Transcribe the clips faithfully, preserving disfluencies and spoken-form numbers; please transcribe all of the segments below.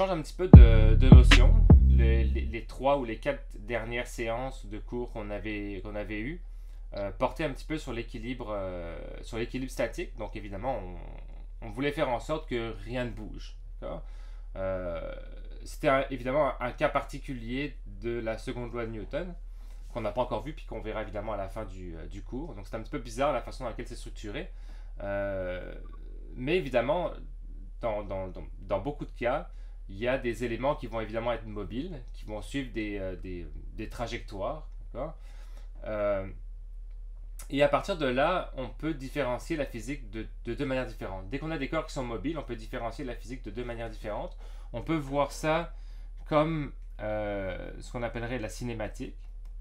change un petit peu de, de notion. Le- les, les trois ou les quatre dernières séances de cours qu'on avait, qu'on avait eues euh, portaient un petit peu sur l'équilibre euh, sur l'équilibre statique. Donc évidemment, on, on voulait faire en sorte que rien ne bouge. D'accord? Euh, C'était un- évidemment un, un cas particulier de la seconde loi de Newton qu'on n'a pas encore vu puis qu'on verra évidemment à la fin du, euh, du cours. Donc c'est un petit peu bizarre la façon dans laquelle c'est structuré. Euh, mais évidemment, dans, dans, dans, dans beaucoup de cas, il y a des éléments qui vont évidemment être mobiles, qui vont suivre des, euh, des, des trajectoires. D'accord? Euh, et à partir de là, on peut différencier la physique de, de deux manières différentes. Dès qu'on a des corps qui sont mobiles, on peut différencier la physique de deux manières différentes. On peut voir ça comme euh, ce qu'on appellerait la cinématique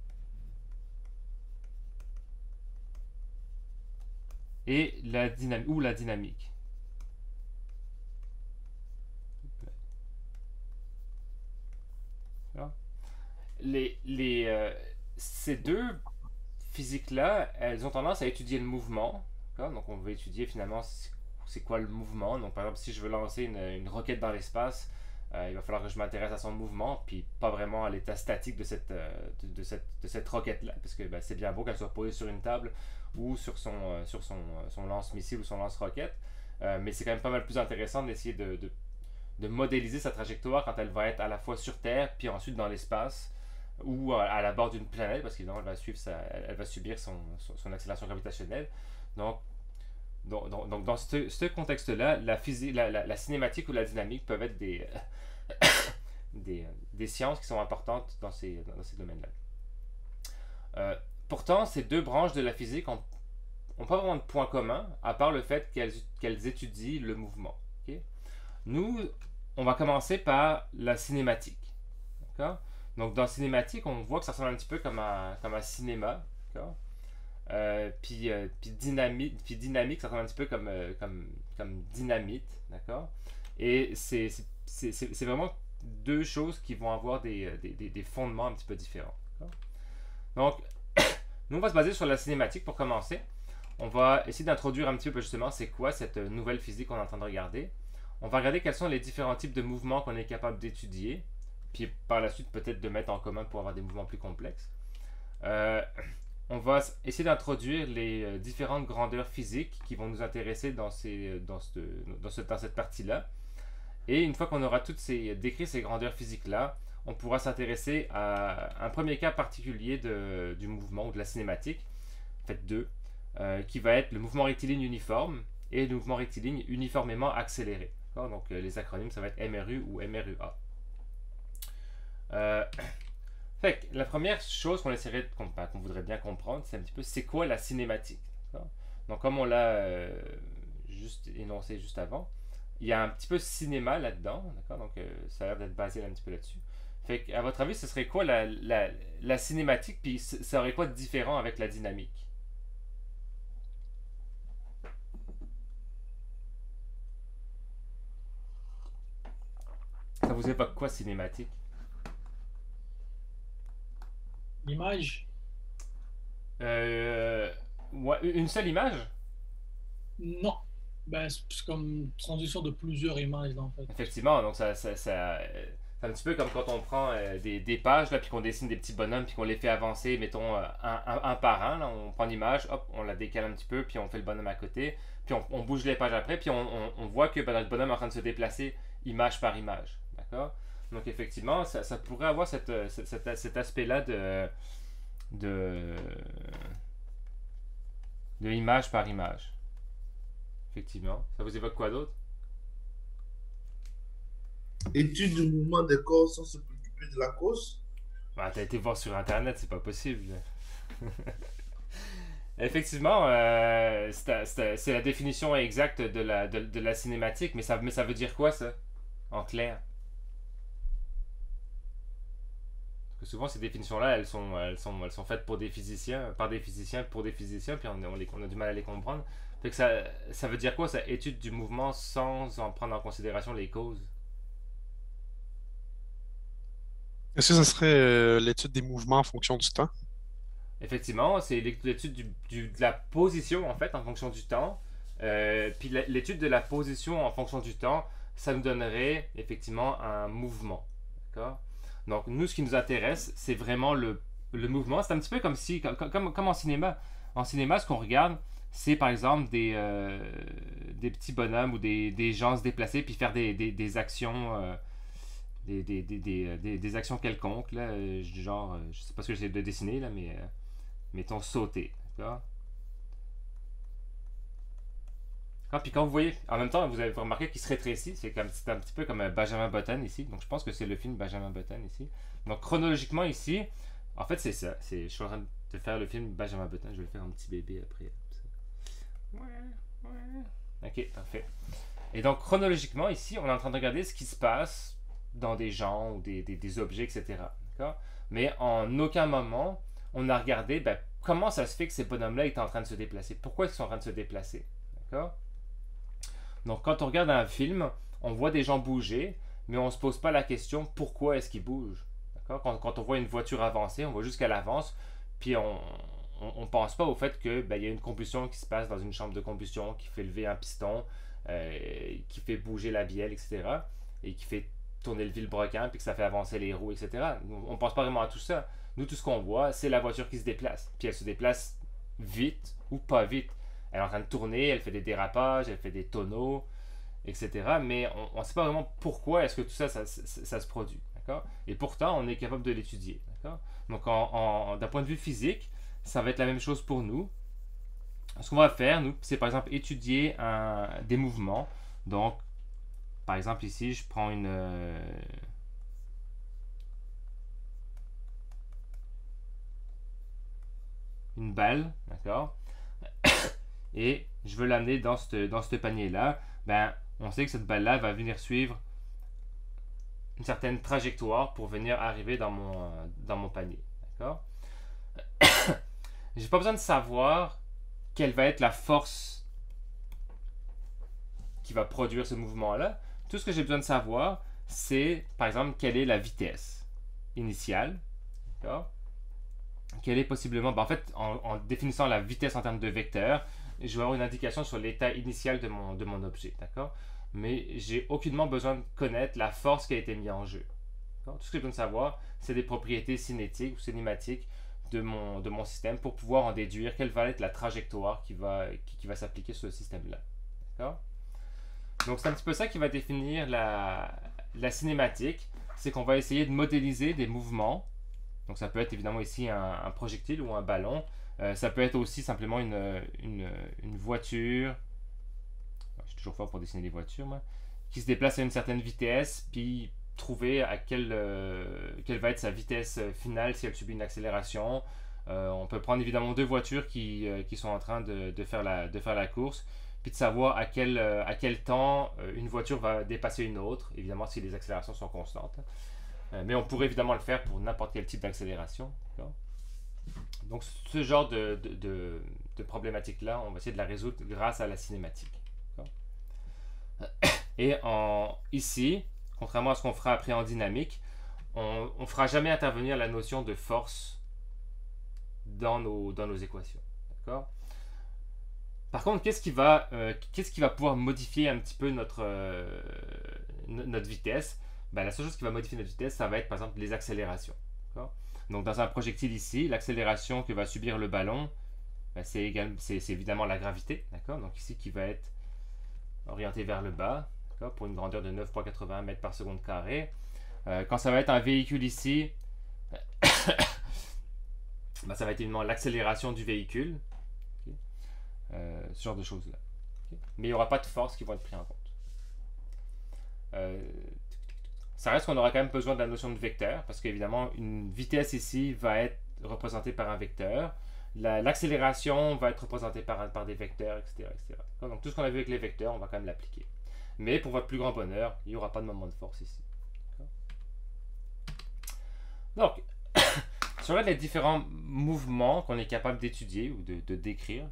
et la dynamique ou la dynamique. Les, les, euh, ces deux physiques-là, elles ont tendance à étudier le mouvement. Donc on veut étudier finalement c'est quoi le mouvement. Donc par exemple, si je veux lancer une, une roquette dans l'espace, euh, il va falloir que je m'intéresse à son mouvement, puis pas vraiment à l'état statique de cette, euh, de, de cette, de cette roquette-là, parce que ben, c'est bien beau qu'elle soit posée sur une table ou sur son, euh, sur son, euh, son lance-missile ou son lance-roquette, euh, mais c'est quand même pas mal plus intéressant d'essayer de, de, de modéliser sa trajectoire quand elle va être à la fois sur Terre, puis ensuite dans l'espace, ou à, à la bord d'une planète, parce qu'évidemment elle va, suivre sa, elle va subir son, son, son accélération gravitationnelle. Donc, donc, donc, donc dans ce, ce contexte-là, la, physique, la, la, la cinématique ou la dynamique peuvent être des, des, des sciences qui sont importantes dans ces, dans ces domaines-là. Euh, pourtant, ces deux branches de la physique ont, ont pas vraiment de point commun, à part le fait qu'elles, qu'elles étudient le mouvement. Okay? Nous, on va commencer par la cinématique. D'accord? Donc, dans la cinématique, on voit que ça ressemble un petit peu comme un, comme un cinéma. D'accord? Euh, puis, euh, puis, dynamique, puis dynamique, ça ressemble un petit peu comme, euh, comme, comme dynamite. D'accord? Et c'est, c'est, c'est, c'est vraiment deux choses qui vont avoir des, des, des fondements un petit peu différents. D'accord? Donc, nous, on va se baser sur la cinématique pour commencer. On va essayer d'introduire un petit peu justement c'est quoi cette nouvelle physique qu'on est en train de regarder. On va regarder quels sont les différents types de mouvements qu'on est capable d'étudier, puis par la suite peut-être de mettre en commun pour avoir des mouvements plus complexes. Euh, on va essayer d'introduire les différentes grandeurs physiques qui vont nous intéresser dans, ces, dans, ce, dans, ce, dans cette partie-là. Et une fois qu'on aura toutes ces, décrit ces grandeurs physiques-là, on pourra s'intéresser à un premier cas particulier de, du mouvement ou de la cinématique, en fait deux, euh, qui va être le mouvement rectiligne uniforme et le mouvement rectiligne uniformément accéléré. Donc euh, les acronymes, ça va être M R U ou M R U A. Euh, fait que la première chose qu'on essaierait, qu'on, qu'on voudrait bien comprendre, c'est un petit peu c'est quoi la cinématique. Donc comme on l'a euh, juste énoncé juste avant, il y a un petit peu cinéma là-dedans, d'accord? Donc euh, ça a l'air d'être basé un petit peu là-dessus. Fait que, à votre avis, ce serait quoi la, la, la cinématique, puis ça aurait quoi de différent avec la dynamique? Ça vous évoque quoi cinématique? L'image? Euh, ouais, une seule image? Non. Ben, c'est c'est comme une transition de plusieurs images, là, en fait. Effectivement, donc ça, ça, ça, euh, c'est un petit peu comme quand on prend euh, des, des pages, là, puis qu'on dessine des petits bonhommes, puis qu'on les fait avancer, mettons, euh, un, un, un par un. Là, on prend l'image, hop, on la décale un petit peu, puis on fait le bonhomme à côté, puis on, on bouge les pages après, puis on, on, on voit que ben, le bonhomme est en train de se déplacer image par image. D'accord? Donc effectivement, ça, ça pourrait avoir cette, euh, cet, cet, cet aspect-là de, de, de image par image. Effectivement. Ça vous évoque quoi d'autre? Étude du mouvement des corps sans se préoccuper de la cause. Bah, t'as été voir sur internet, c'est pas possible. Effectivement, euh, c'est, c'est- c'est la définition exacte de la, de, de la cinématique, mais ça, mais ça veut dire quoi ça, en clair? Parce que souvent ces définitions-là, elles sont, elles sont, elles sont faites pour des physiciens, par des physiciens, pour des physiciens, puis on, on les- on a du mal à les comprendre. Fait que ça, ça veut dire quoi ça, étude du mouvement sans en prendre en considération les causes? Est-ce que ça serait euh, l'étude des mouvements en fonction du temps? Effectivement, c'est l'étude du, du- de la position en fait en fonction du temps. Euh, puis l'étude de la position en fonction du temps, ça nous donnerait effectivement un mouvement. D'accord? Donc, nous, ce qui nous intéresse, c'est vraiment le, le mouvement. C'est un petit peu comme si, comme, comme, comme en cinéma. En cinéma, ce qu'on regarde, c'est par exemple des, euh, des petits bonhommes ou des, des gens se déplacer puis faire des, des, des actions. Euh, des, des, des, des, des, des actions quelconques, là, euh, genre, euh, je sais pas ce que j'essaie de dessiner, là, mais euh, mettons sauter. D'accord? Ah, puis quand vous voyez, en même temps, vous avez remarqué qu'il se rétrécit, c'est comme, c'est un petit peu comme euh, Benjamin Button ici, donc je pense que c'est le film Benjamin Button ici. Donc chronologiquement ici, en fait c'est ça, c'est, je suis en train de faire le film Benjamin Button, je vais le faire en petit bébé après. Ouais, ouais. Ok, parfait. Et donc chronologiquement ici, on est en train de regarder ce qui se passe dans des gens ou des, des, des objets, et cetera. D'accord? Mais en aucun moment, on a regardé ben, comment ça se fait que ces bonhommes-là étaient en train de se déplacer. Pourquoi ils sont en train de se déplacer? D'accord? Donc quand on regarde un film, on voit des gens bouger, mais on ne se pose pas la question pourquoi est-ce qu'ils bougent. D'accord? Quand, quand on voit une voiture avancer, on voit juste qu'elle avance, puis on ne pense pas au fait qu'il ben, y a une combustion qui se passe dans une chambre de combustion, qui fait lever un piston, euh, qui fait bouger la bielle, et cetera. Et qui fait tourner le vilebrequin, puis que ça fait avancer les roues, et cetera. On ne pense pas vraiment à tout ça. Nous, tout ce qu'on voit, c'est la voiture qui se déplace. Puis elle se déplace vite ou pas vite. Elle est en train de tourner, elle fait des dérapages, elle fait des tonneaux, et cetera. Mais on ne sait pas vraiment pourquoi est-ce que tout ça, ça, ça, ça se produit. D'accord? Et pourtant, on est capable de l'étudier. D'accord? Donc, en, en, d'un point de vue physique, ça va être la même chose pour nous. Ce qu'on va faire, nous, c'est par exemple étudier un, des mouvements. Donc, par exemple, ici, je prends une... Euh, une balle, d'accord? Et je veux l'amener dans ce dans ce panier-là. Ben, on sait que cette balle-là va venir suivre une certaine trajectoire pour venir arriver dans mon, euh, dans mon panier, d'accord? J'ai pas besoin de savoir quelle va être la force qui va produire ce mouvement-là. Tout ce que j'ai besoin de savoir, c'est, par exemple, quelle est la vitesse initiale. D'accord? Quelle est possiblement... Ben, en fait, en, en définissant la vitesse en termes de vecteur, je vais avoir une indication sur l'état initial de mon, de mon objet. D'accord? Mais j'ai aucunement besoin de connaître la force qui a été mise en jeu. D'accord? Tout ce que j'ai besoin de savoir, c'est des propriétés cinétiques ou cinématiques de mon, de mon système pour pouvoir en déduire quelle va être la trajectoire qui va, qui, qui va s'appliquer sur ce système-là. D'accord? Donc c'est un petit peu ça qui va définir la, la cinématique, c'est qu'on va essayer de modéliser des mouvements. Donc ça peut être évidemment ici un, un projectile ou un ballon. Euh, ça peut être aussi simplement une, une, une voiture, je suis toujours fort pour dessiner des voitures, moi, qui se déplace à une certaine vitesse, puis trouver à quelle, euh, quelle va être sa vitesse finale si elle subit une accélération. Euh, on peut prendre évidemment deux voitures qui, euh, qui sont en train de, de, faire la, de faire la course, puis de savoir à quel, euh, à quel temps euh, une voiture va dépasser une autre, évidemment si les accélérations sont constantes. Euh, mais on pourrait évidemment le faire pour n'importe quel type d'accélération. D'accord? Donc ce genre de, de, de, de problématique-là, on va essayer de la résoudre grâce à la cinématique. D'accord? Et en, ici, contrairement à ce qu'on fera après en dynamique, on ne fera jamais intervenir la notion de force dans nos, dans nos équations. D'accord? Par contre, qu'est-ce qui va, euh, qu'est-ce qui va pouvoir modifier un petit peu notre, euh, notre vitesse? Ben, la seule chose qui va modifier notre vitesse, ça va être par exemple les accélérations. D'accord? Donc dans un projectile ici, l'accélération que va subir le ballon, ben, c'est, égal, c'est, c'est évidemment la gravité. D'accord? Donc ici qui va être orientée vers le bas, d'accord? Pour une grandeur de neuf virgule quatre-vingts mètres par seconde carré. Euh, quand ça va être un véhicule ici, ben, ça va être évidemment l'accélération du véhicule. Euh, ce genre de choses là. Okay? Mais il n'y aura pas de force qui vont être pris en compte. Euh, ça reste qu'on aura quand même besoin de la notion de vecteur, parce qu'évidemment, une vitesse ici va être représentée par un vecteur. La, l'accélération va être représentée par, par des vecteurs, et cetera, et cetera. Donc tout ce qu'on a vu avec les vecteurs, on va quand même l'appliquer. Mais pour votre plus grand bonheur, il n'y aura pas de moment de force ici. Donc, sur les différents mouvements qu'on est capable d'étudier ou de, de décrire,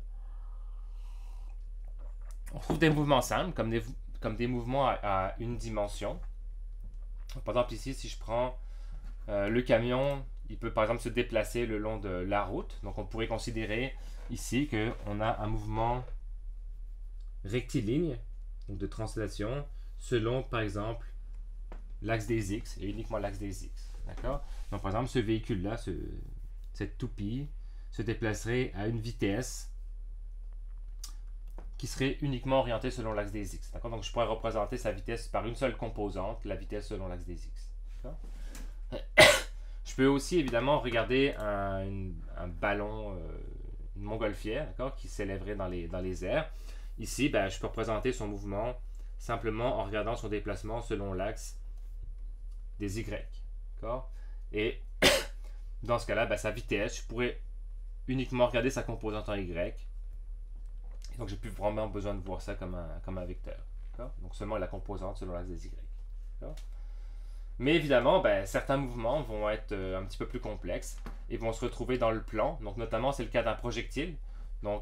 on trouve des mouvements simples, comme des, comme des mouvements à, à une dimension. Par exemple, ici, si je prends euh, le camion, il peut par exemple se déplacer le long de la route. Donc, on pourrait considérer ici qu'on a un mouvement rectiligne, donc de translation, selon, par exemple, l'axe des X et uniquement l'axe des X. D'accord? Donc, par exemple, ce véhicule-là, ce, cette toupie, se déplacerait à une vitesse qui serait uniquement orientée selon l'axe des X. D'accord? Donc, je pourrais représenter sa vitesse par une seule composante, la vitesse selon l'axe des X. D'accord? Je peux aussi, évidemment, regarder un, une, un ballon, euh, une montgolfière, d'accord, qui s'élèverait dans les, dans les airs. Ici, ben, je peux représenter son mouvement simplement en regardant son déplacement selon l'axe des Y. D'accord? Et dans ce cas-là, ben, sa vitesse, je pourrais uniquement regarder sa composante en Y. Et donc, j'ai plus vraiment besoin de voir ça comme un, comme un vecteur. D'accord? Donc, seulement la composante selon l'axe des Y. D'accord? Mais évidemment, ben, certains mouvements vont être euh, un petit peu plus complexes et vont se retrouver dans le plan. Donc, notamment, c'est le cas d'un projectile. Donc,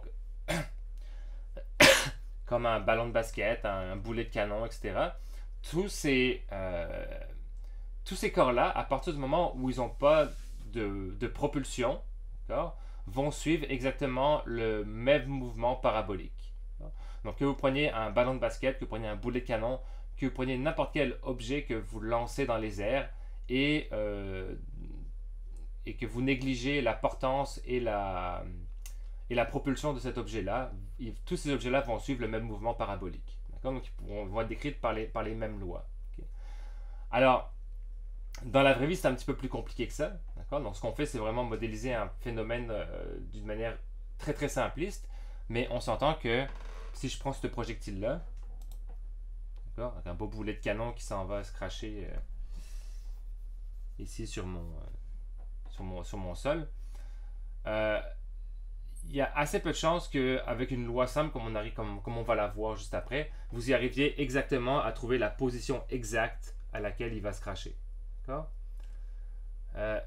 comme un ballon de basket, un, un boulet de canon, et cetera. Tous ces, euh, tous ces corps-là, à partir du moment où ils n'ont pas de, de propulsion, vont suivre exactement le même mouvement parabolique. Donc, que vous preniez un ballon de basket, que vous preniez un boulet de canon, que vous preniez n'importe quel objet que vous lancez dans les airs et, euh, et que vous négligez la portance et la, et la propulsion de cet objet-là, tous ces objets-là vont suivre le même mouvement parabolique. Donc, ils pourront, vont être décrits par les, par les mêmes lois. Okay? Alors, dans la vraie vie, c'est un petit peu plus compliqué que ça. Donc, ce qu'on fait, c'est vraiment modéliser un phénomène euh, d'une manière très très simpliste, mais on s'entend que si je prends ce projectile-là, avec un beau boulet de canon qui s'en va se cracher euh, ici sur mon, euh, sur mon, sur mon sol. Euh, il y a assez peu de chances qu'avec une loi simple, comme on, arrive, comme, comme on va la voir juste après, vous y arriviez exactement à trouver la position exacte à laquelle il va se cracher. D'accord? Euh...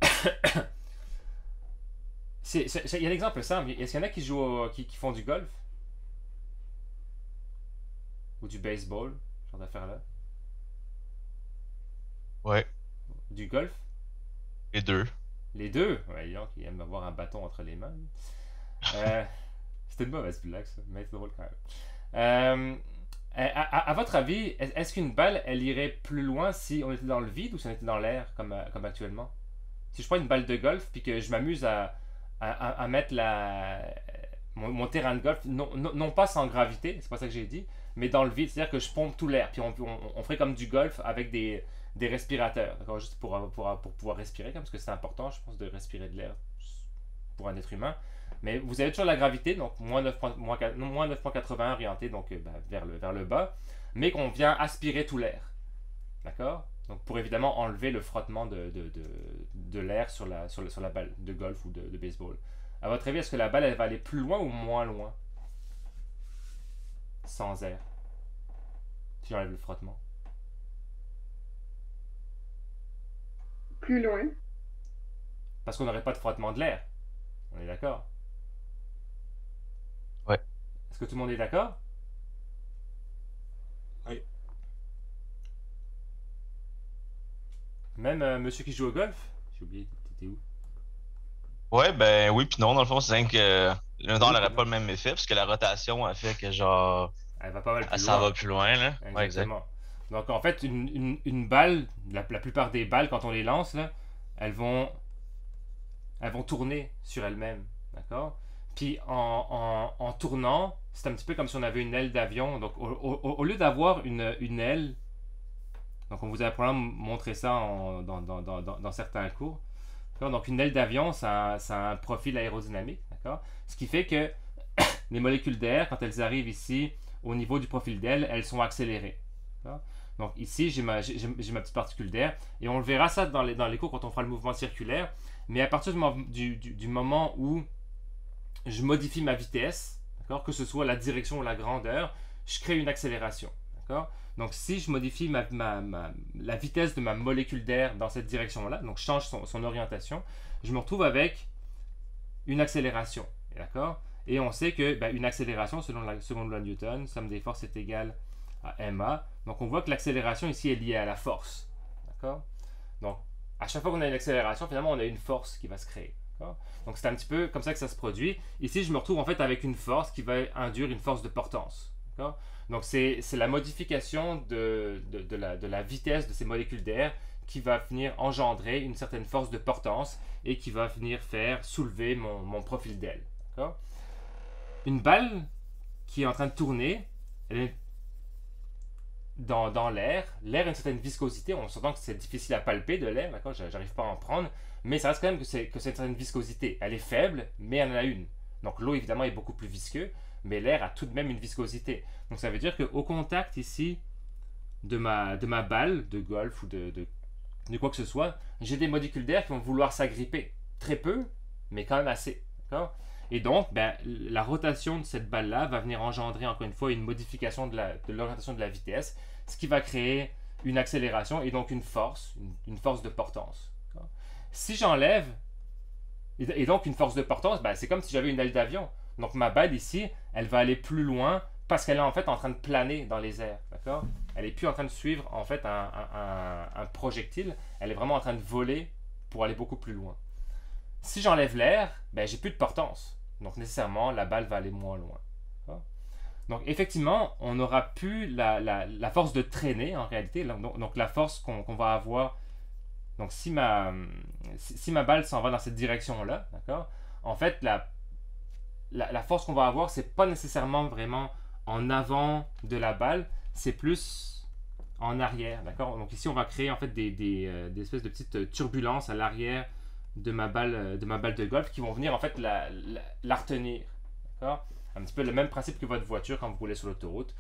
c'est, c'est, il y a un exemple simple. Est-ce qu'il y en a qui, jouent au, qui, qui font du golf? Ou du baseball, ce genre d'affaire-là? Ouais. Du golf? Les deux. Les deux? Ouais, donc, il aime avoir un bâton entre les mains. Euh, C'était une mauvaise blague, ça, mais c'est drôle quand même. Euh, à, à, à votre avis, est-ce qu'une balle, elle irait plus loin si on était dans le vide ou si on était dans l'air, comme, comme actuellement? Si je prends une balle de golf puis que je m'amuse à, à, à mettre la, mon, mon terrain de golf, non, non, non pas sans gravité, c'est pas ça que j'ai dit, mais dans le vide, c'est-à-dire que je pompe tout l'air, puis on, on, on ferait comme du golf avec des, des respirateurs, d'accord, juste pour, pour, pour pouvoir respirer, parce que c'est important, je pense, de respirer de l'air pour un être humain. Mais vous avez toujours la gravité, donc moins neuf virgule quatre-vingts orienté donc, ben, vers, le, vers le bas, mais qu'on vient aspirer tout l'air, d'accord? Donc pour évidemment enlever le frottement de, de, de, de l'air sur la, sur, la, sur la balle de golf ou de, de baseball. À votre avis, est-ce que la balle, elle va aller plus loin ou moins loin? Sans air. Si j'enlève le frottement. Plus loin. Parce qu'on n'aurait pas de frottement de l'air. On est d'accord? Ouais. Est-ce que tout le monde est d'accord? Oui. Même euh, monsieur qui joue au golf? J'ai oublié, t'étais où? Ouais, ben oui, puis non, dans le fond, c'est rien que le temps Oui, n'aurait non. pas le même effet, parce que la rotation a fait que genre. Elle va pas mal plus Elle loin. s'en va plus loin, là. Ouais, exact. Exactement. Donc en fait, une, une, une balle, la, la plupart des balles, quand on les lance, là, elles vont, elles vont tourner sur elles-mêmes. D'accord? Puis en, en, en tournant, c'est un petit peu comme si on avait une aile d'avion. Donc au, au, au lieu d'avoir une, une aile, donc on vous a probablement montré ça en, dans, dans, dans, dans certains cours. D'accord? Donc une aile d'avion, ça, ça a un profil aérodynamique. D'accord? Ce qui fait que les molécules d'air, quand elles arrivent ici, au niveau du profil d'aile, elles sont accélérées. D'accord? Donc ici, j'ai ma, j'ai, j'ai ma petite particule d'air, et on le verra ça dans les, dans les cours quand on fera le mouvement circulaire, mais à partir du, du, du, du moment où je modifie ma vitesse, d'accord, que ce soit la direction ou la grandeur, je crée une accélération. D'accord? Donc si je modifie ma, ma, ma, la vitesse de ma molécule d'air dans cette direction-là, donc je change son, son orientation, je me retrouve avec une accélération. D'accord? Et on sait que ben, une accélération, selon la seconde loi de Newton, somme des forces est égale à ma. Donc on voit que l'accélération ici est liée à la force. D'accord? Donc à chaque fois qu'on a une accélération, finalement on a une force qui va se créer. D'accord? Donc c'est un petit peu comme ça que ça se produit. Ici je me retrouve en fait avec une force qui va induire une force de portance. D'accord? Donc, c'est la modification de, de, de, la, de la vitesse de ces molécules d'air qui va venir engendrer une certaine force de portance et qui va venir faire soulever mon, mon profil d'aile. D'accord? Une balle qui est en train de tourner, elle est dans, dans l'air. L'air a une certaine viscosité. On s'entend que c'est difficile à palper de l'air, d'accord? J'arrive pas à en prendre, mais ça reste quand même que c'est que c'est une certaine viscosité. Elle est faible, mais elle en a une. Donc l'eau, évidemment, est beaucoup plus visqueux, mais l'air a tout de même une viscosité. Donc ça veut dire qu'au contact ici de ma, de ma balle de golf ou de, de, de quoi que ce soit, j'ai des molécules d'air qui vont vouloir s'agripper. Très peu, mais quand même assez. D'accord? Et donc, ben, la rotation de cette balle-là va venir engendrer, encore une fois, une modification de l'orientation de, de la vitesse, ce qui va créer une accélération et donc une force, une, une force de portance. Si j'enlève, et, et donc une force de portance, ben, c'est comme si j'avais une aile d'avion. Donc ma balle ici, elle va aller plus loin parce qu'elle est en fait en train de planer dans les airs. D'accord? Elle n'est plus en train de suivre en fait un, un, un, un projectile, elle est vraiment en train de voler pour aller beaucoup plus loin. Si j'enlève l'air, ben, j'ai plus de portance. Donc nécessairement, la balle va aller moins loin. D'accord? Donc effectivement, on n'aura plus la, la, la force de traîner en réalité. Donc, donc la force qu'on qu'on va avoir. Donc si ma, si, si ma balle s'en va dans cette direction-là, d'accord? En fait, la, la, la force qu'on va avoir, c'est pas nécessairement vraiment en avant de la balle, c'est plus en arrière, d'accord? Donc ici, on va créer en fait des, des, euh, des espèces de petites turbulences à l'arrière de ma balle de ma balle de golf qui vont venir en fait la, la, la retenir. D'accord? Un petit peu le même principe que votre voiture quand vous roulez sur l'autoroute.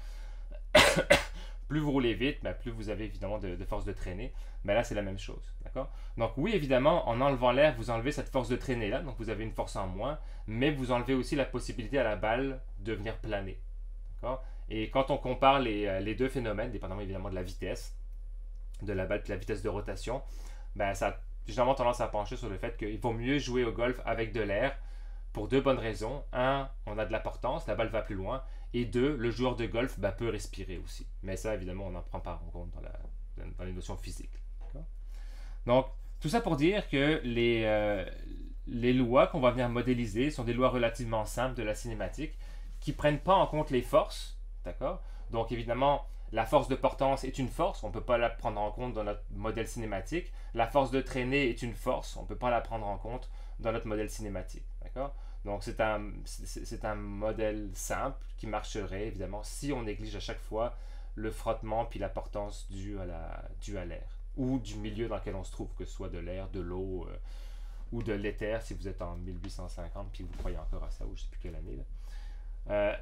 Plus vous roulez vite, ben, plus vous avez évidemment de, de force de traînée. Mais là, c'est la même chose. D'accord? Donc oui, évidemment, en enlevant l'air, vous enlevez cette force de traînée là, donc vous avez une force en moins, mais vous enlevez aussi la possibilité à la balle de venir planer. D'accord? Et quand on compare les, les deux phénomènes, dépendamment évidemment de la vitesse de la balle et de la vitesse de rotation, ben ça j'ai généralement tendance à pencher sur le fait qu'il vaut mieux jouer au golf avec de l'air pour deux bonnes raisons. Un, on a de la portance, la balle va plus loin. Et deux, le joueur de golf ben, peut respirer aussi. Mais ça, évidemment, on n'en prend pas en compte dans, la, dans les notions physiques. Donc, tout ça pour dire que les, euh, les lois qu'on va venir modéliser sont des lois relativement simples de la cinématique qui ne prennent pas en compte les forces. D'accord? Donc, évidemment, la force de portance est une force, on ne peut pas la prendre en compte dans notre modèle cinématique. La force de traînée est une force, on ne peut pas la prendre en compte dans notre modèle cinématique. D'accord? Donc c'est un, c'est un modèle simple qui marcherait évidemment si on néglige à chaque fois le frottement puis la portance due à la, due à l'air ou du milieu dans lequel on se trouve, que ce soit de l'air, de l'eau euh, ou de l'éther si vous êtes en mille huit cent cinquante puis vous croyez encore à ça ou je ne sais plus quelle année. Là. Euh,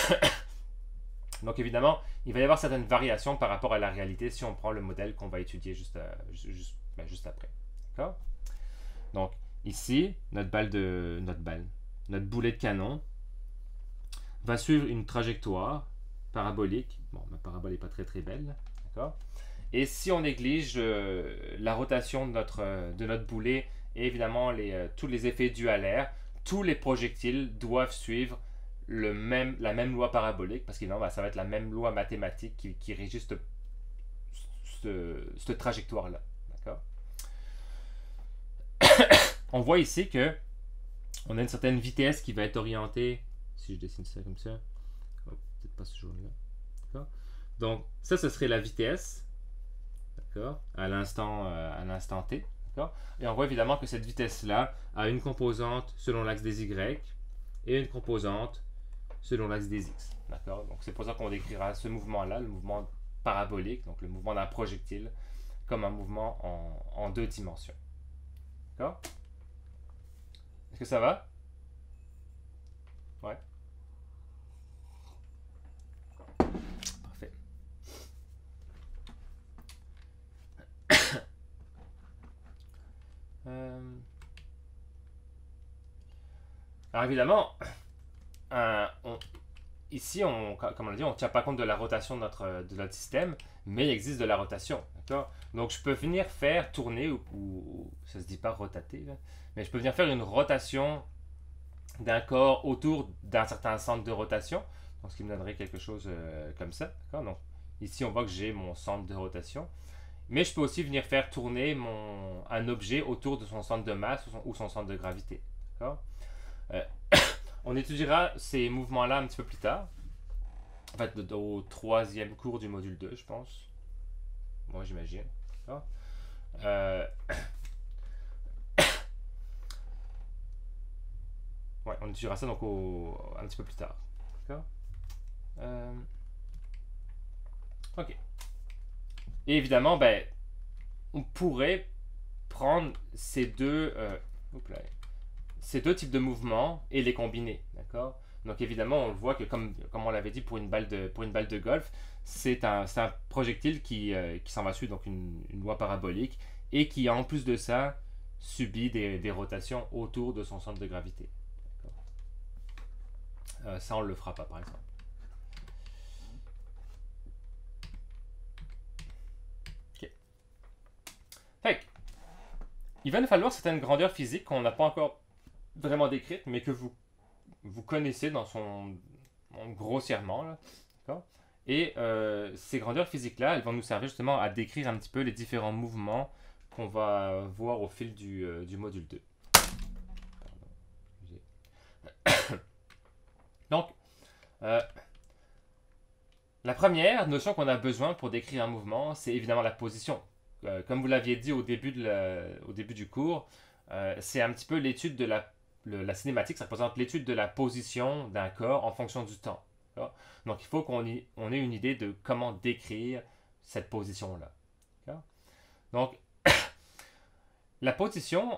Donc évidemment, il va y avoir certaines variations par rapport à la réalité si on prend le modèle qu'on va étudier juste, à, juste, ben juste après. D'accord? Donc ici, notre balle de notre balle, notre boulet de canon va suivre une trajectoire parabolique. Bon, ma parabole n'est pas très très belle, d'accord? Et si on néglige euh, la rotation de notre, euh, de notre boulet et évidemment les, euh, tous les effets dus à l'air, tous les projectiles doivent suivre le même, la même loi parabolique, parce que non, bah, ça va être la même loi mathématique qui, qui régit cette, cette, cette trajectoire-là. D'accord? On voit ici que on a une certaine vitesse qui va être orientée, si je dessine ça comme ça, oh, peut-être pas ce jour-là. D'accord? Donc, ça, ce serait la vitesse, d'accord, à l'instant euh, à l'instant t. D'accord? Et on voit évidemment que cette vitesse-là a une composante selon l'axe des y et une composante selon l'axe des x. D'accord? Donc c'est pour ça qu'on décrira ce mouvement-là, le mouvement parabolique, donc le mouvement d'un projectile, comme un mouvement en, en deux dimensions. D'accord? Est-ce que ça va? Ouais. Parfait. euh... Alors évidemment, Euh, on, ici, on, comme on l'a dit, on ne tient pas compte de la rotation de notre, de notre système, mais il existe de la rotation. Donc, je peux venir faire tourner, ou, ou ça se dit pas rotater, là, mais je peux venir faire une rotation d'un corps autour d'un certain centre de rotation, donc ce qui me donnerait quelque chose euh, comme ça. Donc, ici, on voit que j'ai mon centre de rotation, mais je peux aussi venir faire tourner mon, un objet autour de son centre de masse ou son, ou son centre de gravité. D'accord? Euh, On étudiera ces mouvements-là un petit peu plus tard. En fait, de- de- au troisième cours du module deux, je pense. Moi, j'imagine. D'accord? Euh, ouais, on étudiera ça donc au, un petit peu plus tard. D'accord? Euh, ok. Et évidemment, ben, on pourrait prendre ces deux, euh, oups là, ces deux types de mouvements et les combiner, d'accord? Donc évidemment, on voit que comme, comme on l'avait dit pour une balle de, pour une balle de golf, c'est un, c'est un projectile qui, euh, qui s'en va suivre donc une, une loi parabolique et qui en plus de ça subit des, des rotations autour de son centre de gravité. D'accord? Euh, ça, on ne le fera pas par exemple. Ok. Fait que, il va nous falloir certaines grandeurs physiques qu'on n'a pas encore vraiment décrites, mais que vous, vous connaissez dans son en grossièrement. Là, d'accord? Et euh, ces grandeurs physiques-là, elles vont nous servir justement à décrire un petit peu les différents mouvements qu'on va voir au fil du, euh, du module deux. Pardon. Donc, euh, la première notion qu'on a besoin pour décrire un mouvement, c'est évidemment la position. Euh, comme vous l'aviez dit au début, de la, au début du cours, euh, c'est un petit peu l'étude de la, le- la cinématique, ça représente l'étude de la position d'un corps en fonction du temps. D'accord? Donc il faut qu'on y- on ait une idée de comment décrire cette position-là. D'accord? Donc la position,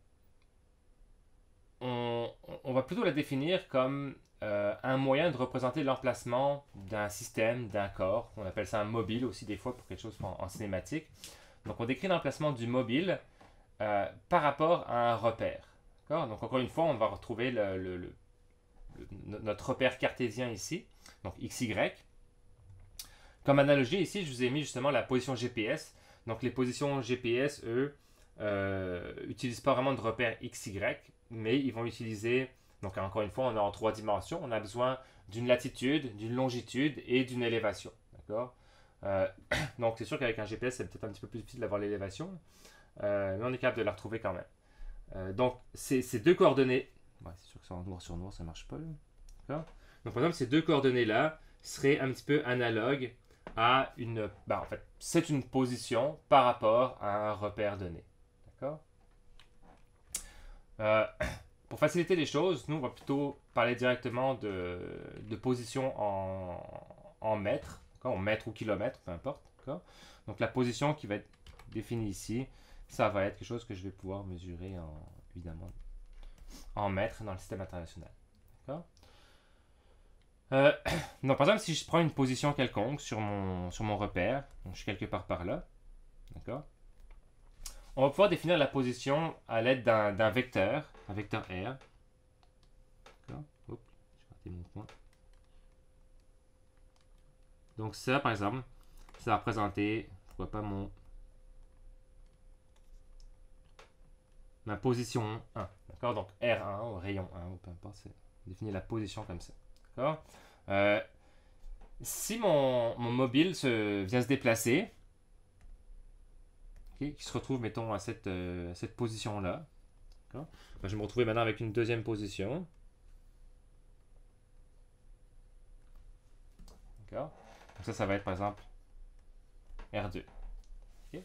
on, on va plutôt la définir comme euh, un moyen de représenter l'emplacement d'un système, d'un corps. On appelle ça un mobile aussi des fois pour quelque chose en, en cinématique. Donc on décrit l'emplacement du mobile euh, par rapport à un repère. D'accord? Donc encore une fois, on va retrouver le, le- le- le- notre repère cartésien ici, donc X Y. Comme analogie ici, je vous ai mis justement la position G P S. Donc les positions G P S, eux, euh, utilisent pas vraiment de repère X Y, mais ils vont utiliser, donc encore une fois, on est en trois dimensions, on a besoin d'une latitude, d'une longitude et d'une élévation. D'accord? Euh, donc c'est sûr qu'avec un G P S, c'est peut-être un petit peu plus difficile d'avoir l'élévation, euh, mais on est capable de la retrouver quand même. Euh, donc ces, ces deux coordonnées, ouais, c'est sûr que c'est en noir sur noir, ça marche pas. Là. D'accord? Donc par exemple, ces deux coordonnées-là seraient un petit peu analogues à une, ben, en fait, c'est une position par rapport à un repère donné. D'accord? Euh, pour faciliter les choses, nous, on va plutôt parler directement de, de position en, en mètres, d'accord? En mètres ou kilomètres, peu importe. D'accord? Donc la position qui va être définie ici, ça va être quelque chose que je vais pouvoir mesurer en, évidemment, en mètres dans le système international. D'accord? Euh, donc par exemple, si je prends une position quelconque sur mon, sur mon repère, donc je suis quelque part par là, d'accord? On va pouvoir définir la position à l'aide d'un, d'un vecteur, un vecteur R. D'accord? Oups, j'ai raté mon point. Donc ça, par exemple, ça va représenter, pourquoi pas mon ma position un. D'accord? Donc R un, au rayon un, ou peu importe, c'est définir la position comme ça. D'accord? Euh, si mon, mon mobile se, vient se déplacer, okay, qui se retrouve, mettons, à cette, euh, à cette position-là, d'accord? Ben, je vais me retrouver maintenant avec une deuxième position. D'accord? Donc ça, ça va être par exemple R deux. Okay?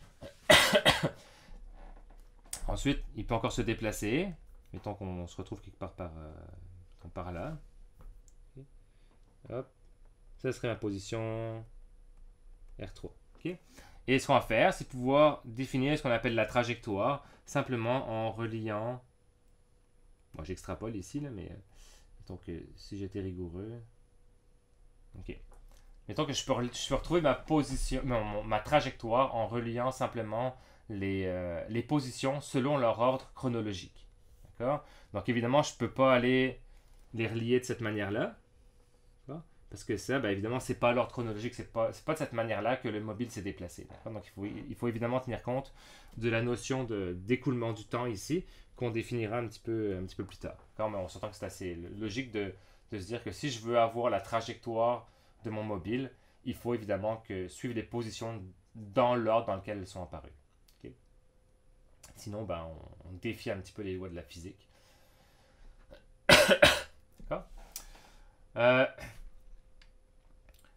Ensuite, il peut encore se déplacer. Mettons qu'on se retrouve quelque part par, euh, par là. Okay? Hop. Ça serait ma position R trois. Okay? Et ce qu'on va faire, c'est pouvoir définir ce qu'on appelle la trajectoire, simplement en reliant. Bon, j'extrapole ici, là, mais mettons que si j'étais rigoureux. Ok. Mettons que je peux, je peux retrouver ma position, mon- ma trajectoire en reliant simplement les, euh, les positions selon leur ordre chronologique. D'accord? Donc évidemment, je ne peux pas aller les relier de cette manière-là. D'accord? Parce que ça, ben, évidemment, c'est pas l'ordre chronologique, c'est pas, c'est pas de cette manière-là que le mobile s'est déplacé. D'accord? Donc il faut, il faut évidemment tenir compte de la notion de, d'écoulement du temps ici, qu'on définira un petit peu, un petit peu plus tard. D'accord? Mais on s'entend que c'est assez logique de, de se dire que si je veux avoir la trajectoire de mon mobile, il faut évidemment que suivre les positions dans l'ordre dans lequel elles sont apparues. Okay? Sinon, ben, on, on défie un petit peu les lois de la physique. D'accord? Euh,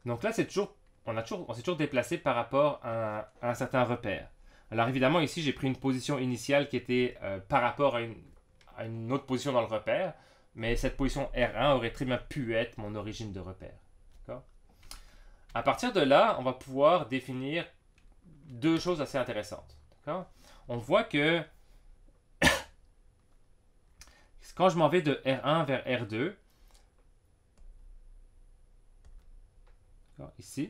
Donc là, c'est toujours, on a toujours, on s'est toujours déplacé par rapport à un, à un certain repère. Alors évidemment, ici, j'ai pris une position initiale qui était euh, par rapport à une, à une autre position dans le repère, mais cette position R un aurait très bien pu être mon origine de repère. D'accord? À partir de là, on va pouvoir définir deux choses assez intéressantes. D'accord? On voit que quand je m'en vais de R un vers R deux, ici,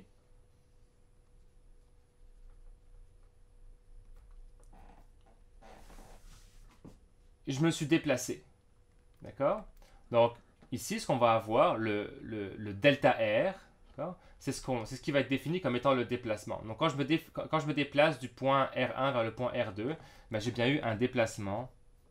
je me suis déplacé. D'accord? Donc, ici, ce qu'on va avoir, le, le, le delta R, c'est ce, qu'on, c'est ce qui va être défini comme étant le déplacement. Donc, quand je me, dé, quand, quand je me déplace du point R un vers le point R deux, ben, j'ai bien eu un déplacement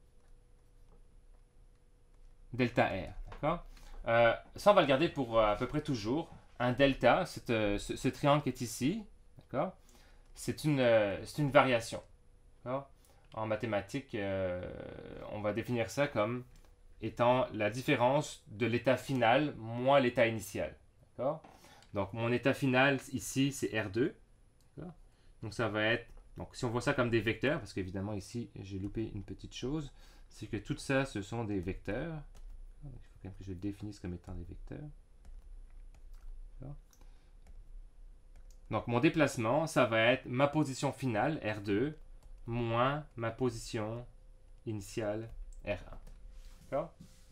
delta R. D'accord? Euh, ça, on va le garder pour euh, à peu près toujours. Un delta, c'est, euh, ce, ce triangle qui est ici, d'accord? C'est une, euh, c'est une variation. D'accord? En mathématiques, euh, on va définir ça comme étant la différence de l'état final moins l'état initial. D'accord? Donc, mon état final ici, c'est R deux. D'accord? Donc, ça va être... Donc, si on voit ça comme des vecteurs, parce qu'évidemment, ici, j'ai loupé une petite chose, c'est que tout ça, ce sont des vecteurs. Donc, il faut quand même que je le définisse comme étant des vecteurs. D'accord? Donc, mon déplacement, ça va être ma position finale, R deux, moins ma position initiale, R un. D'accord?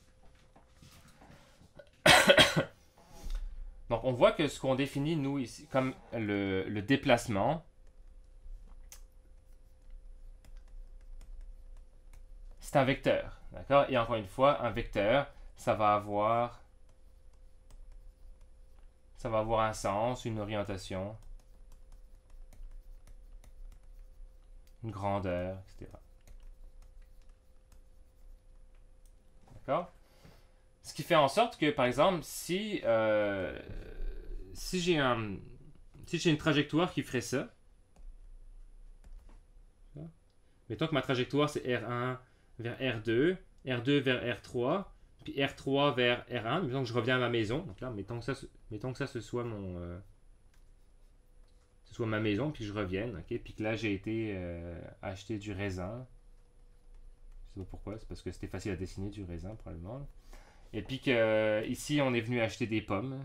Donc, on voit que ce qu'on définit, nous, ici, comme le, le déplacement, c'est un vecteur. D'accord? Et encore une fois, un vecteur, ça va avoir, ça va avoir un sens, une orientation, une grandeur, et cetera. D'accord? Ce qui fait en sorte que, par exemple, si, euh, si j'ai un, si j'ai une trajectoire qui ferait ça, mettons que ma trajectoire c'est R un vers R deux, R deux vers R trois, puis R trois vers R un, mettons que je reviens à ma maison, donc là, mettons que ça, mettons que ça ce soit mon, euh, ce soit ma maison, puis je revienne, ok, puis que là j'ai été euh, acheter du raisin, je sais pas pourquoi, c'est parce que c'était facile à dessiner du raisin probablement, là. Et puis que euh, ici on est venu acheter des pommes.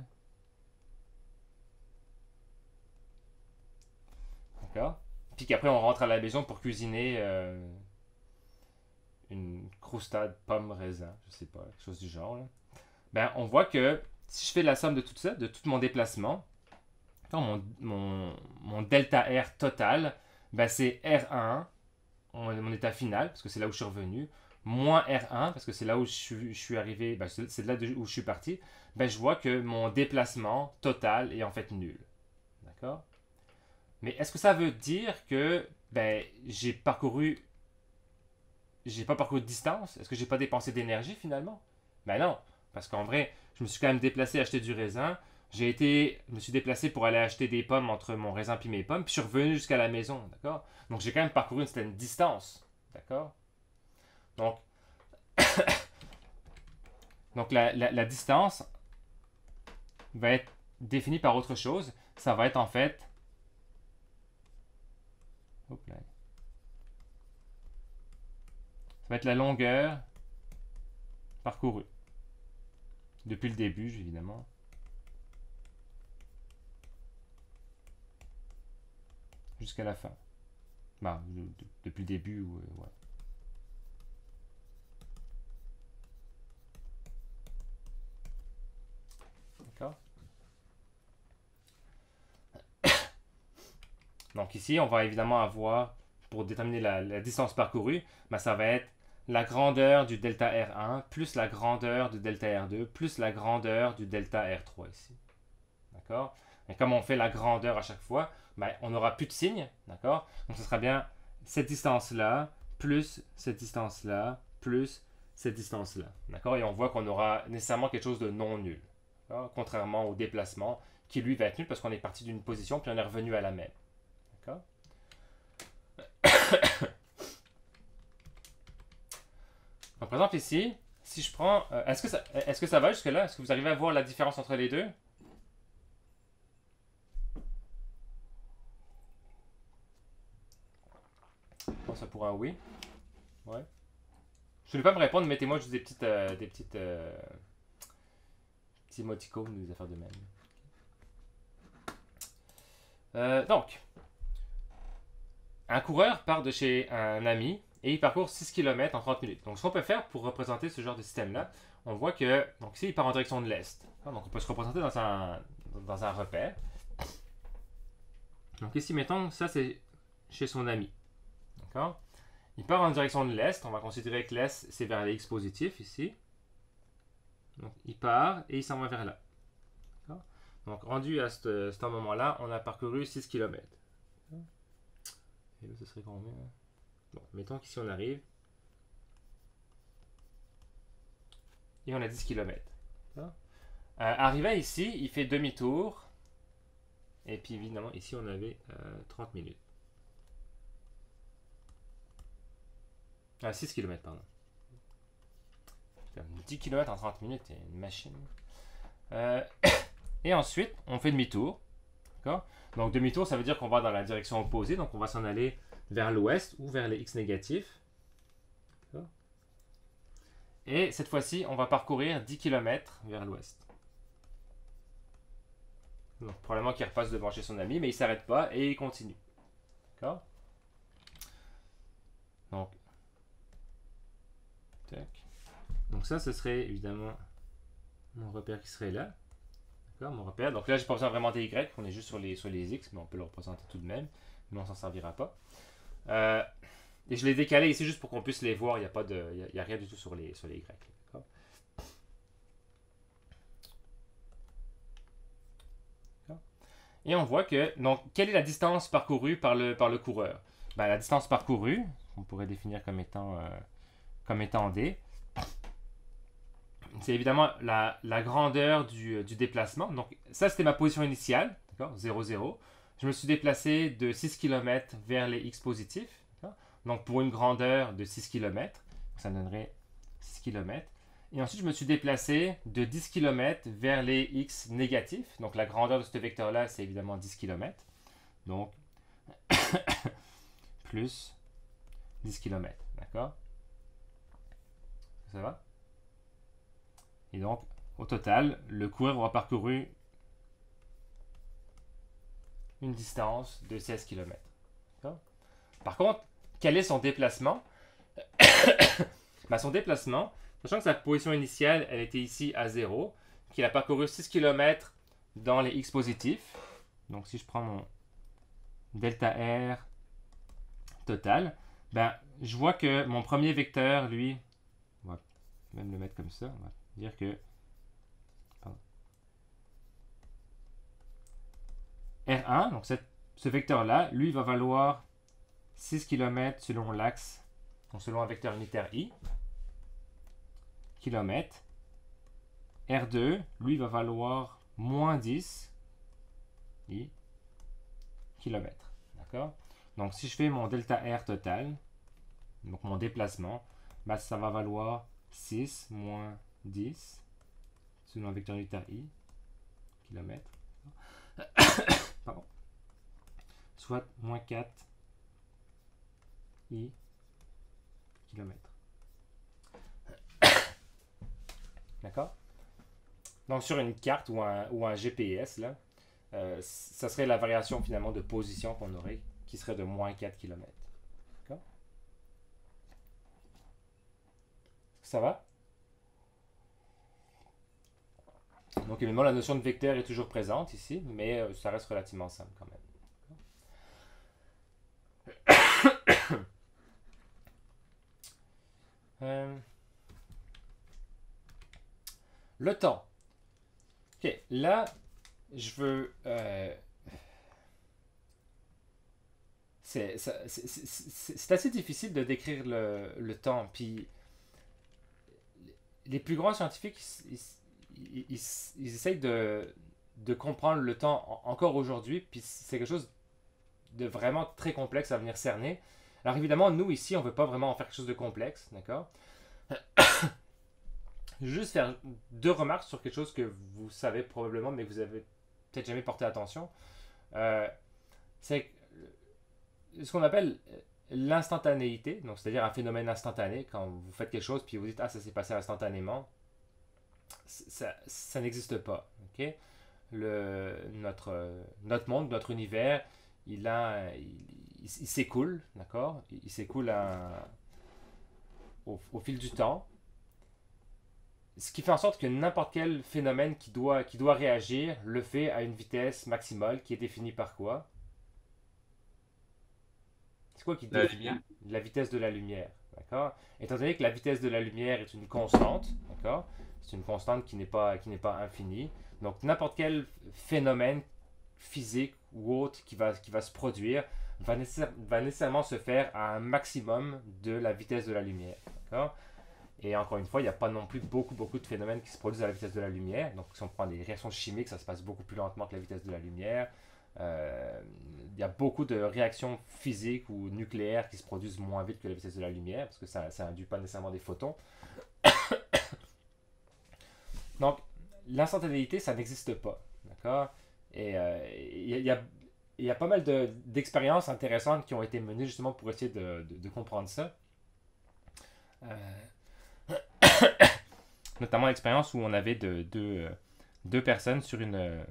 D'accord? Puis qu'après on rentre à la maison pour cuisiner euh, une croustade pomme raisin, je sais pas, quelque chose du genre, là. Ben on voit que si je fais la somme de tout ça, de tout mon déplacement, mon, mon, mon delta R total, ben c'est R un, mon, mon état final, parce que c'est là où je suis revenu, moins R un, parce que c'est là où je suis, je suis arrivé, ben c'est là où je suis parti, ben je vois que mon déplacement total est en fait nul. D'accord? Mais est-ce que ça veut dire que ben, j'ai parcouru, j'ai pas parcouru de distance? Est-ce que j'ai pas dépensé d'énergie finalement? Ben non, parce qu'en vrai, je me suis quand même déplacé acheter du raisin, j'ai été, je me suis déplacé pour aller acheter des pommes entre mon raisin puis mes pommes, puis je suis revenu jusqu'à la maison, d'accord? Donc j'ai quand même parcouru une certaine distance, d'accord? Donc, Donc la, la, la distance va être définie par autre chose. Ça va être en fait... Hop là. Ça va être la longueur parcourue. Depuis le début, évidemment. Jusqu'à la fin. Bah, de, de, depuis le début, euh, ouais. Donc ici, on va évidemment avoir, pour déterminer la, la distance parcourue, ben ça va être la grandeur du delta R un plus la grandeur du delta R deux plus la grandeur du delta R trois ici. D'accord? Et comme on fait la grandeur à chaque fois, ben on n'aura plus de signe. D'accord? Donc ce sera bien cette distance-là plus cette distance-là plus cette distance-là. D'accord? Et on voit qu'on aura nécessairement quelque chose de non nul. D'accord? Contrairement au déplacement qui lui va être nul parce qu'on est parti d'une position puis on est revenu à la même. D'accord? Donc, par exemple, ici, si je prends... Euh, est-ce que, ça, est-ce que ça va jusque-là? Est-ce que vous arrivez à voir la différence entre les deux? pense que ça pourra un oui. Ouais. Je ne vais pas me répondre, mettez-moi juste des petites, euh, des petites, euh, petits émoticônes, des affaires de même. Euh, donc, un coureur part de chez un ami et il parcourt six kilomètres en trente minutes. Donc, ce qu'on peut faire pour représenter ce genre de système-là, on voit que, donc ici, il part en direction de l'est. Donc, on peut se représenter dans un, dans un repère. Donc, ici, mettons, ça, c'est chez son ami. D'accord? Il part en direction de l'est. On va considérer que l'est, c'est vers les x positifs, ici. Donc, il part et il s'en va vers là. D'accord? Donc, rendu à ce, ce moment-là, on a parcouru six kilomètres. Et là, ce serait combien? Bon, mettons qu'ici, on arrive. Et on a dix kilomètres. Euh, arrivé ici, il fait demi-tour. Et puis, évidemment, ici, on avait euh, trente minutes. Ah, six kilomètres, pardon. dix kilomètres en trente minutes, c'est une machine. Euh, et ensuite, on fait demi-tour. Donc, demi-tour, ça veut dire qu'on va dans la direction opposée. Donc, on va s'en aller vers l'ouest ou vers les x négatifs. Et cette fois-ci, on va parcourir dix kilomètres vers l'ouest. Donc, probablement qu'il repasse devant chez son ami, mais il ne s'arrête pas et il continue. D'accord? Donc, tac. Donc ça, ce serait évidemment mon repère qui serait là. D'accord, mon repère. Donc là, j'ai pas besoin vraiment des Y, on est juste sur les, sur les X, mais on peut le représenter tout de même. Mais on s'en servira pas. Euh, et je l'ai décalé ici juste pour qu'on puisse les voir. Il n'y a, pas de, il y a, il y a rien du tout sur les, sur les Y. D'accord? Et on voit que, donc, quelle est la distance parcourue par le, par le coureur? Ben, la distance parcourue, on pourrait définir comme étant, euh, comme étant D, c'est évidemment la, la grandeur du, du déplacement. Donc, ça, c'était ma position initiale, d'accord, zéro, zéro. Je me suis déplacé de six kilomètres vers les X positifs, donc pour une grandeur de six kilomètres. Ça me donnerait six kilomètres. Et ensuite, je me suis déplacé de dix kilomètres vers les X négatifs. Donc, la grandeur de ce vecteur-là, c'est évidemment dix kilomètres. Donc, plus dix kilomètres. D'accord? Ça va? Et donc, au total, le coureur aura parcouru une distance de seize kilomètres. Par contre, quel est son déplacement? Ben, son déplacement, sachant que sa position initiale, elle était ici à zéro, qu'il a parcouru six kilomètres dans les X positifs. Donc, si je prends mon delta R total, ben, je vois que mon premier vecteur, lui, on va même le mettre comme ça, on va dire que pardon, R un, donc cette, ce vecteur-là, lui, va valoir six kilomètres selon l'axe, donc selon un vecteur unitaire I, kilomètres. R deux, lui, va valoir moins dix I, kilomètres. D'accord? Donc, si je fais mon delta R total, donc mon déplacement, ben, ça va valoir six moins dix, selon un vecteur unitaire I, kilomètres. Pardon. Soit moins quatre I, kilomètres. D'accord? Donc, sur une carte ou un, ou un G P S, là, euh, ça serait la variation finalement de position qu'on aurait, qui serait de moins quatre kilomètres. D'accord? Ça va? Donc, évidemment, la notion de vecteur est toujours présente ici, mais euh, ça reste relativement simple quand même. euh... Le temps. Ok, là, je veux... Euh... C'est assez difficile de décrire le, le temps. Puis, les plus grands scientifiques, ils, ils, ils, ils essayent de, de comprendre le temps encore aujourd'hui. Puis, c'est quelque chose de vraiment très complexe à venir cerner. Alors, évidemment, nous, ici, on ne veut pas vraiment en faire quelque chose de complexe. D'accord? Juste faire deux remarques sur quelque chose que vous savez probablement, mais que vous avez peut-être jamais porté attention. Euh, c'est ce qu'on appelle l'instantanéité, donc c'est-à-dire un phénomène instantané, quand vous faites quelque chose puis vous dites ah ça s'est passé instantanément, ça, ça n'existe pas. Ok? Le, notre, notre monde, notre univers, il, a, il, il, il s'écoule, d'accord? Il, il s'écoule à- au, au fil du temps, ce qui fait en sorte que n'importe quel phénomène qui doit, qui doit réagir le fait à une vitesse maximale qui est définie par quoi? C'est quoi qui La définit lumière. la vitesse de la lumière, d'accord? Étant donné que la vitesse de la lumière est une constante, d'accord? C'est une constante qui n'est pas, qui n'est pas infinie. Donc n'importe quel phénomène physique ou autre qui va, qui va se produire va, nécessaire- va nécessairement se faire à un maximum de la vitesse de la lumière, d'accord? Et encore une fois, il n'y a pas non plus beaucoup, beaucoup de phénomènes qui se produisent à la vitesse de la lumière. Donc, si on prend des réactions chimiques, ça se passe beaucoup plus lentement que la vitesse de la lumière. Euh, il y a beaucoup de réactions physiques ou nucléaires qui se produisent moins vite que la vitesse de la lumière, parce que ça, ça induit pas nécessairement des photons. Donc, l'instantanéité, ça n'existe pas. D'accord? Et euh, il y, a- il y a, il y a pas mal de- d'expériences intéressantes qui ont été menées justement pour essayer de, de- de comprendre ça. Euh, Notamment l'expérience où on avait de- deux euh, deux personnes sur une, euh,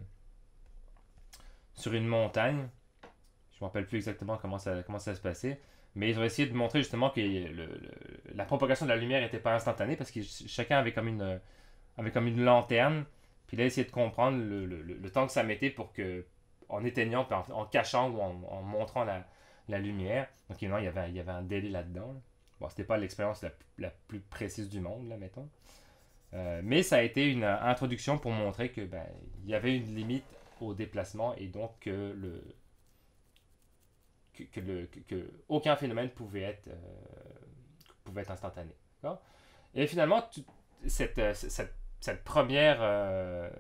sur une montagne. Je ne me rappelle plus exactement comment ça, comment ça se passait. Mais ils ont essayé de montrer justement que le- le- la propagation de la lumière n'était pas instantanée parce que ch- chacun avait comme une, avait comme une lanterne. Puis là, essayer de comprendre le, le- le- le temps que ça mettait pour que, en éteignant, puis en, en cachant ou en, en montrant la, la lumière. Donc, évidemment, il y avait, il y avait un délai là-dedans. Là. Bon, c'était pas l'expérience la, la plus précise du monde, là, mettons. Euh, mais ça a été une euh, introduction pour montrer que ben, il y avait une limite au déplacement et donc que le que, que le que, que aucun phénomène pouvait être euh, pouvait être instantané. D'accord? Et finalement, tu- cette, euh, cette, cette première euh,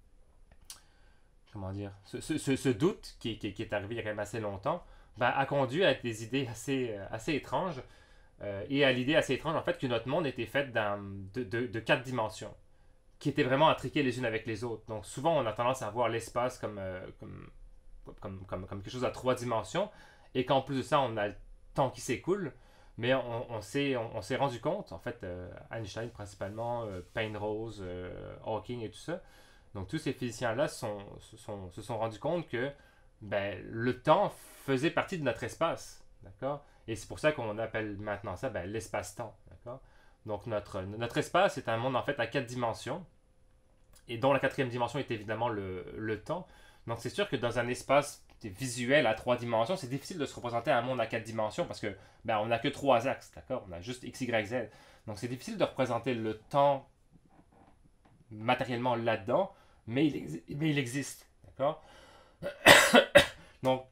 comment dire ce, ce, ce- ce doute qui, qui, qui est arrivé il y a quand même assez longtemps ben, a conduit à des idées assez, euh, assez étranges euh, et à l'idée assez étrange en fait que notre monde était fait dans, de, de, de quatre dimensions qui étaient vraiment intriquées les unes avec les autres. Donc souvent on a tendance à voir l'espace comme, euh, comme, comme, comme, comme quelque chose à trois dimensions et qu'en plus de ça on a le temps qui s'écoule. Mais on, on s'est on, on s'est rendu compte, en fait, euh, Einstein principalement, euh, Penrose, euh, Hawking et tout ça, donc tous ces physiciens-là sont, se, sont, se sont rendus compte que ben, le temps faisait partie de notre espace, d'accord? Et c'est pour ça qu'on appelle maintenant ça ben, l'espace-temps, d'accord? Donc notre, notre espace est un monde en fait à quatre dimensions, et dont la quatrième dimension est évidemment le, le temps. Donc c'est sûr que dans un espace visuel à trois dimensions, c'est difficile de se représenter un monde à quatre dimensions parce que ben, on n'a que trois axes, d'accord? On a juste x, y, z. Donc c'est difficile de représenter le temps matériellement là-dedans, mais il, exi- mais il existe, d'accord? Donc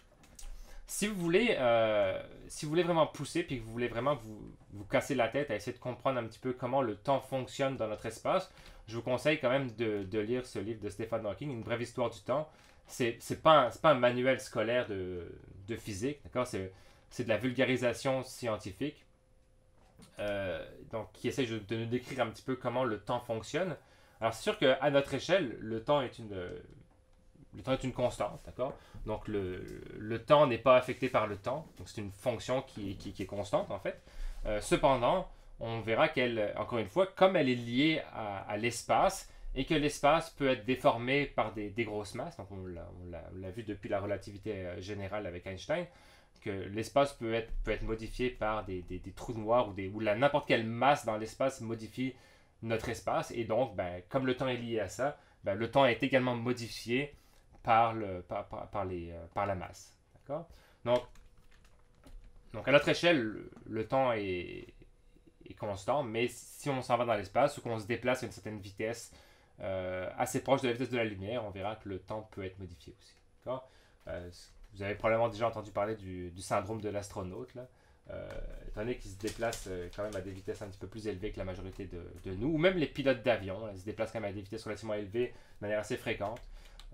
si vous voulez, euh, si vous voulez vraiment pousser puis que vous voulez vraiment vous, vous casser la tête à essayer de comprendre un petit peu comment le temps fonctionne dans notre espace, je vous conseille quand même de, de lire ce livre de Stephen Hawking, Une brève histoire du temps. C'est, c'est pas un, c'est pas un manuel scolaire de, de physique, d'accord? C'est, c'est de la vulgarisation scientifique, euh, donc qui essaie de, de nous décrire un petit peu comment le temps fonctionne. Alors c'est sûr qu'à notre échelle, le temps est une, le temps est une constante, d'accord? Donc le, le temps n'est pas affecté par le temps, donc c'est une fonction qui, qui, qui est constante en fait. Euh, cependant, on verra qu'elle, encore une fois, comme elle est liée à, à l'espace, et que l'espace peut être déformé par des, des grosses masses, donc on l'a, on l'a- on l'a vu depuis la relativité euh, générale avec Einstein, que l'espace peut être, peut être modifié par des, des, des trous noirs ou, des, ou la, n'importe quelle masse dans l'espace modifie notre espace, et donc, ben, comme le temps est lié à ça, ben, le temps est également modifié par, le, par, par, par les, euh, par la masse. D'accord? Donc, donc, à notre échelle, le, le temps est, est constant, mais si on s'en va dans l'espace ou qu'on se déplace à une certaine vitesse euh, assez proche de la vitesse de la lumière, on verra que le temps peut être modifié aussi. D'accord? Euh, vous avez probablement déjà entendu parler du, du syndrome de l'astronaute, là. Euh, étant donné qu'ils se déplacent euh, quand même à des vitesses un petit peu plus élevées que la majorité de, de nous, ou même les pilotes d'avion, là, ils se déplacent quand même à des vitesses relativement élevées de manière assez fréquente. Euh,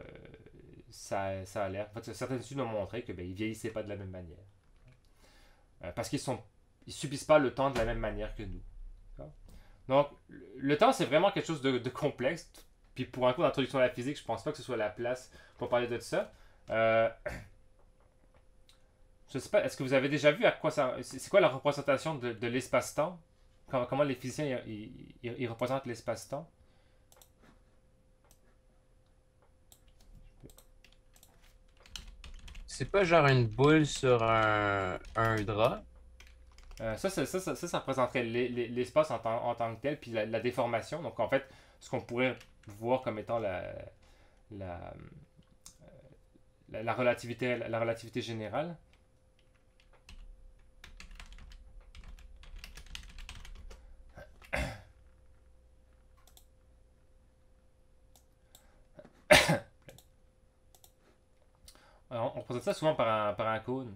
ça, ça a l'air. En fait, certaines études ont montré que ben, ils vieillissaient pas de la même manière. Euh, parce qu'ils sont ils subissent pas le temps de la même manière que nous. D'accord? Donc, le le temps, c'est vraiment quelque chose de, de complexe. Puis pour un cours d'introduction à la physique, je pense pas que ce soit la place pour parler de ça. Euh, je sais pas, est-ce que vous avez déjà vu à quoi ça... C'est c'est quoi la représentation de, de l'espace-temps? Comment, comment les physiciens ils, ils- ils représentent l'espace-temps? C'est pas genre une boule sur un, un drap? Euh, ça, ça, ça, ça, ça, ça représenterait l'e- l'e- l'espace en, tant- en tant que tel, puis la, la déformation. Donc, en fait, ce qu'on pourrait voir comme étant la, la, la, la relativité, la, la relativité générale. Alors, on représente ça souvent par un, par un cône.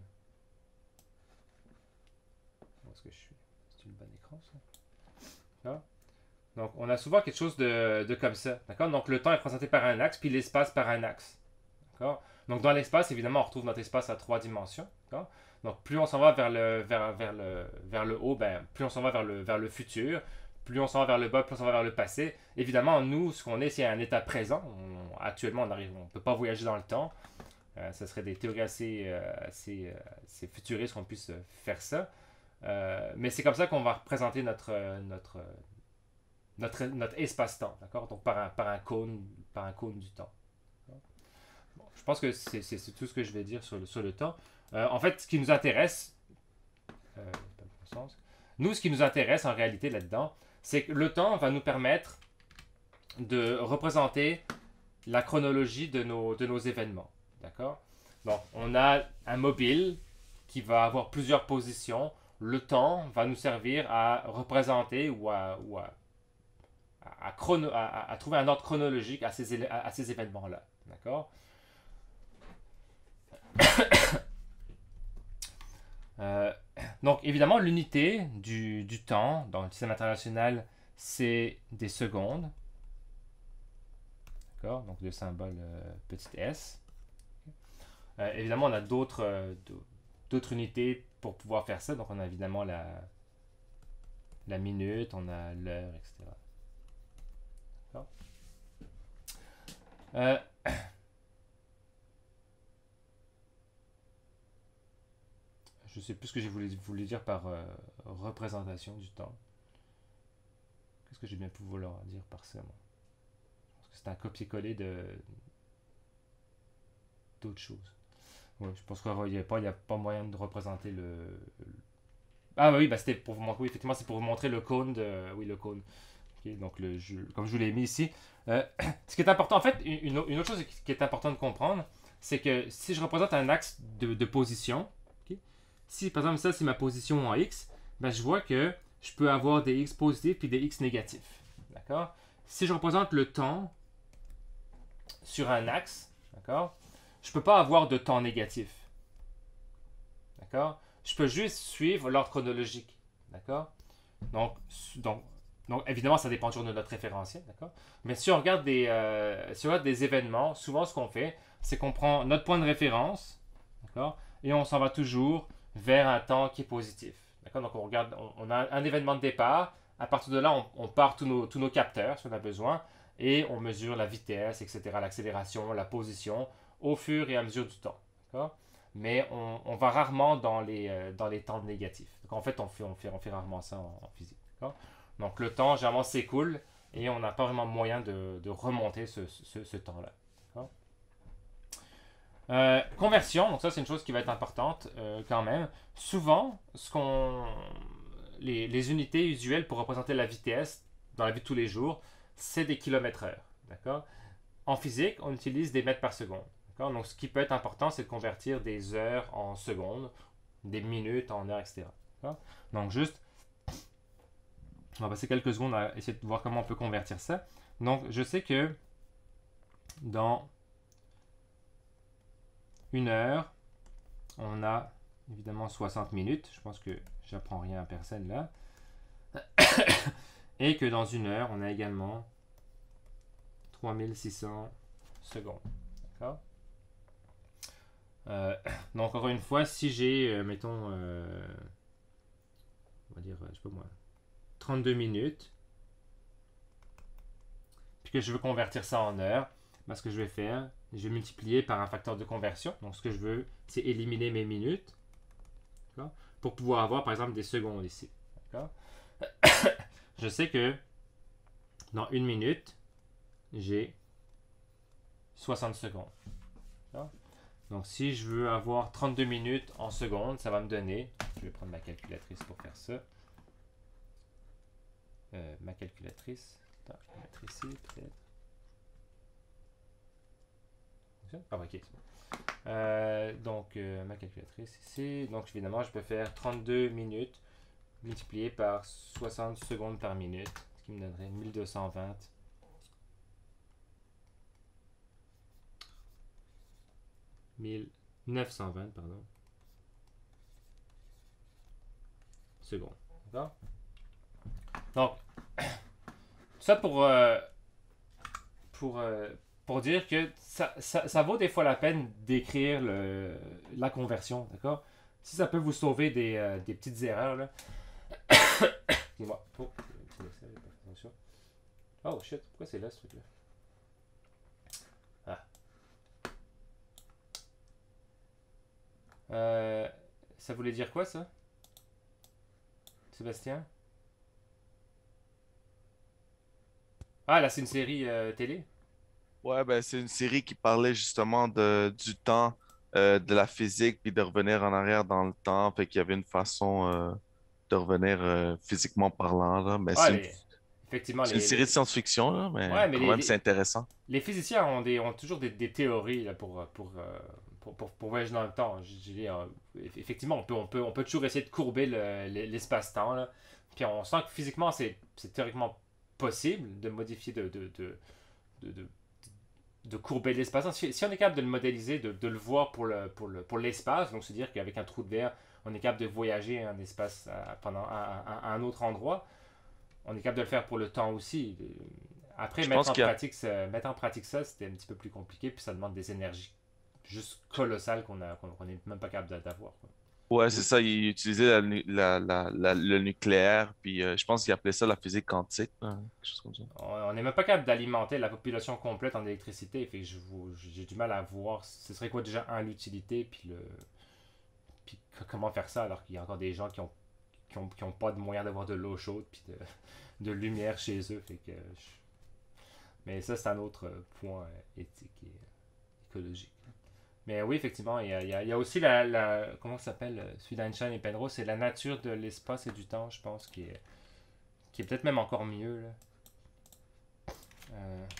Où est-ce que je suis? C'est une bonne écran, ça? Là. Donc, on a souvent quelque chose de, de comme ça. D'accord? Donc, le temps est représenté par un axe, puis l'espace par un axe. D'accord? Donc, dans l'espace, évidemment, on retrouve notre espace à trois dimensions. D'accord? Donc, plus on s'en va vers le, vers, vers le, vers le haut, ben, plus on s'en va vers le, vers le futur. Plus on s'en va vers le bas, plus on s'en va vers le passé. Évidemment, nous, ce qu'on est, c'est un état présent. On- actuellement, on arrive, on ne peut pas voyager dans le temps. Euh, ce serait des théories assez, euh, assez, euh, assez futuristes qu'on puisse euh, faire ça. Euh, mais c'est comme ça qu'on va représenter notre, euh, notre, euh, notre, notre espace-temps, d'accord? Donc par un, par un cône, par un cône du temps. Bon, je pense que c'est c'est- c'est tout ce que je vais dire sur le, sur le temps. Euh, en fait, ce qui nous intéresse, euh, dans le bon sens, nous, ce qui nous intéresse en réalité là-dedans, c'est que le temps va nous permettre de représenter la chronologie de nos, de nos événements. D'accord? Donc, on a un mobile qui va avoir plusieurs positions. Le temps va nous servir à représenter ou à, ou à, à, à chrono- à- à- à trouver un ordre chronologique à ces, élé- à, à ces événements-là. D'accord? Euh, donc, évidemment, l'unité du, du temps dans le système international, c'est des secondes. D'accord? Donc, le symbole euh, petit s. Euh, évidemment, on a d'autres euh, d'au- d'autres unités pour pouvoir faire ça. Donc, on a évidemment la, la minute, on a l'heure, et cetera. D'accord? Euh, je sais plus ce que j'ai voulu, voulu dire par euh, représentation du temps. Qu'est-ce que j'ai bien pu vouloir dire par ça, moi? Je pense que c'est un copier-coller de d'autres choses. Ouais, je pense qu'il n'y a, pas- il y a pas moyen de représenter le. le- Ah bah oui, bah c'était pour vous montrer, oui, effectivement, c'est pour vous montrer le cône de. Oui, le cône. Ok, donc, le, je- comme je vous l'ai mis ici. Euh, ce qui est important, en fait, une, une autre chose qui qui est importante de comprendre, c'est que si je représente un axe de, de position, ok, si par exemple ça c'est ma position en X, ben, je vois que je peux avoir des X positifs puis des X négatifs. D'accord? Si je représente le temps sur un axe, d'accord, je ne peux pas avoir de temps négatif. D'accord? Je peux juste suivre l'ordre chronologique. D'accord? Donc, su- donc, donc, évidemment, ça dépend toujours de notre référentiel. D'accord? Mais si on regarde des, euh, si on regarde des événements, souvent ce qu'on fait, c'est qu'on prend notre point de référence, d'accord? Et on s'en va toujours vers un temps qui est positif. D'accord? Donc, on regarde, on, on a un événement de départ. À partir de là, on, on part tous nos, tous nos capteurs, si on a besoin, et on mesure la vitesse, et cetera, l'accélération, la position, au fur et à mesure du temps. D'accord? Mais on, on va rarement dans les, euh, dans les temps négatifs. Donc, en fait, on fait, on fait, on fait rarement ça en, en physique. D'accord? Donc, le temps, généralement, s'écoule et on n'a pas vraiment moyen de, de remonter ce, ce, ce temps-là. D'accord? Euh, conversion, donc ça, c'est une chose qui va être importante euh, quand même. Souvent, ce qu'on, les, les unités usuelles pour représenter la vitesse dans la vie de tous les jours, c'est des kilomètres heure. D'accord? En physique, on utilise des mètres par seconde. D'accord? Donc, ce qui peut être important, c'est de convertir des heures en secondes, des minutes en heures, et cetera. D'accord? Donc, juste, on va passer quelques secondes à essayer de voir comment on peut convertir ça. Donc, je sais que dans une heure, on a évidemment soixante minutes. Je pense que j'apprends rien à personne là. Et que dans une heure, on a également trois mille six cents secondes. D'accord? Euh, donc, encore une fois, si j'ai, euh, mettons, euh, on va dire, euh, je sais pas moi, trente-deux minutes, puis que je veux convertir ça en heures, ben, ce que je vais faire, je vais multiplier par un facteur de conversion. Donc, ce que je veux, c'est éliminer mes minutes. D'accord? Pour pouvoir avoir, par exemple, des secondes ici. D'accord? Je sais que dans une minute, j'ai soixante secondes. D'accord? Donc, si je veux avoir trente-deux minutes en secondes, ça va me donner, je vais prendre ma calculatrice pour faire ça. Euh, ma calculatrice, attends, je vais mettre ici, peut-être. Ah, ok, c'est bon. Euh, donc, euh, ma calculatrice ici. Donc, évidemment, je peux faire trente-deux minutes multiplié par soixante secondes par minute, ce qui me donnerait mille deux cent vingt. mille neuf cent vingt, pardon. Secondes. D'accord? Donc, ça pour, euh, pour, euh, pour dire que ça, ça, ça vaut des fois la peine d'écrire le, la conversion, d'accord? Si ça peut vous sauver des, euh, des petites erreurs, là. Excusez-moi. Oh, attention. Oh shit, pourquoi c'est là ce truc-là? Ah. Euh, ça voulait dire quoi ça? Sébastien? Ah là c'est une série euh, télé? Ouais, ben c'est une série qui parlait justement de, du temps, euh, de la physique, puis de revenir en arrière dans le temps. Fait qu'il y avait une façon euh, de revenir euh, physiquement parlant, là. Mais Ah c'est une, les, effectivement c'est une les, série de les, science-fiction, là, ouais mais mais quand les, même, c'est les, intéressant. les physiciens ont, des, ont toujours des, des théories là, pour, pour, euh, pour, pour, pour voyager dans le temps. Je, je dis, euh, effectivement on peut, on, peut, on peut toujours essayer de courber le- le- l'espace-temps là. Puis on sent que physiquement c'est c'est théoriquement possible de modifier de, de, de, de, de de courber l'espace. Si, si on est capable de le modéliser, de, de le voir pour le, pour le, pour l'espace, donc se dire qu'avec un trou de verre, on est capable de voyager un espace à, pendant, à, à- à un autre endroit, on est capable de le faire pour le temps aussi. Après, Je mettre pense en, qu'il y a. pratique, ça- mettre en pratique ça, c'était un petit peu plus compliqué, puis ça demande des énergies juste colossales qu'on a, qu'on qu'on n'est même pas capable d'a- d'avoir. Quoi. Ouais, c'est ça, il utilisait la nu- la- la- la- le nucléaire, puis euh, je pense qu'il appelait ça la physique quantique, là, quelque chose comme ça. On n'est même pas capable d'alimenter la population complète en électricité, fait que je vous- j'ai du mal à voir ce serait quoi déjà un l'utilité, puis le puis c- comment faire ça alors qu'il y a encore des gens qui ont qui ont, qui ont pas de moyen d'avoir de l'eau chaude puis de, de lumière chez eux, fait que je- mais ça c'est un autre point euh, éthique et euh, écologique. Mais oui, effectivement, il y a, il y a- il y a aussi la, la- comment ça s'appelle, euh, celui d'Einstein et Penrose, c'est la nature de l'espace et du temps, je pense, qui est, qui est peut-être même encore mieux, là. Euh,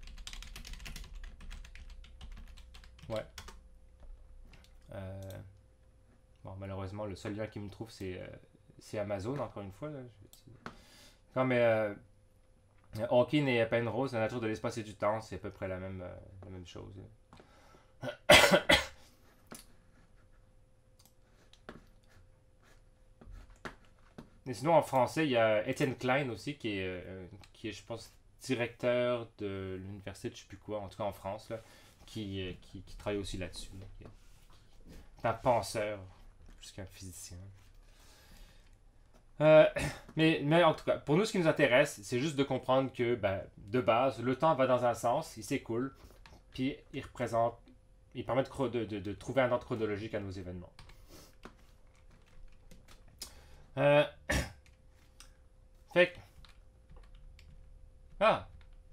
ouais. Euh, bon, malheureusement, le seul lien qui me trouve, c'est euh, c'est Amazon, encore une fois, là. Je vais essayer. Non, mais euh, Hawking et Penrose, la nature de l'espace et du temps, c'est à peu près la même, euh, la même chose. Là. Et sinon, en français, il y a Étienne Klein aussi, qui est, euh, qui est, je pense, directeur de l'université de je sais plus quoi, en tout cas en France, là, qui, euh, qui, qui travaille aussi là-dessus. Là, qui est qui est un penseur, plus qu'un physicien. Euh, mais, mais en tout cas, pour nous, ce qui nous intéresse, c'est juste de comprendre que, ben, de base, le temps va dans un sens, il s'écoule, puis il représente, il permet de, chro- de, de, de trouver un ordre chronologique à nos événements. Euh, fait que... Ah!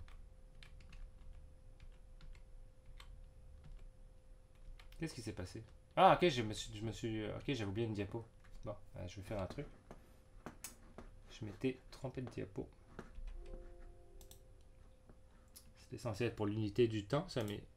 Qu'est-ce qui s'est passé? Ah, ok, je me suis... Je me suis ok, j'avais oublié une diapo. Bon, euh, je vais faire un truc. Je m'étais trompé de diapo. C'était censé être pour l'unité du temps, ça, mais...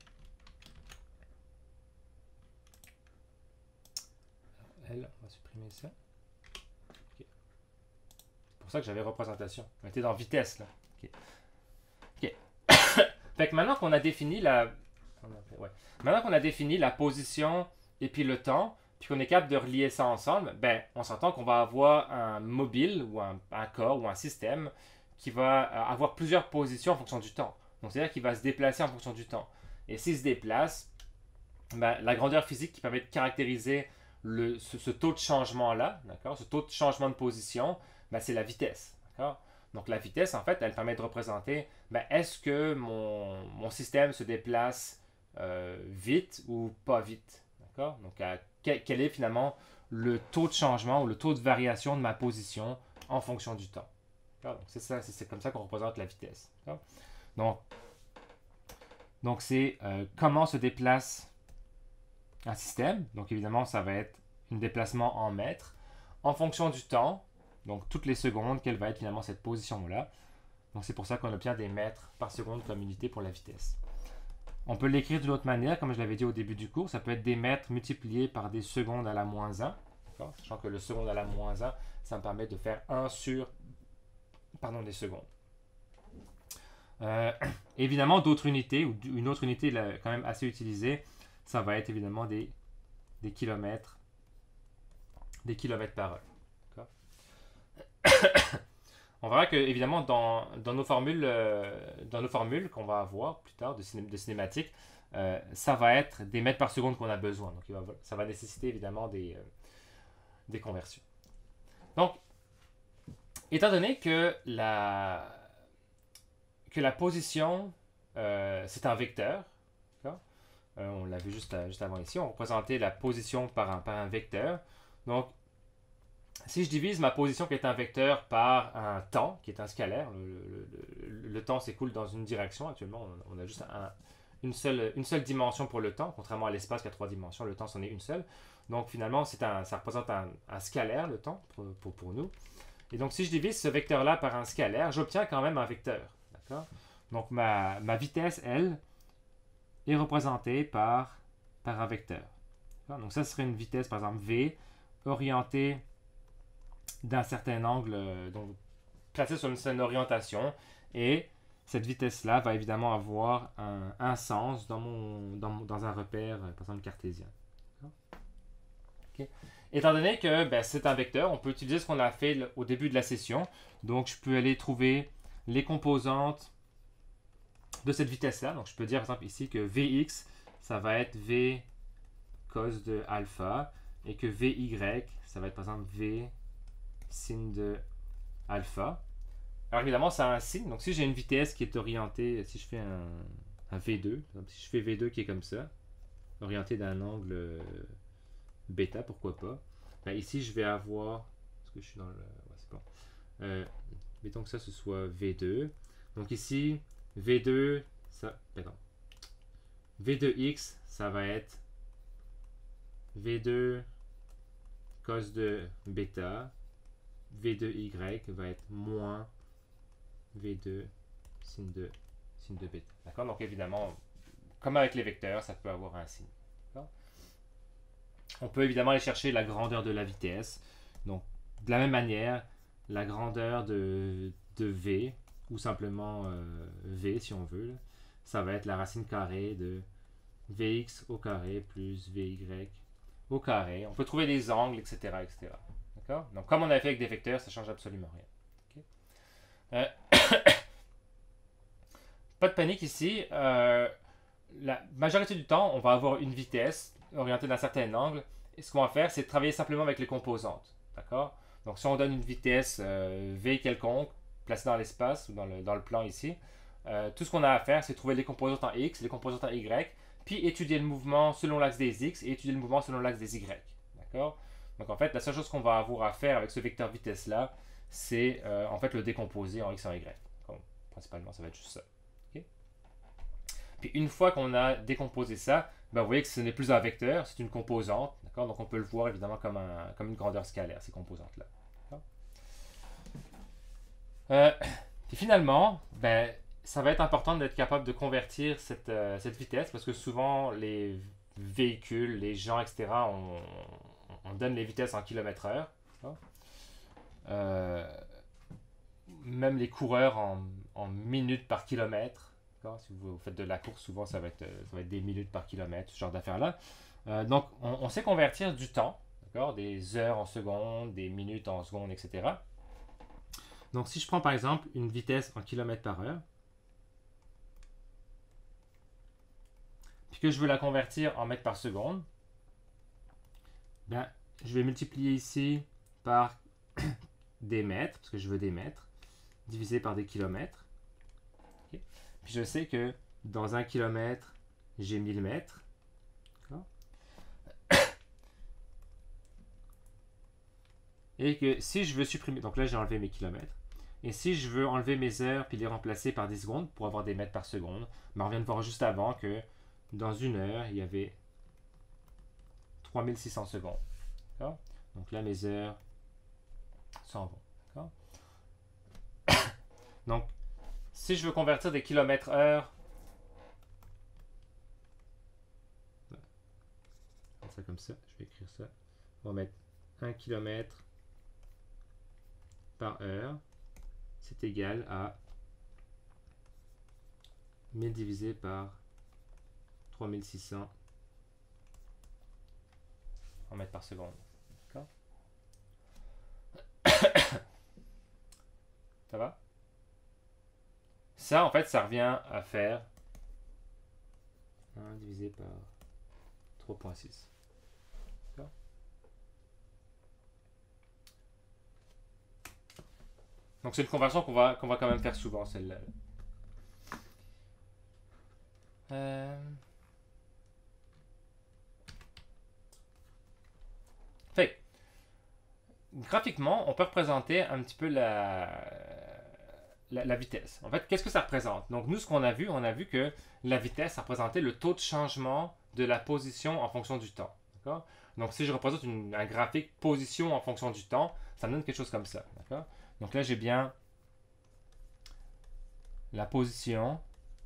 Elle, on va supprimer ça. Ok. C'est pour ça que j'avais représentation. On était dans vitesse, là. Ok. Ok. Fait que maintenant qu'on a défini la... Ouais. Maintenant qu'on a défini la position et puis le temps, puis qu'on est capable de relier ça ensemble, ben, on s'entend qu'on va avoir un mobile ou un, un corps ou un système qui va avoir plusieurs positions en fonction du temps. Donc, c'est-à-dire qu'il va se déplacer en fonction du temps. Et s'il se déplace, ben, la grandeur physique qui permet de caractériser le, ce, ce taux de changement-là, d'accord, ce taux de changement de position, ben, c'est la vitesse. D'accord? Donc, la vitesse, en fait, elle permet de représenter ben, est-ce que mon, mon système se déplace euh, vite ou pas vite. D'accord? Donc, à, quel, quel est finalement le taux de changement ou le taux de variation de ma position en fonction du temps. Donc, c'est ça, c'est comme ça qu'on représente la vitesse. Donc, donc c'est euh, comment se déplace un système. Donc, évidemment, ça va être un déplacement en mètres. En fonction du temps, donc toutes les secondes, quelle va être finalement cette position-là. Donc, c'est pour ça qu'on obtient des mètres par seconde comme unité pour la vitesse. On peut l'écrire d'une autre manière, comme je l'avais dit au début du cours. Ça peut être des mètres multipliés par des secondes à la moins un. Sachant que le seconde à la moins un, ça me permet de faire un sur pardon, des secondes. Euh, évidemment, d'autres unités, ou une autre unité là, quand même assez utilisée, ça va être évidemment des, des kilomètres, des kilomètres par heure. On verra que, évidemment, dans, dans nos formules, euh, dans nos formules qu'on va avoir plus tard de, ciné, de cinématique, euh, ça va être des mètres par seconde qu'on a besoin. Donc, il va, ça va nécessiter évidemment des, euh, des conversions. Donc, étant donné que la, que la position, euh, c'est un vecteur, euh, on l'a vu juste, juste avant ici, on représentait la position par un, par un vecteur. Donc, si je divise ma position qui est un vecteur par un temps, qui est un scalaire, le, le, le, le temps s'écoule dans une direction. Actuellement, on, on a juste un, une, seule, une seule dimension pour le temps, contrairement à l'espace qui a trois dimensions, le temps c'en est une seule. Donc finalement, c'est un, ça représente un, un scalaire, le temps, pour, pour, pour nous. Et donc si je divise ce vecteur-là par un scalaire, j'obtiens quand même un vecteur. D'accord? Donc ma, ma vitesse, elle, est représentée par, par un vecteur. D'accord? Donc ça serait une vitesse, par exemple, V, orientée d'un certain angle, donc placée sur une certaine orientation, et cette vitesse-là va évidemment avoir un, un sens dans, mon, dans, dans un repère, par exemple, cartésien. Okay. Étant donné que ben, c'est un vecteur, on peut utiliser ce qu'on a fait au début de la session. Donc, je peux aller trouver les composantes de cette vitesse-là. Donc, je peux dire, par exemple, ici que Vx, ça va être V cos de alpha, et que Vy, ça va être, par exemple, V sin de alpha. Alors, évidemment, ça a un signe. Donc, si j'ai une vitesse qui est orientée, si je fais un, un V deux, par exemple, si je fais V deux qui est comme ça, orienté d'un angle bêta, pourquoi pas. Ben, ici, je vais avoir... Est-ce que je suis dans le... Ouais, c'est bon. Euh, mettons que ça, ce soit V deux. Donc ici, V deux, ça... Pardon. V deux x, ça va être V deux cos de bêta. V deux y va être moins V deux sin de, sin de bêta. D'accord? Donc évidemment, comme avec les vecteurs, ça peut avoir un signe. On peut évidemment aller chercher la grandeur de la vitesse. Donc, de la même manière, la grandeur de, de V, ou simplement euh, V si on veut, ça va être la racine carrée de Vx au carré plus Vy au carré. On peut trouver des angles, et cetera et cetera. D'accord? Donc, comme on a fait avec des vecteurs, ça ne change absolument rien. Okay? Euh, pas de panique ici. Euh, la majorité du temps, on va avoir une vitesse orientée d'un certain angle. Et ce qu'on va faire, c'est travailler simplement avec les composantes. D'accord? Donc, si on donne une vitesse euh, V quelconque, placée dans l'espace ou dans le, dans le plan ici, euh, tout ce qu'on a à faire, c'est trouver les composantes en X, les composantes en Y, puis étudier le mouvement selon l'axe des X et étudier le mouvement selon l'axe des Y. D'accord? Donc, en fait, la seule chose qu'on va avoir à faire avec ce vecteur vitesse-là, c'est euh, en fait le décomposer en X et en Y. Donc, principalement, ça va être juste ça. Okay? Puis, une fois qu'on a décomposé ça, ben, vous voyez que ce n'est plus un vecteur, c'est une composante. Donc, on peut le voir évidemment comme, un, comme une grandeur scalaire, ces composantes-là. Euh, puis finalement, ben, ça va être important d'être capable de convertir cette, euh, cette vitesse parce que souvent, les véhicules, les gens, et cetera, on, on donne les vitesses en kilomètres heure. Euh, même les coureurs en, en minutes par kilomètre. Si vous faites de la course, souvent, ça va être, ça va être des minutes par kilomètre, ce genre d'affaires-là. Euh, donc, on, on sait convertir du temps, des heures en secondes, des minutes en secondes, et cetera. Donc, si je prends par exemple une vitesse en kilomètres par heure, puis que je veux la convertir en mètres par seconde, ben, je vais multiplier ici par des mètres, parce que je veux des mètres, divisé par des kilomètres. Okay. Puis je sais que dans un kilomètre, j'ai mille mètres. Et que si je veux supprimer, donc là j'ai enlevé mes kilomètres, et si je veux enlever mes heures puis les remplacer par des secondes pour avoir des mètres par seconde, ben on vient de voir juste avant que dans une heure, il y avait trois mille six cents secondes. Donc là, mes heures s'en vont. Donc, si je veux convertir des kilomètres heure, ça comme ça, je vais écrire ça. On va mettre un kilomètre par heure. C'est égal à mille divisé par trois mille six cents en mètres par seconde. D'accord? Ça va? Ça, en fait, ça revient à faire un divisé par trois virgule six. D'accord? Donc, c'est une conversion qu'on va, qu'on va quand même faire souvent, celle-là. Euh... Fait, graphiquement, on peut représenter un petit peu la, la, la vitesse. En fait, qu'est-ce que ça représente? Donc, nous, ce qu'on a vu, on a vu que la vitesse, ça représentait le taux de changement de la position en fonction du temps. D'accord? Donc, si je représente une, un graphique position en fonction du temps, ça me donne quelque chose comme ça. D'accord? Donc là, j'ai bien la position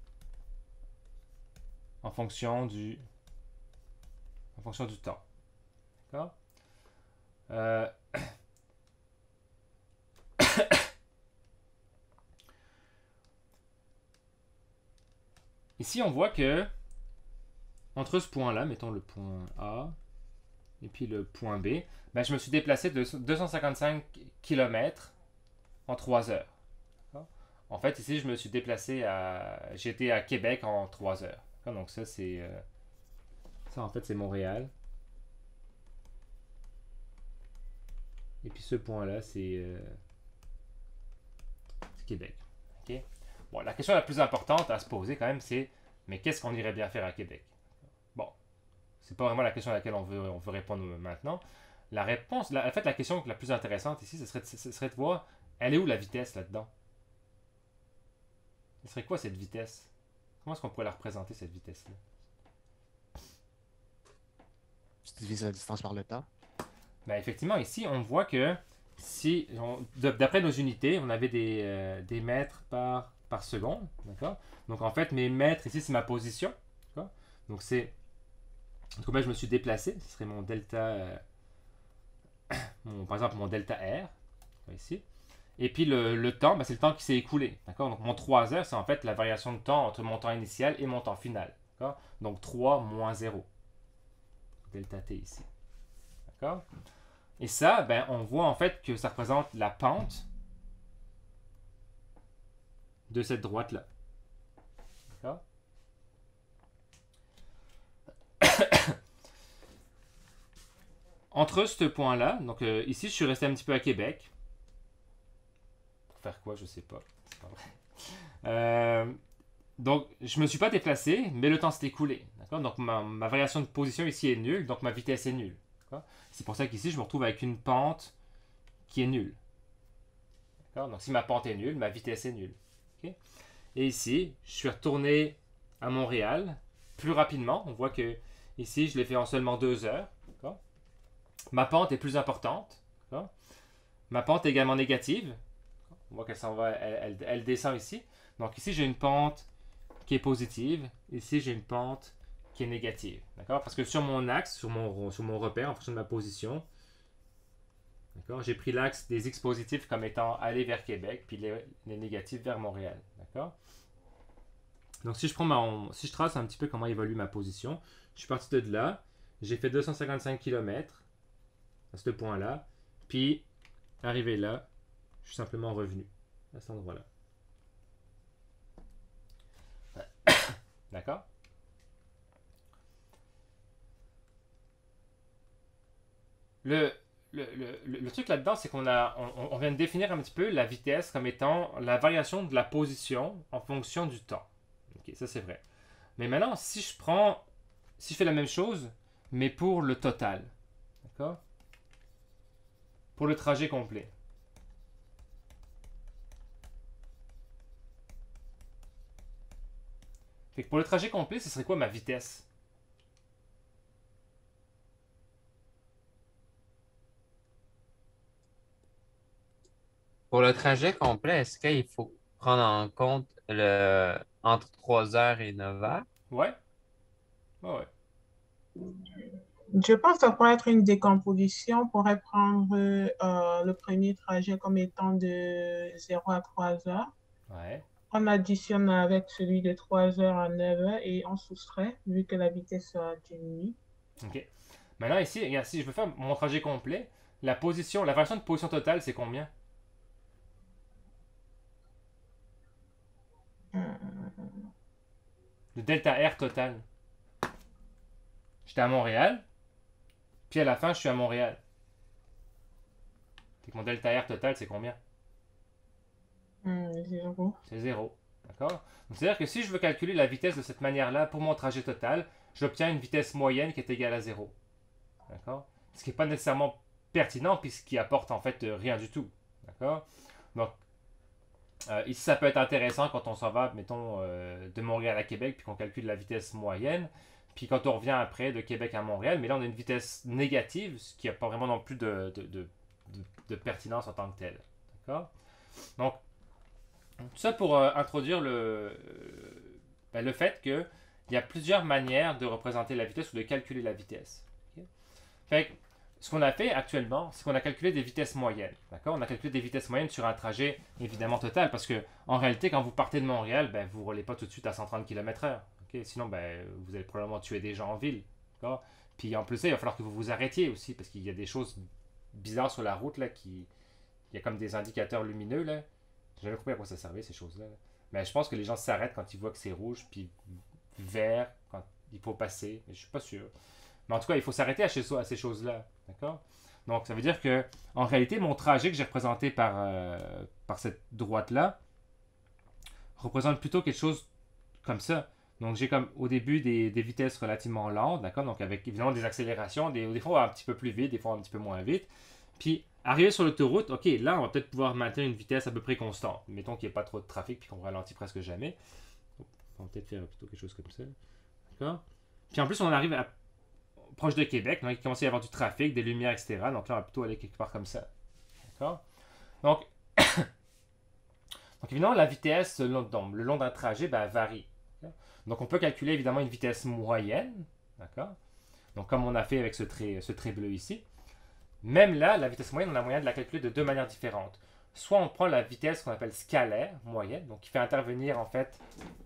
en fonction du, en fonction du temps. D'accord? Euh... Ici, on voit que entre ce point-là, mettons le point A et puis le point B, ben, je me suis déplacé de deux cent cinquante-cinq kilomètres en trois heures. En fait, ici, je me suis déplacé à... J'étais à Québec en trois heures. Donc ça, c'est... Euh... Ça, en fait, c'est Montréal. Et puis ce point-là, c'est euh... Québec. Okay? Bon, la question la plus importante à se poser quand même, c'est mais qu'est-ce qu'on irait bien faire à Québec? Bon, c'est pas vraiment la question à laquelle on veut, on veut répondre maintenant. La réponse, la, en fait, la question la plus intéressante ici, ce serait, ce serait de voir, elle est où la vitesse là-dedans? Ce serait quoi cette vitesse? Comment est-ce qu'on pourrait la représenter, cette vitesse-là? Tu divises la distance par le temps? Ben, effectivement, ici, on voit que si, d'après nos unités, on avait des, euh, des mètres par, par seconde. D'accord? Donc, en fait, mes mètres, ici, c'est ma position. Donc, c'est combien je me suis déplacé. Ce serait mon delta, euh, mon, par exemple, mon delta R. Ici. Et puis, le, le temps, ben, c'est le temps qui s'est écoulé. D'accord? Donc, mon trois heures, c'est en fait la variation de temps entre mon temps initial et mon temps final. D'accord? Donc, trois moins zéro. Delta T ici. D'accord? Et ça, ben, on voit en fait que ça représente la pente de cette droite-là. D'accord? Entre ce point-là, donc euh, ici, je suis resté un petit peu à Québec. Pour faire quoi, je sais pas. C'est pas vrai. Euh, donc, je me suis pas déplacé, mais le temps s'est écoulé. D'accord? Donc, ma, ma variation de position ici est nulle, donc ma vitesse est nulle. C'est pour ça qu'ici, je me retrouve avec une pente qui est nulle. Donc, si ma pente est nulle, ma vitesse est nulle. Okay? Et ici, je suis retourné à Montréal plus rapidement. On voit que ici, je l'ai fait en seulement deux heures. Ma pente est plus importante. Ma pente est également négative. On voit qu'elle s'en va, elle, elle, elle descend ici. Donc ici, j'ai une pente qui est positive. Ici, j'ai une pente qui est négative. D'accord? Parce que sur mon axe, sur mon, sur mon repère, en fonction de ma position, d'accord, j'ai pris l'axe des X positifs comme étant aller vers Québec, puis les, les négatifs vers Montréal. D'accord? Donc, si je prends ma, si je trace un petit peu comment évolue ma position, je suis parti de là, j'ai fait deux cent cinquante-cinq kilomètres à ce point-là, puis arrivé là, je suis simplement revenu à cet endroit-là. D'accord? Le, le, le, le truc là-dedans, c'est qu'on a, on, on vient de définir un petit peu la vitesse comme étant la variation de la position en fonction du temps. Ok, ça c'est vrai. Mais maintenant, si je prends, si je fais la même chose, mais pour le total, d'accord? pour le trajet complet. Fait que pour le trajet complet, ce serait quoi ma vitesse? Pour le trajet complet, est-ce qu'il faut prendre en compte le entre trois heures et neuf heures? Ouais. Ouais, ouais. Je pense que ça pourrait être une décomposition. On pourrait prendre euh, le premier trajet comme étant de zéro à trois heures. Ouais. On additionne avec celui de trois heures à neuf heures et on soustrait vu que la vitesse sera diminuée. OK. Maintenant, ici, regarde, si je veux faire mon trajet complet, la position, la variation de position totale, c'est combien? Le delta R total. J'étais à Montréal, puis à la fin, je suis à Montréal. Fait que mon delta R total, c'est combien? Hum, zéro. C'est zéro. D'accord? C'est-à-dire que si je veux calculer la vitesse de cette manière-là pour mon trajet total, j'obtiens une vitesse moyenne qui est égale à zéro. D'accord? Ce qui n'est pas nécessairement pertinent, puisqu'il apporte en fait euh, rien du tout. D'accord? Donc, euh, ici, ça peut être intéressant quand on s'en va, mettons, euh, de Montréal à Québec, puis qu'on calcule la vitesse moyenne. Puis quand on revient après de Québec à Montréal, mais là, on a une vitesse négative, ce qui n'a pas vraiment non plus de, de, de, de, de pertinence en tant que telle. D'accord? Donc, tout ça pour euh, introduire le, euh, ben, le fait qu'il y a plusieurs manières de représenter la vitesse ou de calculer la vitesse. Okay? Fait que, ce qu'on a fait actuellement, c'est qu'on a calculé des vitesses moyennes. D'accord? On a calculé des vitesses moyennes sur un trajet évidemment total, parce que en réalité, quand vous partez de Montréal, ben, vous ne roulez pas tout de suite à cent trente kilomètres heure. Okay? Sinon, ben, vous allez probablement tuer des gens en ville. D'accord? Puis en plus, ça, il va falloir que vous vous arrêtiez aussi, parce qu'il y a des choses bizarres sur la route, là, qui... il y a comme des indicateurs lumineux, là. J'ai jamais compris à quoi ça servait, ces choses-là. Mais je pense que les gens s'arrêtent quand ils voient que c'est rouge, puis vert quand il faut passer. Mais je suis pas sûr. Mais en tout cas, il faut s'arrêter à, à ces choses-là. D'accord? Donc, ça veut dire que, en réalité, mon trajet que j'ai représenté par, euh, par cette droite-là représente plutôt quelque chose comme ça. Donc, j'ai comme au début des, des vitesses relativement lentes, d'accord? Donc, avec évidemment des accélérations, des, des fois un petit peu plus vite, des fois un petit peu moins vite. Puis, arrivé sur l'autoroute, ok, là, on va peut-être pouvoir maintenir une vitesse à peu près constante. Mettons qu'il n'y ait pas trop de trafic puis qu'on ralentit presque jamais. On va peut-être faire plutôt quelque chose comme ça. D'accord? Puis en plus, on arrive à, proche de Québec, donc il commence à y avoir du trafic, des lumières, et cetera. Donc là, on va plutôt aller quelque part comme ça. D'accord? Donc, donc évidemment, la vitesse le long, le long d'un trajet ben, varie. D'accord? Donc, on peut calculer évidemment une vitesse moyenne. D'accord? Donc, comme on a fait avec ce trait, ce trait bleu ici. Même là, la vitesse moyenne, on a moyen de la calculer de deux manières différentes. Soit on prend la vitesse qu'on appelle scalaire, moyenne, donc qui fait intervenir en fait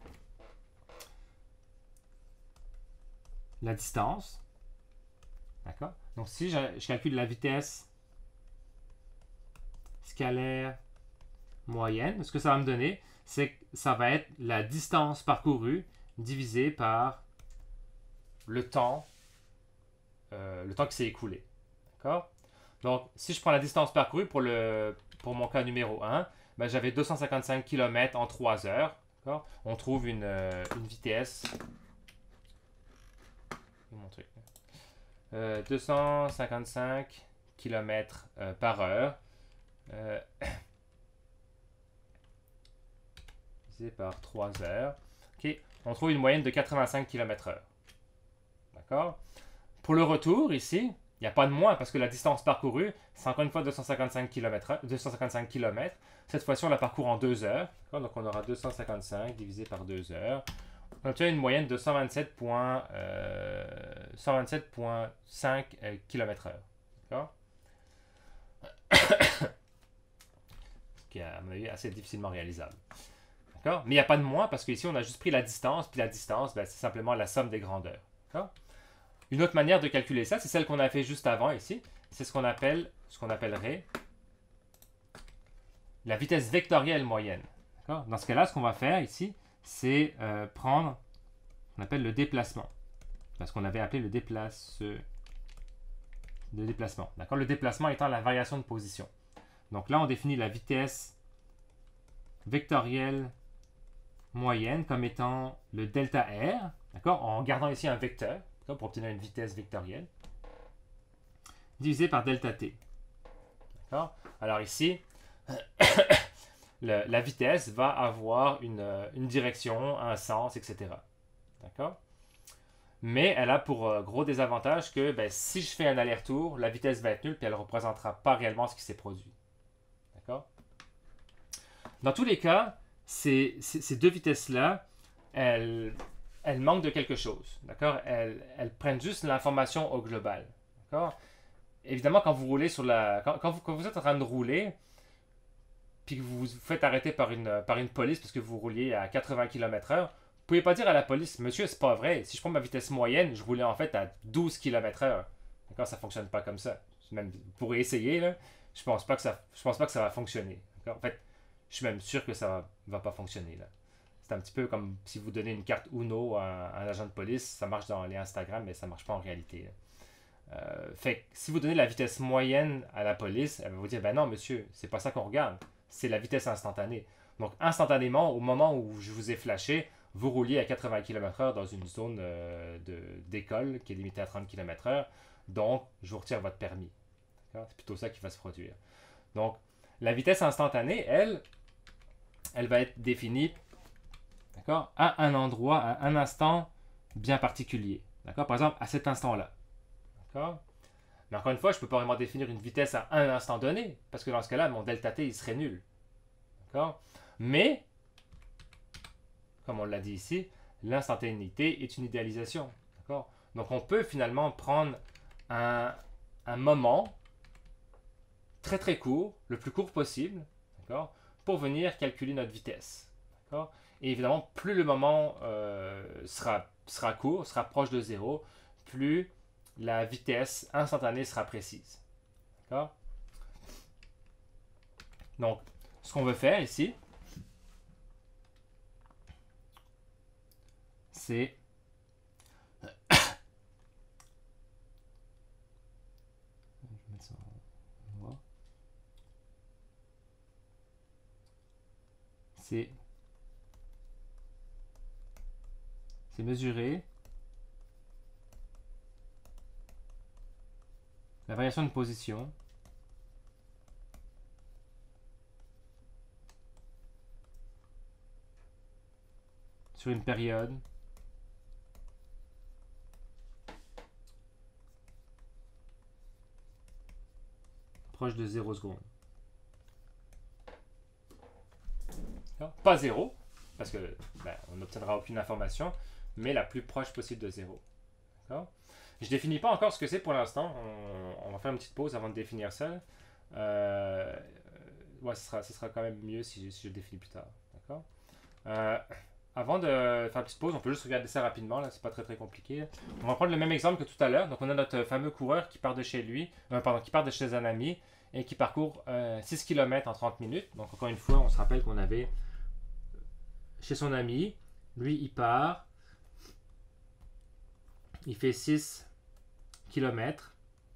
la distance. D'accord? Donc si je, je calcule la vitesse scalaire moyenne, ce que ça va me donner, c'est que ça va être la distance parcourue divisée par le temps, euh, le temps qui s'est écoulé. D'accord? Donc, si je prends la distance parcourue pour, le, pour mon cas numéro un, ben, j'avais deux cent cinquante-cinq kilomètres en trois heures. On trouve une, euh, une vitesse. Mon truc. Euh, deux cent cinquante-cinq kilomètres euh, par heure. Euh, divisé par trois heures. Okay. On trouve une moyenne de quatre-vingt-cinq kilomètres heure. D'accord? Pour le retour, ici, il n'y a pas de moins parce que la distance parcourue, c'est encore une fois deux cent cinquante-cinq kilomètres. Cette fois-ci, on la parcourt en deux heures. Donc, on aura deux cent cinquante-cinq divisé par deux heures. On obtient une moyenne de cent vingt-sept virgule cinq euh, kilomètres heure. D'accord? Ce qui est, à mon avis, assez difficilement réalisable. D'accord? Mais il n'y a pas de moins parce qu'ici, on a juste pris la distance. Puis la distance, ben, c'est simplement la somme des grandeurs. D'accord? Une autre manière de calculer ça, c'est celle qu'on a fait juste avant ici. C'est ce qu'on appelle, ce qu'on appellerait la vitesse vectorielle moyenne. Dans ce cas-là, ce qu'on va faire ici, c'est euh, prendre ce qu'on appelle le déplacement. Ce qu'on avait appelé le, déplace, le déplacement. Le déplacement étant la variation de position. Donc là, on définit la vitesse vectorielle moyenne comme étant le delta R, en gardant ici un vecteur, pour obtenir une vitesse vectorielle, divisé par delta t. D'accord? Alors ici, le- la vitesse va avoir une, euh, une direction, un sens, et cetera. D'accord? Mais elle a pour euh, gros désavantage que ben, si je fais un aller-retour, la vitesse va être nulle et elle ne représentera pas réellement ce qui s'est produit. D'accord? Dans tous les cas, ces, ces- ces deux vitesses-là, elles, elles manquent de quelque chose. D'accord? Elles, elles prennent juste l'information au global. D'accord? Évidemment, quand vous roulez sur la. Quand, quand vous, quand vous êtes en train de rouler, puis que vous vous faites arrêter par une, par une police parce que vous rouliez à quatre-vingts kilomètres heure, vous pouvez pas dire à la police, monsieur, c'est pas vrai. Si je prends ma vitesse moyenne, je roulais en fait à douze kilomètres heure. D'accord? Ça fonctionne pas comme ça. Même, vous pourrez essayer, là. Je pense pas que ça, je pense pas que ça va fonctionner. D'accord? En fait, je suis même sûr que ça va, va pas fonctionner, là. C'est un petit peu comme si vous donnez une carte Uno à, à un agent de police, ça marche dans les Instagram, mais ça marche pas en réalité, là. Euh, fait que si vous donnez la vitesse moyenne à la police, elle va vous dire, ben non, monsieur, c'est pas ça qu'on regarde. C'est la vitesse instantanée. Donc, instantanément, au moment où je vous ai flashé, vous rouliez à quatre-vingts kilomètres heure dans une zone euh, de- d'école qui est limitée à trente kilomètres heure. Donc, je vous retire votre permis. D'accord? C'est plutôt ça qui va se produire. Donc, la vitesse instantanée, elle, elle va être définie, d'accord, à un endroit, à un instant bien particulier. D'accord? Par exemple, à cet instant-là. D'accord? Mais encore une fois, je ne peux pas vraiment définir une vitesse à un instant donné, parce que dans ce cas-là, mon delta t, il serait nul. D'accord? Mais, comme on l'a dit ici, l'instantanéité est une idéalisation. D'accord? Donc, on peut finalement prendre un, un moment très très court, le plus court possible, d'accord, pour venir calculer notre vitesse. D'accord? Et évidemment, plus le moment euh, sera, sera court, sera proche de zéro, plus la vitesse instantanée sera précise. D'accord? Donc, ce qu'on veut faire ici, c'est c'est c'est mesurer la variation de position sur une période proche de zéro secondes. Pas zéro, parce que ben, on n'obtiendra aucune information, mais la plus proche possible de zéro. D'accord? Je ne définis pas encore ce que c'est pour l'instant. On, on va faire une petite pause avant de définir ça. Euh, ouais, ce sera, ce sera quand même mieux si, si je le définis plus tard. D'accord? Euh, avant de faire une petite pause, on peut juste regarder ça rapidement. Là, c'est pas très très compliqué. On va prendre le même exemple que tout à l'heure. Donc, on a notre fameux coureur qui part de chez lui, euh, pardon, qui part de chez un ami et qui parcourt euh, six kilomètres en trente minutes. Donc, encore une fois, on se rappelle qu'on avait chez son ami, lui il part, il fait six kilomètres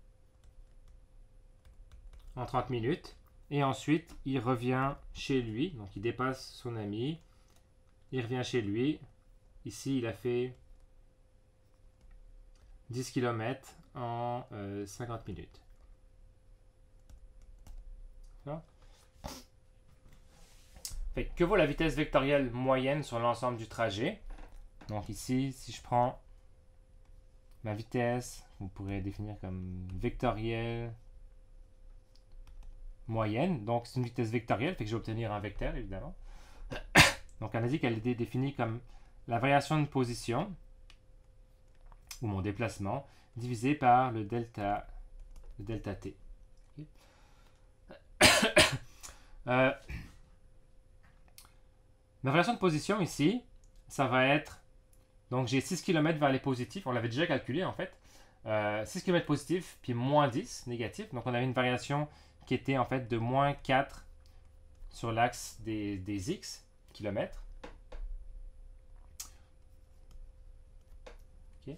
en trente minutes, et ensuite il revient chez lui, donc il dépasse son ami, il revient chez lui, ici il a fait dix kilomètres en euh, cinquante minutes. D'accord? Fait, que vaut la vitesse vectorielle moyenne sur l'ensemble du trajet? Donc ici, si je prends ma vitesse, vous pourrez définir comme vectorielle moyenne. Donc c'est une vitesse vectorielle, fait que je vais obtenir un vecteur évidemment. Donc on a dit qu'elle était définie comme la variation de position, ou mon déplacement, divisé par le delta, le delta t. Okay. euh, Ma variation de position ici, ça va être, donc j'ai six kilomètres vers les positifs, on l'avait déjà calculé en fait, euh, six kilomètres positifs, puis moins dix négatifs, donc on avait une variation qui était en fait de moins quatre sur l'axe des, des x kilomètres. Okay.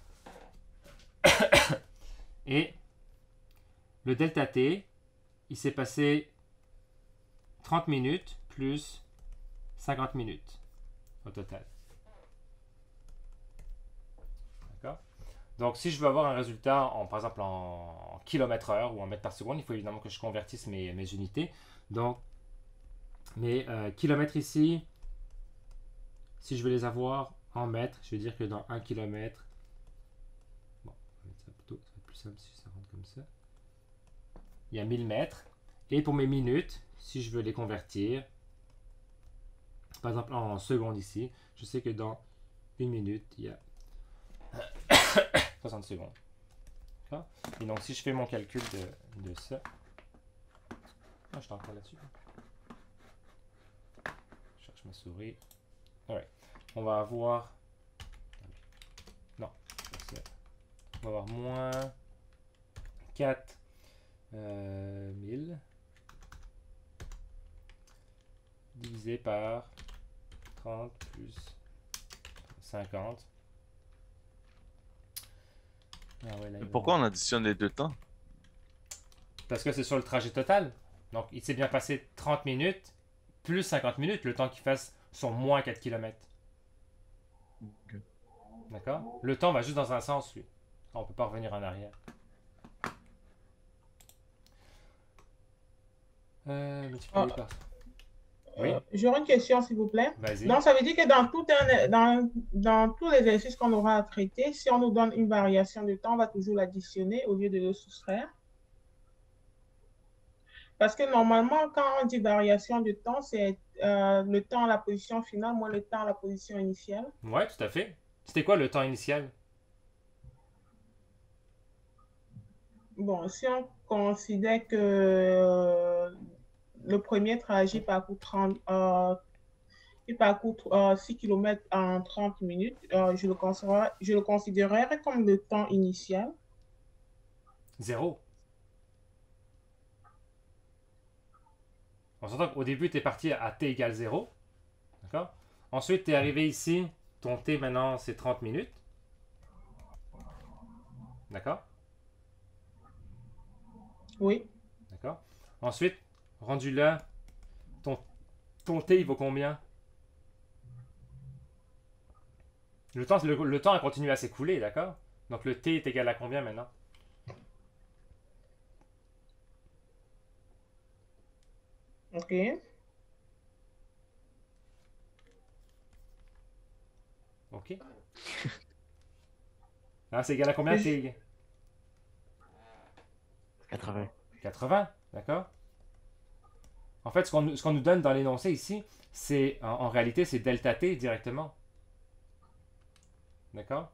Et le delta t, il s'est passé trente minutes plus cinquante minutes au total. D'accord? Donc, si je veux avoir un résultat, en, par exemple, en, en kilomètres heure ou en mètres par seconde, il faut évidemment que je convertisse mes, mes unités. Donc, mes euh, kilomètres ici, si je veux les avoir en mètres, je vais dire que dans un kilomètre, bon, on va mettre ça plutôt, ça va être plus simple si ça rentre comme ça. Il y a mille mètres. Et pour mes minutes, si je veux les convertir, par exemple en secondes ici, je sais que dans une minute, il y a soixante secondes. Et donc, si je fais mon calcul de, de ça, ah, je suis encore là-dessus. Je cherche ma souris. Alright. On va avoir. Non, c'est ça. On va avoir moins quatre mille divisé par trente plus cinquante. Ah ouais, là, Pourquoi on additionne les deux temps? Parce que c'est sur le trajet total. Donc, il s'est bien passé trente minutes plus cinquante minutes, le temps qu'il fasse son moins quatre kilomètres. Okay. D'accord? Le temps va juste dans un sens, lui. On ne peut pas revenir en arrière. Euh, multiplié Ah. par... Oui, Euh, J'aurais une question, s'il vous plaît. vas-y. Donc, ça veut dire que dans, tout un, dans, dans tous les exercices qu'on aura à traiter, si on nous donne une variation de temps, on va toujours l'additionner au lieu de le soustraire. Parce que normalement, quand on dit variation de temps, c'est euh, le temps à la position finale moins le temps à la position initiale. Ouais, tout à fait. C'était quoi le temps initial? Bon, si on considère que euh, le premier trajet parcourt, trente, euh, il parcourt euh, six kilomètres en trente minutes, euh, je le considérerais, je le considérerais comme le temps initial. Zéro. On s'entend qu'au début, tu es parti à t égale zéro. D'accord? Ensuite, tu es arrivé ici. Ton t maintenant, c'est trente minutes. D'accord? Oui. D'accord? Ensuite, rendu là, ton, ton t, il vaut combien? Le temps, le, le temps a continué à s'écouler, d'accord? Donc le t est égal à combien maintenant? OK. OK. Ah, c'est égal à combien t? quatre-vingts. quatre-vingts, d'accord? En fait, ce qu'on ce qu'on nous donne dans l'énoncé ici, c'est en, en réalité, c'est delta t directement. D'accord?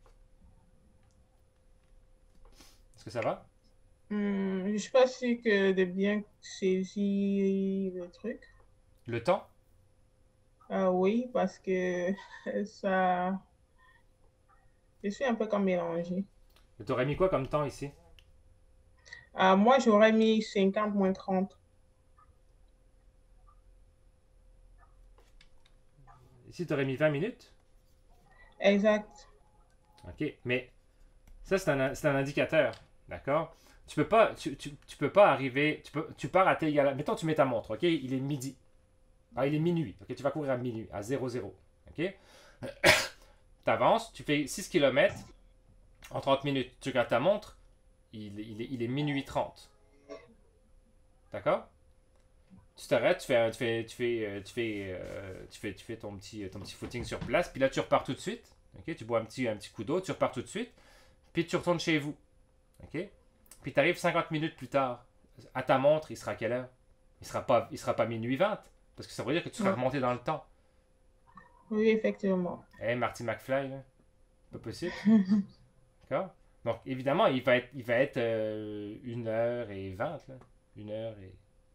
Est-ce que ça va? Hum, je ne suis pas sûre que de bien saisir le truc. Le temps? Ah oui, parce que ça... Je suis un peu comme mélangée. Tu aurais mis quoi comme temps ici? Ah, moi, j'aurais mis cinquante moins trente. Ici, tu aurais mis vingt minutes? Exact. OK, mais ça, c'est un, c'est un indicateur, d'accord? Tu peux pas, tu, tu, tu peux pas arriver, tu, peux, tu pars à t égale, mettons, tu mets ta montre, OK? Il est midi. Ah, il est minuit, OK? Tu vas courir à minuit, à zéro zéro, OK? Tu avances, tu fais six kilomètres en trente minutes. Tu regardes ta montre, il, il, est, il est minuit trente. D'accord? Tu t'arrêtes, tu fais, tu fais, tu fais, tu fais, euh, tu fais, tu fais ton, petit, ton petit footing sur place, puis là, tu repars tout de suite. OK? Tu bois un petit, un petit coup d'eau, tu repars tout de suite, puis tu retournes chez vous. OK? Puis tu arrives cinquante minutes plus tard. À ta montre, il sera à quelle heure? Il sera pas, il sera pas minuit vingt, parce que ça veut dire que tu seras remonté dans le temps. Oui, effectivement. Eh, hey, Marty McFly, là. Pas possible. D'accord? Donc, évidemment, il va être, il va être euh, une heure et vingt, là. une heure et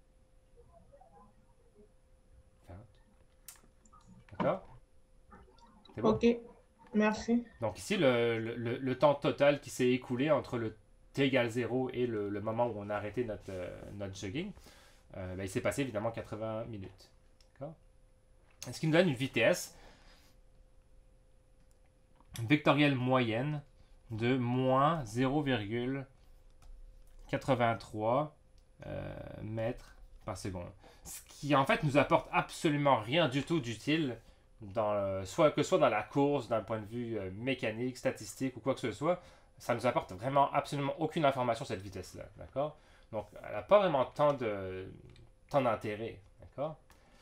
vingt. D'accord? C'est bon? OK, merci. Donc ici, le, le, le temps total qui s'est écoulé entre le t égale zéro et le, le moment où on a arrêté notre, euh, notre jogging, euh, ben, il s'est passé évidemment quatre-vingts minutes. D'accord? Ce qui nous donne une vitesse vectorielle moyenne de moins zéro virgule quatre-vingt-trois euh, mètres par seconde. Ce qui en fait nous apporte absolument rien du tout d'utile, dans le, soit, que ce soit dans la course, d'un point de vue euh, mécanique, statistique ou quoi que ce soit. ça nous apporte vraiment absolument aucune information cette vitesse-là, d'accord? Donc, elle n'a pas vraiment tant de tant d'intérêt, d'accord?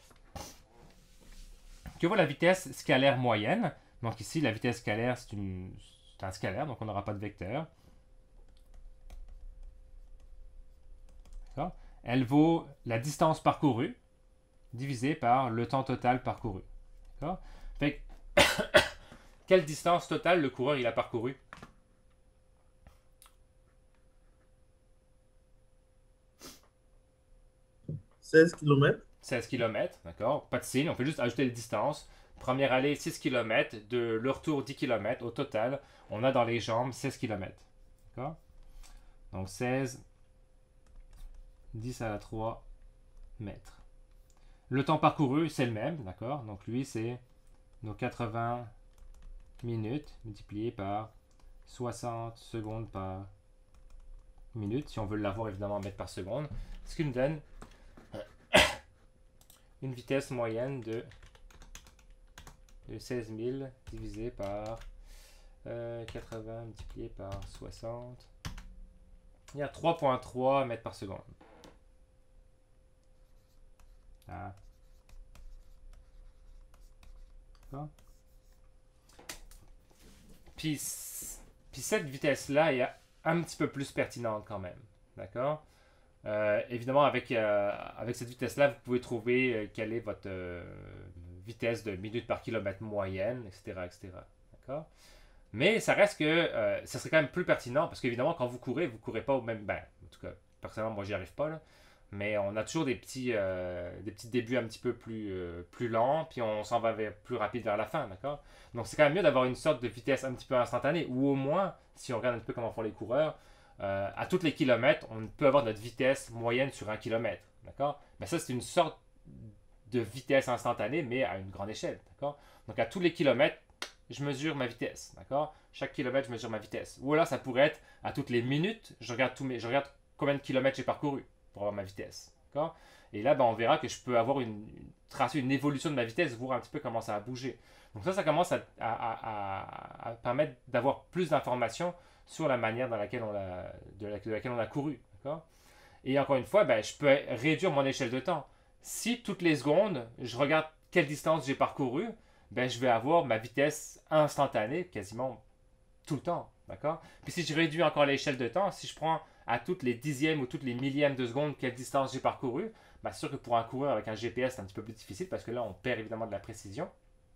Que vaut la vitesse scalaire moyenne? Donc ici, la vitesse scalaire, c'est une c'est un scalaire, donc on n'aura pas de vecteur. D'accord? Elle vaut la distance parcourue divisée par le temps total parcouru. D'accord? Fait que, quelle distance totale le coureur il a parcouru? seize kilomètres. seize kilomètres, d'accord? Pas de signe, on peut juste ajouter les distances. Première allée, six kilomètres. De le retour, dix kilomètres. Au total, on a dans les jambes seize kilomètres. D'accord? Donc seize, dix à la trois mètres. Le temps parcouru, c'est le même, d'accord? Donc lui, c'est nos quatre-vingts minutes multiplié par soixante secondes par minute. Si on veut l'avoir évidemment en mètres par seconde. Ce qui nous donne une vitesse moyenne de, de seize mille divisé par euh, quatre-vingts multiplié par soixante. Il y a trois virgule trois mètres par seconde. Ah. D'accord. Puis, puis cette vitesse-là est un petit peu plus pertinente quand même. D'accord? Euh, évidemment, avec, euh, avec cette vitesse-là, vous pouvez trouver euh, quelle est votre euh, vitesse de minutes par kilomètre moyenne, et cetera, et cetera. D'accord? Mais ça reste que euh, ça serait quand même plus pertinent parce qu'évidemment, quand vous courez, vous ne courez pas au même. Ben, en tout cas, personnellement, moi, j'y arrive pas. Là, mais on a toujours des petits, euh, des petits débuts un petit peu plus, euh, plus lents, puis on s'en va vers, plus rapide vers la fin. D'accord? Donc, c'est quand même mieux d'avoir une sorte de vitesse un petit peu instantanée, ou au moins, si on regarde un peu comment font les coureurs. Euh, à tous les kilomètres, on peut avoir notre vitesse moyenne sur un kilomètre. D'accord? Mais ça, c'est une sorte de vitesse instantanée, mais à une grande échelle. D'accord? Donc, à tous les kilomètres, je mesure ma vitesse. D'accord? Chaque kilomètre, je mesure ma vitesse. Ou alors, ça pourrait être à toutes les minutes, je regarde, tous mes, je regarde combien de kilomètres j'ai parcouru pour avoir ma vitesse. D'accord? Et là, ben, on verra que je peux avoir une, une, tracer une évolution de ma vitesse, voir un petit peu comment ça a bougé. Donc, ça, ça commence à, à, à, à permettre d'avoir plus d'informations sur la manière dans laquelle on a, de, la, de laquelle on a couru. D'accord? Et encore une fois, ben, je peux réduire mon échelle de temps. Si toutes les secondes, je regarde quelle distance j'ai parcouru, ben, je vais avoir ma vitesse instantanée quasiment tout le temps. D'accord? Puis si je réduis encore l'échelle de temps, si je prends à toutes les dixièmes ou toutes les millièmes de seconde quelle distance j'ai parcouru, ben, c'est sûr que pour un coureur avec un G P S, c'est un petit peu plus difficile parce que là, on perd évidemment de la précision.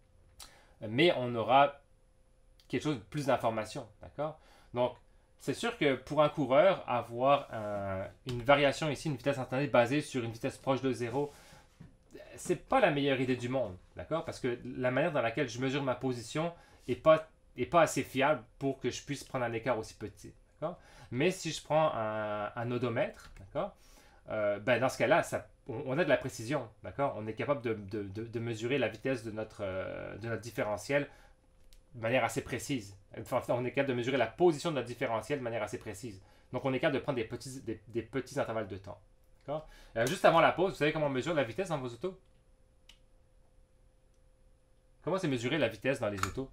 Mais on aura quelque chose de plus d'informations. D'accord? Donc, c'est sûr que pour un coureur, avoir un, une variation ici, une vitesse instantanée basée sur une vitesse proche de zéro, c'est pas la meilleure idée du monde, d'accord? Parce que la manière dans laquelle je mesure ma position est pas, est pas assez fiable pour que je puisse prendre un écart aussi petit, d'accord? Mais si je prends un, un odomètre, d'accord? Euh, ben dans ce cas-là, ça, on, on a de la précision, d'accord? On est capable de, de, de, de mesurer la vitesse de notre, euh, de notre différentiel de manière assez précise. Enfin, on est capable de mesurer la position de notre différentiel de manière assez précise. Donc, on est capable de prendre des petits, des, des petits intervalles de temps. D'accord? Euh, juste avant la pause, vous savez comment on mesure la vitesse dans vos autos? Comment c'est mesurer la vitesse dans les autos?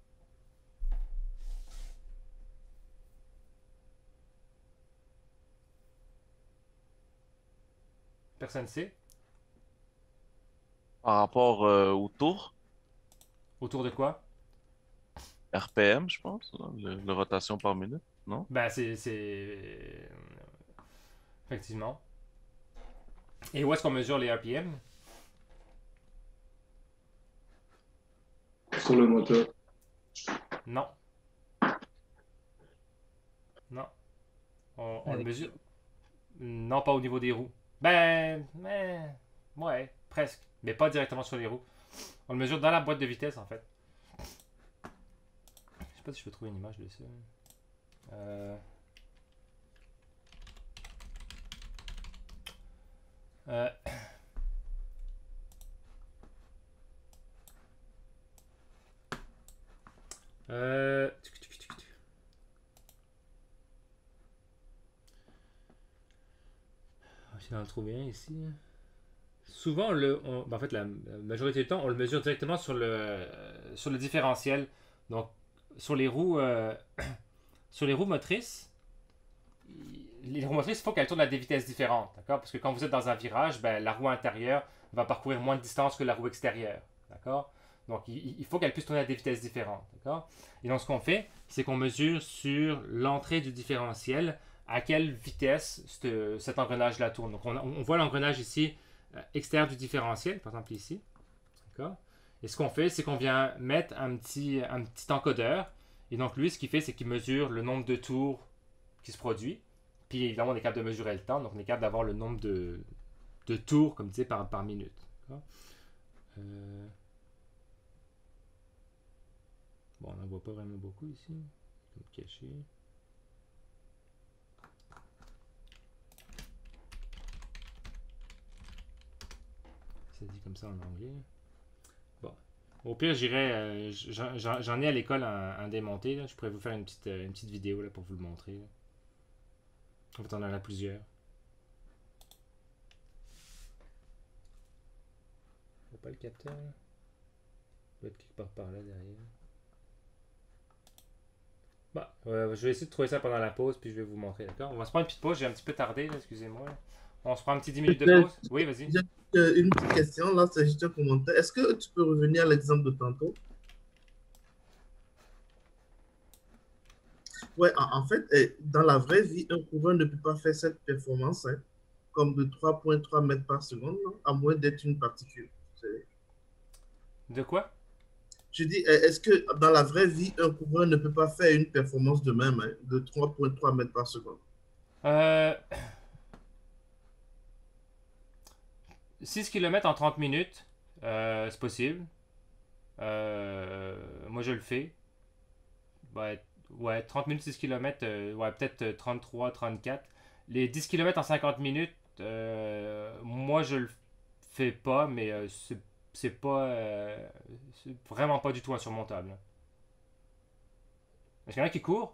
Personne ne sait? Par rapport euh, au tour, Autour de quoi? R P M, je pense, hein, le, le rotation par minute, non? Ben, c'est... c'est- Effectivement. Et où est-ce qu'on mesure les R P M? Sur le moteur. Non. Non. On, on le Avec- mesure. Non, pas au niveau des roues. Ben, mais, ouais, presque. Mais pas directement sur les roues. On le mesure dans la boîte de vitesse, en fait. Je sais pas si je peux trouver une image de ça. Euh... Euh... Euh... On va essayer d'en trouver un ici. Souvent, le, on- ben, en fait, la, la majorité du temps, on le mesure directement sur le, sur le différentiel. Donc, sur les roues, euh, sur les roues motrices, les roues motrices, il faut qu'elles tournent à des vitesses différentes, d'accord? Parce que quand vous êtes dans un virage, ben, la roue intérieure va parcourir moins de distance que la roue extérieure, d'accord? Donc, il, il faut qu'elle puisse tourner à des vitesses différentes, d'accord? Et donc, ce qu'on fait, c'est qu'on mesure sur l'entrée du différentiel à quelle vitesse cette, cet engrenage-là tourne. Donc, on, on voit l'engrenage ici euh, extérieur du différentiel, par exemple ici, d'accord? Et ce qu'on fait, c'est qu'on vient mettre un petit, un petit encodeur. Et donc, lui, ce qu'il fait, c'est qu'il mesure le nombre de tours qui se produit. Puis, évidemment, on est capable de mesurer le temps. Donc, on est capable d'avoir le nombre de, de tours, comme tu sais, par, par minute. Euh... Bon, on n'en voit pas vraiment beaucoup ici. Comme caché. Ça dit comme ça en anglais. Bon. Au pire, j'irai. Euh, J'en ai à l'école un, un démonté. Là. Je pourrais vous faire une petite, une petite vidéo là, pour vous le montrer. Là. En fait, on en a plusieurs. Il n'y a pas le capteur là. Il doit être quelque part par là derrière. Bon, euh, je vais essayer de trouver ça pendant la pause, puis je vais vous montrer, d'accord? On va se prendre une petite pause, j'ai un petit peu tardé, excusez-moi. On se prend un petit dix minutes de pause. Oui, vas-y. J'ai une petite question, là, c'est juste un commentaire. Est-ce que tu peux revenir à l'exemple de tantôt? Ouais, en, en fait, eh, dans la vraie vie, un coureur ne peut pas faire cette performance, hein, comme de trois virgule trois mètres par seconde, non, à moins d'être une particule. De quoi? Je dis, est-ce que dans la vraie vie, un coureur ne peut pas faire une performance de même, hein, de trois virgule trois mètres par seconde? Euh... six kilomètres en trente minutes, euh, c'est possible. Euh... Moi, je le fais. Ouais, ouais trente minutes, six kilomètres, euh, ouais, peut-être trente-trois, trente-quatre. Les dix kilomètres en cinquante minutes, euh, moi, je le fais pas, mais euh, c'est c'est pas euh, c'est vraiment pas du tout insurmontable. Est-ce qu'il y en a qui courent?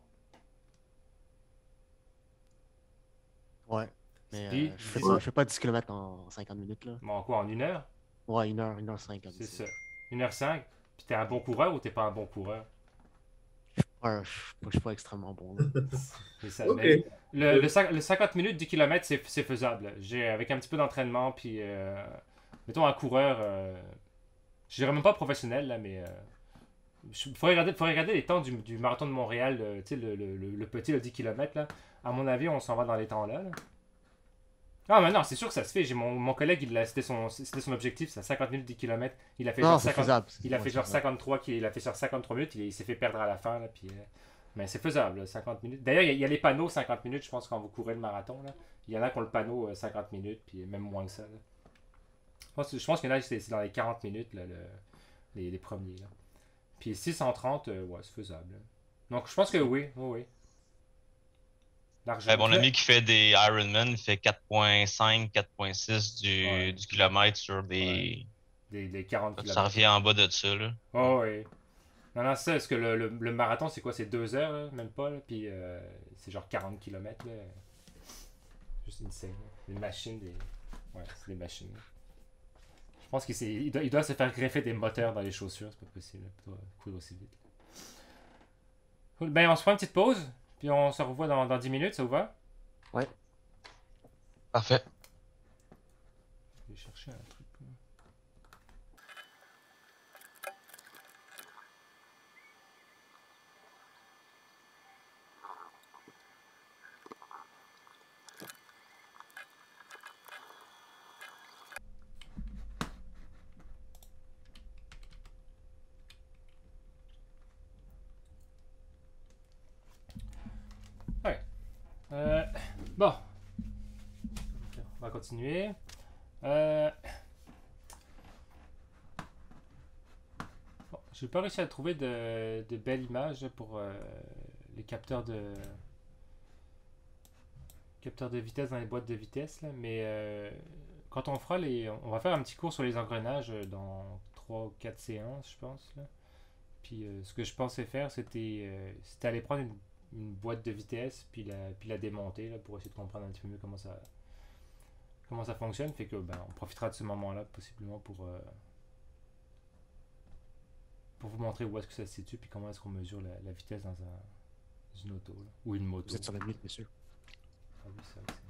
Ouais. Mais Puis, euh, je fais dix- pas, je fais pas dix kilomètres en cinquante minutes, là. Bon, quoi, en une heure? Ouais, une heure, une heure cinq. C'est ça. une heure cinq. Puis t'es un bon coureur ou t'es pas un bon coureur? Ouais, je je suis pas extrêmement bon, là. C'est ça. Ok. Mais le, le, cin- le cinquante minutes, dix kilomètres, c'est c'est faisable. J'ai, avec un petit peu d'entraînement, puis euh, mettons un coureur, euh, je dirais même pas professionnel, là, mais il faudrait regarder, faudrait regarder les temps du, du marathon de Montréal, euh, tu sais, le, le, le, le petit, le dix kilomètres, là. À mon avis, on s'en va dans les temps-là. Là. Ah, mais non, c'est sûr que ça se fait. J'ai mon, mon collègue, il a- c'était son, c'était son objectif, c'est cinquante minutes, dix kilomètres. Il a fait Non, genre c'est cinquante faisable. il a Ouais, fait c'est genre faisable. cinquante-trois, qui- il a fait sur cinquante-trois minutes, il, il s'est fait perdre à la fin, là, puis, euh, mais c'est faisable, là, cinquante minutes. D'ailleurs, il y, a- il y a les panneaux cinquante minutes, je pense, quand vous courez le marathon, là. Il y en a qui ont le panneau euh, cinquante minutes, puis même moins que ça, là. Je pense, je pense qu'il y en a, c'est c'est dans les quarante minutes, là, le- les, les premiers, là. Puis six cent trente, euh, ouais, c'est faisable, là. Donc, je pense que oui, oui, oui. Largement. Euh, mon ami qui fait des Ironman, il fait quatre virgule cinq, quatre virgule six du, Ouais. du kilomètre sur des. Des, des quarante Ça kilomètres. revient en bas de ça, là. Oh, oui. Non, non, ça, est-ce que le, le, le marathon, c'est quoi? C'est deux heures, là, même pas, là, puis euh, c'est genre quarante kilomètres, là. Juste insane. Des machines, des... Ouais, c'est des machines. Là. Je pense qu'il s'est- il doit, il doit se faire greffer des moteurs dans les chaussures, c'est pas possible, là, pour courir aussi vite. Cool. Ben, on se prend une petite pause, puis on se revoit dans, dans dix minutes, ça vous va? Ouais. Parfait. Je vais chercher un truc. Ouais. Euh, bon. On va continuer. Euh... Bon, j'ai pas réussi à trouver de, de belles images pour euh, les capteurs de capteurs de vitesse dans les boîtes de vitesse là, mais euh, quand on fera les on va faire un petit cours sur les engrenages dans trois ou quatre séances, je pense là. Puis euh, ce que je pensais faire, c'était euh, c'était aller prendre une, une boîte de vitesse puis la puis la démonter là, pour essayer de comprendre un petit peu mieux comment ça comment ça fonctionne, fait que ben, on profitera de ce moment-là possiblement pour euh, pour vous montrer où est-ce que ça se situe puis comment est-ce qu'on mesure la, la vitesse dans un une auto, là. Ou une moto. Vous êtes sur la mute, monsieur. Ah oui, ça, c'est...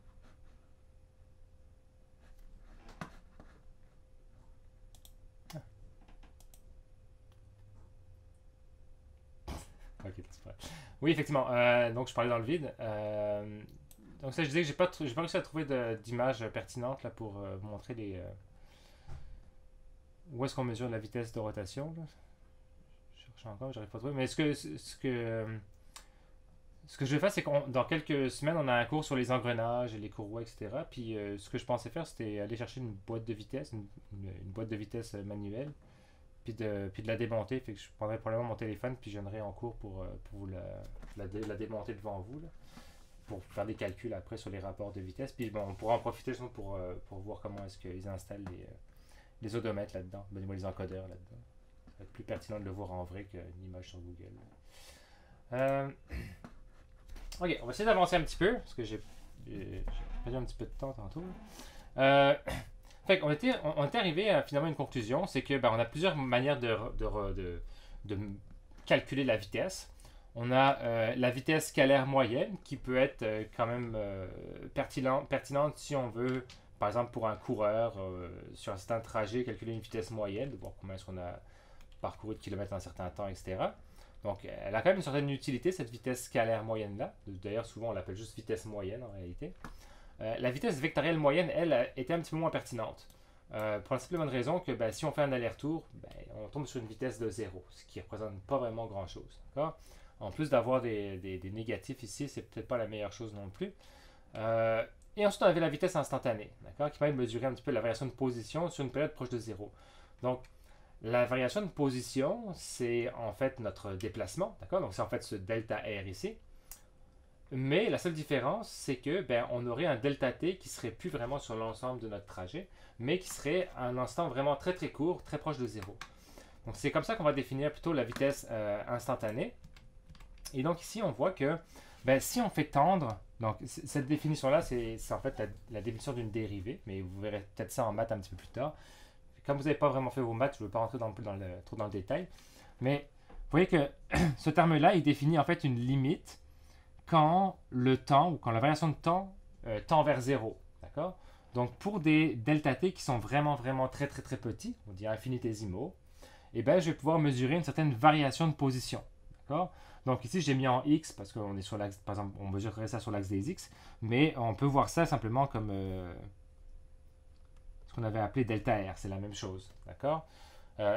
Ok, c'est vrai. Oui, effectivement. Euh, donc, je parlais dans le vide. Euh, donc, ça, je disais que j'ai pas, tr- j'ai pas réussi à trouver de- d'image pertinente là, pour euh, vous montrer les, euh, où est-ce qu'on mesure la vitesse de rotation. Là. Je cherche encore, j'arrive pas à trouver. Mais ce que, ce que, euh, ce que je vais faire, c'est que dans quelques semaines, on a un cours sur les engrenages et les courroies, et cetera. Puis, euh, ce que je pensais faire, c'était aller chercher une boîte de vitesse, une, une- une boîte de vitesse euh, manuelle. Puis de, puis de la démonter. Fait que je prendrai probablement mon téléphone puis je viendrai en cours pour, euh, pour vous la, la, dé- la démonter devant vous. Là, pour faire des calculs après sur les rapports de vitesse. Puis bon, on pourra en profiter justement pour, euh, pour voir comment est-ce qu'ils installent les, euh, les odomètres là-dedans. Ben, les encodeurs là-dedans. Ça va être plus pertinent de le voir en vrai qu'une image sur Google. Euh, Ok, on va essayer d'avancer un petit peu. Parce que j'ai j'ai perdu un petit peu de temps tantôt. Euh, Fait qu'on était, on, on était arrivé à finalement une conclusion, c'est que ben, on a plusieurs manières de, re- de, re- de, de m- calculer la vitesse. On a euh, la vitesse scalaire moyenne qui peut être euh, quand même euh, pertinente, pertinente si on veut, par exemple pour un coureur, euh, sur un certain trajet, calculer une vitesse moyenne, de voir combien est-ce qu'on a parcouru de kilomètres en un certain temps, et cetera. Donc elle a quand même une certaine utilité, cette vitesse scalaire moyenne-là. D'ailleurs, souvent on l'appelle juste vitesse moyenne en réalité. Euh, la vitesse vectorielle moyenne, elle, a- était un petit peu moins pertinente. Euh, pour la simple et bonne raison que ben, si on fait un aller-retour, ben, on tombe sur une vitesse de zéro, ce qui ne représente pas vraiment grand-chose. D'accord? En plus d'avoir des, des- des négatifs ici, c'est peut-être pas la meilleure chose non plus. Euh, et ensuite, on avait la vitesse instantanée, d'accord, qui permet de mesurer un petit peu la variation de position sur une période proche de zéro. Donc, la variation de position, c'est en fait notre déplacement, d'accord? Donc, c'est en fait ce delta R ici. Mais la seule différence, c'est que ben, on aurait un delta t qui serait plus vraiment sur l'ensemble de notre trajet, mais qui serait à un instant vraiment très très court, très proche de zéro. Donc c'est comme ça qu'on va définir plutôt la vitesse euh, instantanée. Et donc ici, on voit que ben, si on fait tendre, donc c- cette définition-là, c'est c'est en fait la, la définition d'une dérivée, mais vous verrez peut-être ça en maths un petit peu plus tard. Comme vous n'avez pas vraiment fait vos maths, je ne veux pas rentrer dans, dans le, trop dans le détail, mais vous voyez que ce terme-là, il définit en fait une limite quand le temps ou quand la variation de temps euh, tend vers zéro. D'accord? Donc pour des delta t qui sont vraiment vraiment très très très petits, on dit infinitésimaux, eh ben, je vais pouvoir mesurer une certaine variation de position. D'accord? Donc ici j'ai mis en x parce qu'on est sur l'axe, par exemple, on mesurerait ça sur l'axe des x, mais on peut voir ça simplement comme euh, ce qu'on avait appelé delta r, c'est la même chose. D'accord? Euh,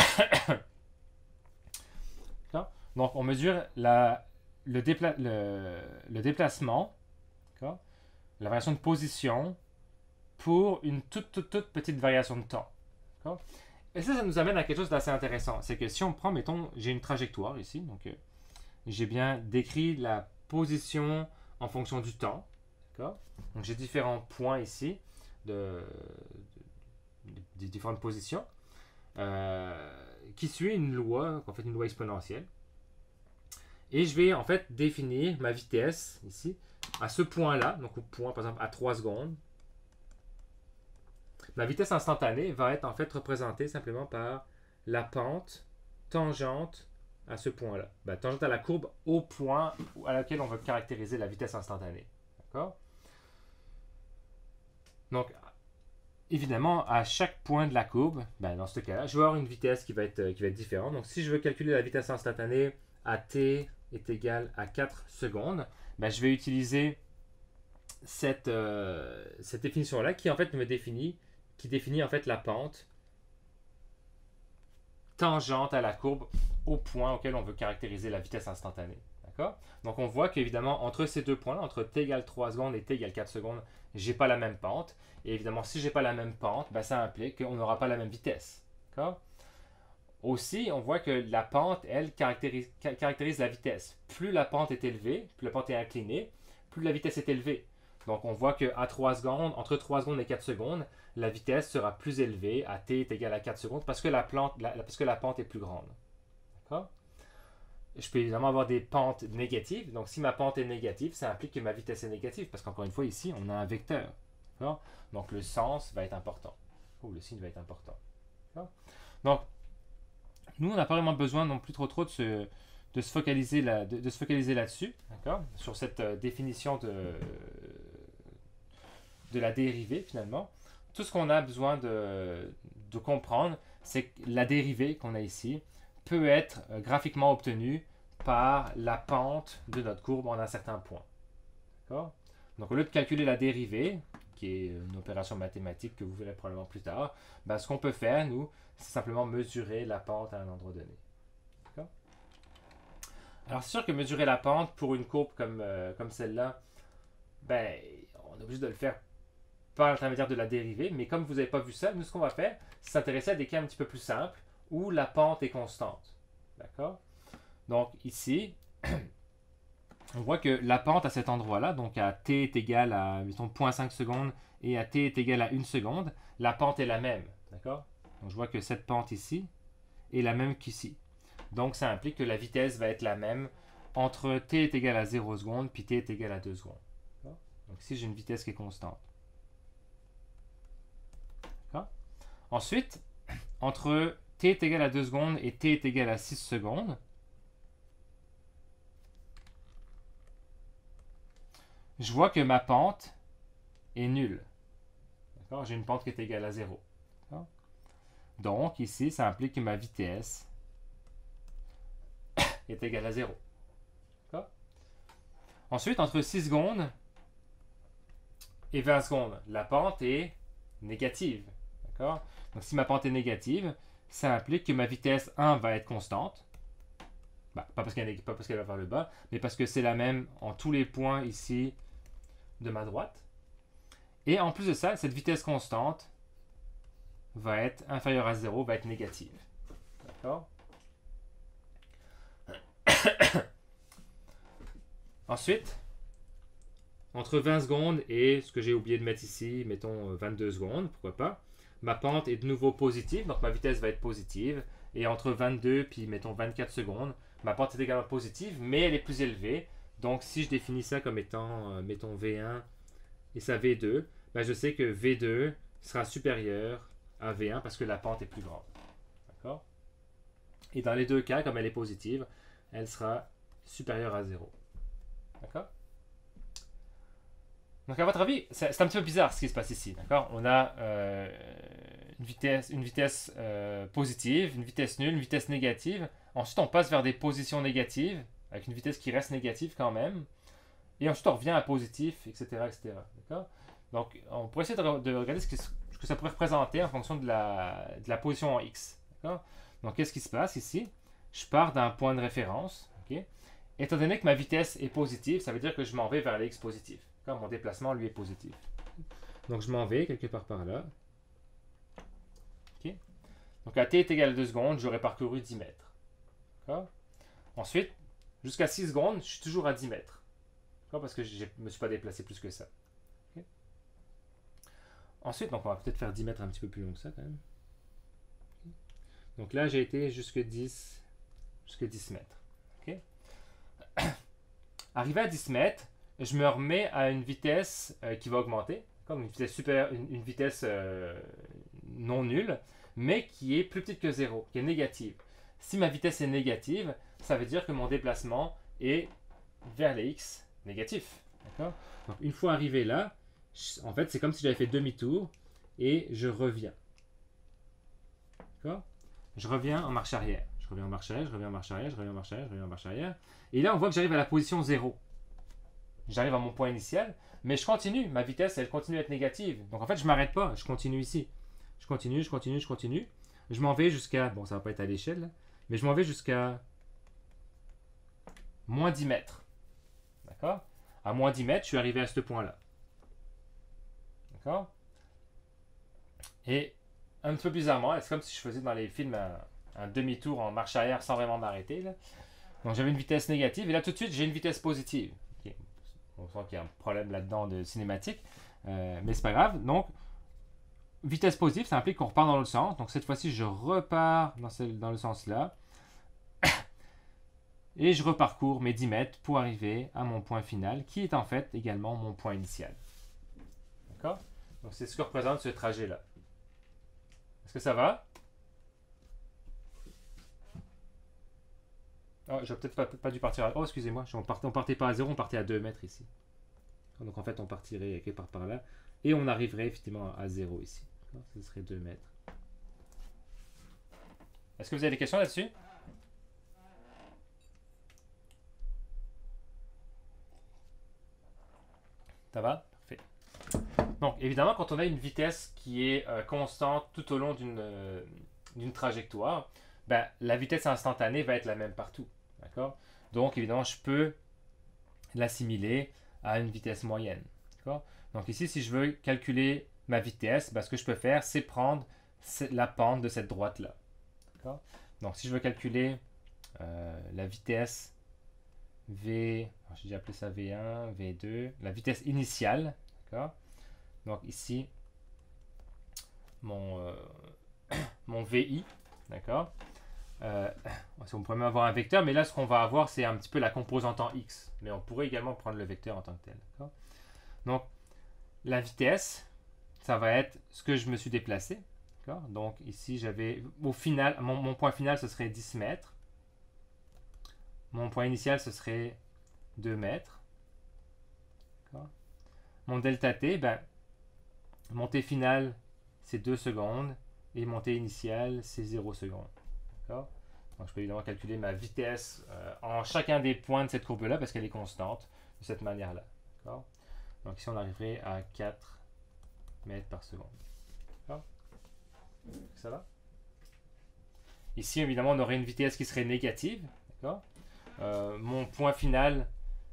D'accord? Donc on mesure la Le, dépla le, le déplacement, la variation de position pour une toute, toute, toute petite variation de temps. Et ça, ça nous amène à quelque chose d'assez intéressant. C'est que si on prend, mettons, j'ai une trajectoire ici, donc euh, j'ai bien décrit la position en fonction du temps. Donc j'ai différents points ici de, de, de, de différentes positions euh, qui suit une loi, en fait une loi exponentielle. Et je vais en fait définir ma vitesse ici à ce point-là, donc au point par exemple à trois secondes. Ma vitesse instantanée va être en fait représentée simplement par la pente tangente à ce point-là. Ben, tangente à la courbe au point à laquelle on veut caractériser la vitesse instantanée. D'accord? Donc, évidemment, à chaque point de la courbe, ben, dans ce cas-là, je vais avoir une vitesse qui va être, qui va être différente. Donc, si je veux calculer la vitesse instantanée à t est égal à quatre secondes, ben, je vais utiliser cette, euh, cette définition-là qui en fait me définit, qui définit en fait la pente tangente à la courbe au point auquel on veut caractériser la vitesse instantanée. D'accord? Donc on voit qu'évidemment entre ces deux points-là, entre t égale trois secondes et t égale quatre secondes, j'ai pas la même pente. Et évidemment, si j'ai pas la même pente, ben, ça implique qu'on n'aura pas la même vitesse. D'accord? Aussi, on voit que la pente, elle, caractérise, caractérise la vitesse. Plus la pente est élevée, plus la pente est inclinée, plus la vitesse est élevée. Donc, on voit qu'à trois secondes, entre trois secondes et quatre secondes, la vitesse sera plus élevée à t est égal à quatre secondes parce que la, plante, la, parce que la pente est plus grande. D'accord? Je peux évidemment avoir des pentes négatives. Donc, si ma pente est négative, ça implique que ma vitesse est négative parce qu'encore une fois, ici, on a un vecteur. D'accord? Donc, le sens va être important. Ou le signe va être important. D'accord? Donc, nous, on n'a pas vraiment besoin non plus trop trop de se, de de se focaliser là, de, de se focaliser là-dessus, d'accord, sur cette euh, définition de, de la dérivée finalement. Tout ce qu'on a besoin de, de comprendre, c'est que la dérivée qu'on a ici peut être euh, graphiquement obtenue par la pente de notre courbe en un certain point. D'accord? Donc au lieu de calculer la dérivée, qui est une opération mathématique que vous verrez probablement plus tard, ben, ce qu'on peut faire, nous, c'est simplement mesurer la pente à un endroit donné. D'accord? Alors c'est sûr que mesurer la pente pour une courbe comme, euh, comme celle-là, ben, on est obligé de le faire par l'intermédiaire de la dérivée, mais comme vous n'avez pas vu ça, nous ce qu'on va faire, c'est s'intéresser à des cas un petit peu plus simples, où la pente est constante. D'accord? Donc ici, on voit que la pente à cet endroit-là, donc à t est égal à, mettons, zéro virgule cinq secondes et à t est égal à une seconde, la pente est la même. D'accord? Donc je vois que cette pente ici est la même qu'ici. Donc ça implique que la vitesse va être la même entre t est égal à zéro secondes puis t est égal à deux secondes. D'accord? Donc ici j'ai une vitesse qui est constante. D'accord? Ensuite, entre t est égal à deux secondes et t est égal à six secondes, je vois que ma pente est nulle. J'ai une pente qui est égale à zéro. Donc, ici, ça implique que ma vitesse est égale à zéro. Ensuite, entre six secondes et vingt secondes, la pente est négative. Donc, si ma pente est négative, ça implique que ma vitesse un va être constante. Bah, pas parce qu'elle pas parce qu'elle va vers le bas, mais parce que c'est la même en tous les points ici de ma droite. Et en plus de ça, cette vitesse constante va être inférieure à zéro, va être négative. D'accord? Ensuite, entre vingt secondes et ce que j'ai oublié de mettre ici, mettons vingt-deux secondes, pourquoi pas, ma pente est de nouveau positive, donc ma vitesse va être positive. Et entre vingt-deux puis mettons vingt-quatre secondes, ma pente est également positive, mais elle est plus élevée. Donc si je définis ça comme étant, euh, mettons V un et ça V deux, ben, je sais que V deux sera supérieur à V un parce que la pente est plus grande. D'accord? Et dans les deux cas, comme elle est positive, elle sera supérieure à zéro. D'accord? Donc à votre avis, c'est un petit peu bizarre ce qui se passe ici. D'accord? On a euh, une vitesse, une vitesse euh, positive, une vitesse nulle, une vitesse négative. Ensuite, on passe vers des positions négatives, avec une vitesse qui reste négative quand même. Et ensuite, on revient à positif, et cetera et cetera. D'accord? Donc, on pourrait essayer de, de regarder ce que, ce que ça pourrait représenter en fonction de la, de la position en X. D'accord? Donc, qu'est-ce qui se passe ici? Je pars d'un point de référence. Okay? Étant donné que ma vitesse est positive, ça veut dire que je m'en vais vers les X positifs. D'accord? Mon déplacement, lui, est positif. Donc, je m'en vais quelque part par là. Okay? Donc, à t est égal à deux secondes, j'aurai parcouru dix mètres. D'accord? Ensuite, jusqu'à six secondes, je suis toujours à dix mètres. Parce que je ne me suis pas déplacé plus que ça. Okay? Ensuite, donc on va peut-être faire dix mètres un petit peu plus long que ça quand même. Okay? Donc là, j'ai été jusque dix, jusque dix mètres. Okay? Arrivé à dix mètres, je me remets à une vitesse euh, qui va augmenter, comme une vitesse, super, une, une vitesse euh, non nulle, mais qui est plus petite que zéro, qui est négative. Si ma vitesse est négative, ça veut dire que mon déplacement est vers les X négatif. D'accord? Donc, une fois arrivé là, je, en fait, c'est comme si j'avais fait demi-tour et je reviens. D'accord? Je reviens en marche arrière. Je reviens en marche arrière, je reviens en marche arrière, je reviens en marche arrière, je reviens en marche arrière. Et là, on voit que j'arrive à la position zéro. J'arrive à mon point initial, mais je continue. Ma vitesse, elle continue à être négative. Donc, en fait, je ne m'arrête pas. Je continue ici. Je continue, je continue, je continue. Je m'en vais jusqu'à... Bon, ça ne va pas être à l'échelle, mais je m'en vais jusqu'à moins dix mètres. D'accord? À moins dix mètres, je suis arrivé à ce point-là. D'accord? Et un petit peu bizarrement, c'est comme si je faisais dans les films un, un demi-tour en marche arrière sans vraiment m'arrêter. Donc j'avais une vitesse négative et là tout de suite j'ai une vitesse positive. Okay. On sent qu'il y a un problème là-dedans de cinématique, euh, mais c'est pas grave. Donc vitesse positive, ça implique qu'on repart dans l'autre sens. Donc cette fois-ci, je repars dans, ce, dans le sens là. Et je reparcours mes dix mètres pour arriver à mon point final, qui est en fait également mon point initial. D'accord? Donc c'est ce que représente ce trajet-là. Est-ce que ça va? Oh, j'aurais peut-être pas, pas dû partir à... Oh, excusez-moi, on partait, on partait pas à zéro, on partait à deux mètres ici. Donc en fait, on partirait quelque part par là. Et on arriverait effectivement à zéro ici. Ce serait deux mètres. Est-ce que vous avez des questions là-dessus? Ça va? Parfait. Donc, évidemment, quand on a une vitesse qui est euh, constante tout au long d'une euh, d'une trajectoire, ben, la vitesse instantanée va être la même partout. D'accord? Donc, évidemment, je peux l'assimiler à une vitesse moyenne. D'accord? Donc ici, si je veux calculer ma vitesse, ben, ce que je peux faire, c'est prendre la pente de cette droite-là. D'accord? Donc, si je veux calculer euh, la vitesse V, j'ai déjà appelé ça V un, V deux, la vitesse initiale, d'accord? Donc ici, mon, euh, mon V I, d'accord? Euh, on pourrait même avoir un vecteur, mais là, ce qu'on va avoir, c'est un petit peu la composante en X. Mais on pourrait également prendre le vecteur en tant que tel, d'accord? Donc, la vitesse, ça va être ce que je me suis déplacé, d'accord? Donc ici, j'avais, au final, mon, mon point final, ce serait dix mètres. Mon point initial, ce serait deux mètres. Mon delta t, ben, montée finale, c'est deux secondes. Et montée initiale, c'est zéro secondes. Donc, je peux évidemment calculer ma vitesse euh, en chacun des points de cette courbe-là, parce qu'elle est constante, de cette manière-là. Donc ici, on arriverait à quatre mètres par seconde. Ça va? Ici, évidemment, on aurait une vitesse qui serait négative. D'accord? Euh, mon point final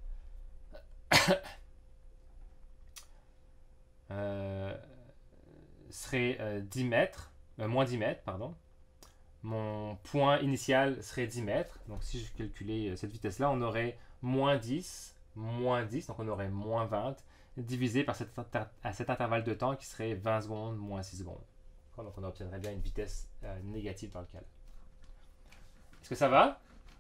euh, serait euh, dix mètres, euh, moins dix mètres, pardon. Mon point initial serait dix mètres. Donc si je calculais cette vitesse-là, on aurait moins dix, moins dix, donc on aurait moins vingt, divisé par cet, à cet intervalle de temps qui serait vingt secondes, moins six secondes. Donc on obtiendrait bien une vitesse euh, négative dans le cas là. Est-ce que ça va?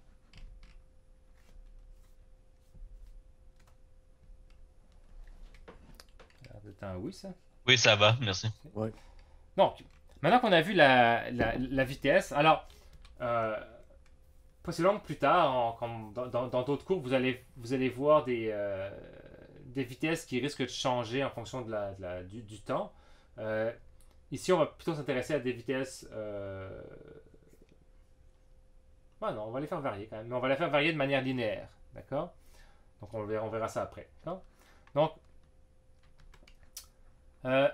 C'est un oui, ça? Oui, ça va, merci. Ouais. Donc, maintenant qu'on a vu la, la, la vitesse, alors, euh, possiblement plus tard, en, comme dans d'autres cours, vous allez, vous allez voir des, euh, des vitesses qui risquent de changer en fonction de la, de la, du, du temps. Euh, ici, on va plutôt s'intéresser à des vitesses... Euh... Ah non, on va les faire varier quand même, mais on va les faire varier de manière linéaire, d'accord? Donc, on verra, on verra ça après, d'accord? Donc, Euh,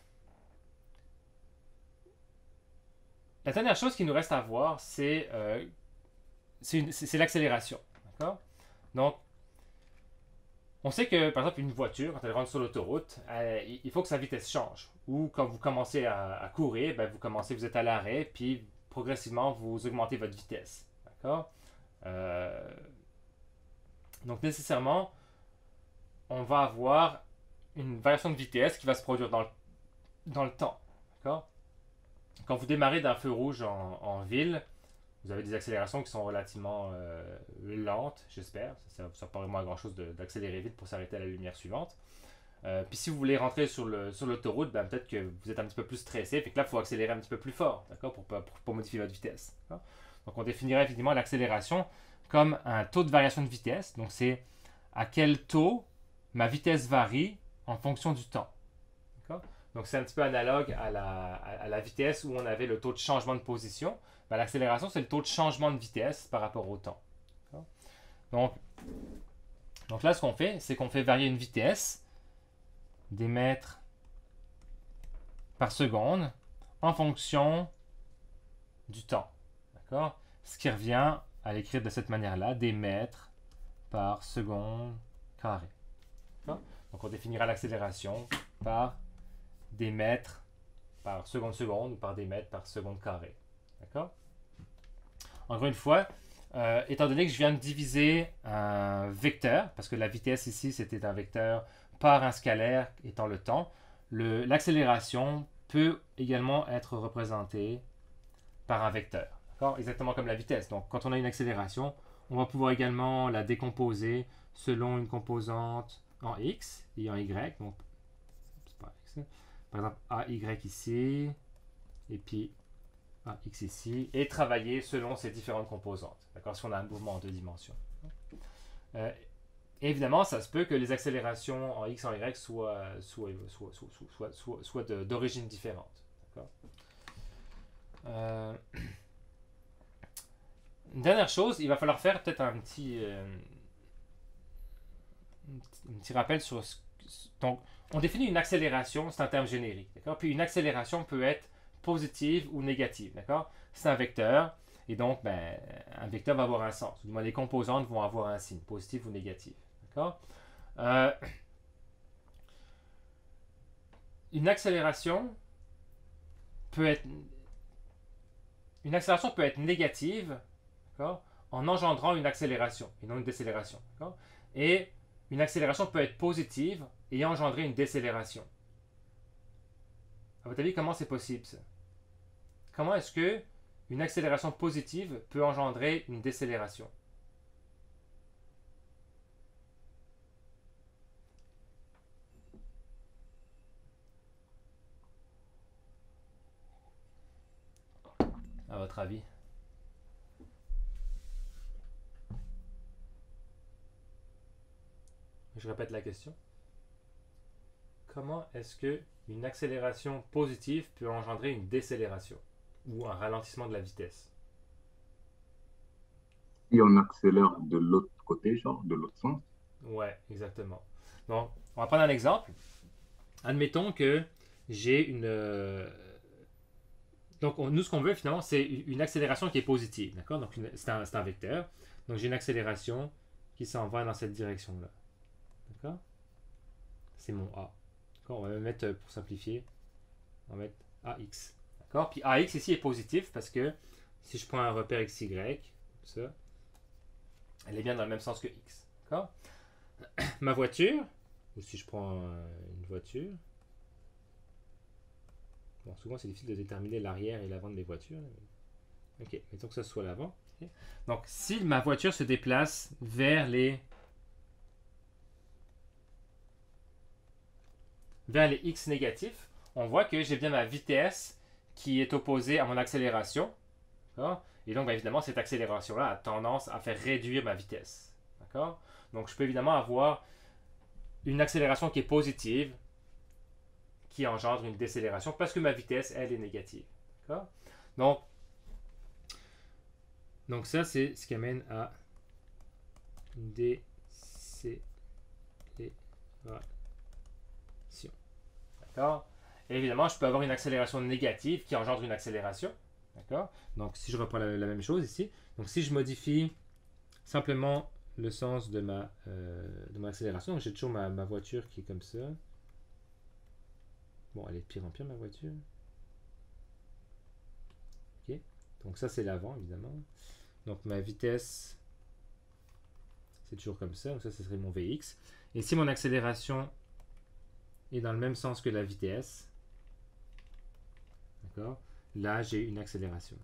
la dernière chose qu'il nous reste à voir, c'est euh, l'accélération. D'accord? Donc, on sait que, par exemple, une voiture, quand elle rentre sur l'autoroute, il faut que sa vitesse change. Ou quand vous commencez à, à courir, ben, vous commencez, vous êtes à l'arrêt, puis progressivement, vous augmentez votre vitesse. D'accord? Euh, donc, nécessairement, on va avoir une variation de vitesse qui va se produire dans le, dans le temps. D'accord? Quand vous démarrez d'un feu rouge en, en ville, vous avez des accélérations qui sont relativement euh, lentes, j'espère. Ça ne sert pas vraiment à grand chose d'accélérer vite pour s'arrêter à la lumière suivante. Euh, puis si vous voulez rentrer sur l'autoroute, ben, peut-être que vous êtes un petit peu plus stressé, fait que là, il faut accélérer un petit peu plus fort, d'accord, pour, pour, pour modifier votre vitesse. Donc on définirait évidemment l'accélération comme un taux de variation de vitesse. Donc c'est à quel taux ma vitesse varie en fonction du temps. Donc c'est un petit peu analogue à la, à, à la vitesse où on avait le taux de changement de position. Ben, l'accélération, c'est le taux de changement de vitesse par rapport au temps. Donc, donc là, ce qu'on fait, c'est qu'on fait varier une vitesse des mètres par seconde en fonction du temps. D'accord? Ce qui revient à l'écrire de cette manière-là, des mètres par seconde carré. Donc on définira l'accélération par des mètres par seconde seconde ou par des mètres par seconde carré. D'accord? Encore une fois, euh, étant donné que je viens de diviser un vecteur, parce que la vitesse ici c'était un vecteur par un scalaire étant le temps, l'accélération peut également être représentée par un vecteur. Exactement comme la vitesse. Donc quand on a une accélération, on va pouvoir également la décomposer selon une composante en x et en y. Donc, pas x, par exemple, A Y ici, et puis ah, x ici, et travailler selon ces différentes composantes. D'accord? Si on a un mouvement en deux dimensions. Euh, évidemment, ça se peut que les accélérations en x et en y soient, soient, soient, soient, soient, soient, soient de- d'origine différente. D'accord? Euh, Une dernière chose, il va falloir faire peut-être un petit, euh, un petit- un petit rappel sur ce. Donc, on définit une accélération, c'est un terme générique. D'accord? Puis une accélération peut être positive ou négative. D'accord? C'est un vecteur, et donc ben, un vecteur va avoir un sens. Du moins, les composantes vont avoir un signe, positif ou négatif. D'accord? Euh, une accélération peut être. Une accélération peut être négative, d'accord, en engendrant une accélération et non une décélération. D'accord? Et une accélération peut être positive et engendrer une décélération. À votre avis, comment c'est possible ça? Comment est-ce que une accélération positive peut engendrer une décélération? À votre avis? Je répète la question. Comment est-ce que une accélération positive peut engendrer une décélération ou un ralentissement de la vitesse? Si on accélère de l'autre côté, genre de l'autre sens. Ouais, exactement. Donc, on va prendre un exemple. Admettons que j'ai une. euh, Donc, on- nous, ce qu'on veut finalement, c'est une accélération qui est positive. D'accord? Donc, une- c'est un, c'est un vecteur. Donc, j'ai une accélération qui s'en va dans cette direction-là. D'accord? C'est mon A. D'accord? On va même mettre, euh, pour simplifier, on va mettre A X. D'accord? Puis A X ici est positif parce que si je prends un repère X Y, comme ça, elle est bien dans le même sens que X. D'accord? Ma voiture, ou si je prends euh, une voiture, bon, souvent c'est difficile de déterminer l'arrière et l'avant de mes voitures. Ok, mettons que ça soit l'avant. Ok. Donc, si ma voiture se déplace vers les vers les x négatifs, on voit que j'ai bien ma vitesse qui est opposée à mon accélération. D'accord? Et donc, bien évidemment, cette accélération-là a tendance à faire réduire ma vitesse. D'accord? Donc, je peux évidemment avoir une accélération qui est positive, qui engendre une décélération, parce que ma vitesse, elle, est négative. D'accord? Donc, donc, ça, c'est ce qui amène à une décélération. D'accord? Et évidemment, je peux avoir une accélération négative qui engendre une accélération. D'accord? Donc, si je reprends la, la même chose ici, donc si je modifie simplement le sens de ma, euh, de mon accélération, donc j'ai toujours ma, ma voiture qui est comme ça. Bon, elle est de pire en pire, ma voiture. Ok? Donc, ça, c'est l'avant, évidemment. Donc, ma vitesse, c'est toujours comme ça. Donc, ça, ce serait mon V X. Et si mon accélération est dans le même sens que la vitesse, d'accord? Là, j'ai une accélération.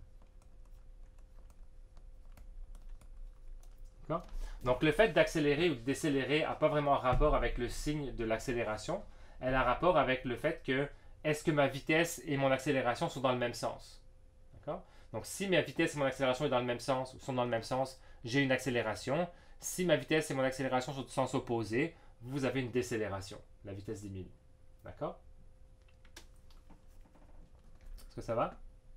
D'accord? Donc, le fait d'accélérer ou de décélérer n'a pas vraiment rapport avec le signe de l'accélération. Elle a rapport avec le fait que est-ce que ma vitesse et mon accélération sont dans le même sens? D'accord? Donc, si ma vitesse et mon accélération sont dans le même sens, sont dans le même sens, j'ai une accélération. Si ma vitesse et mon accélération sont du sens opposé, vous avez une décélération. La vitesse diminue. D'accord? Est-ce que ça va?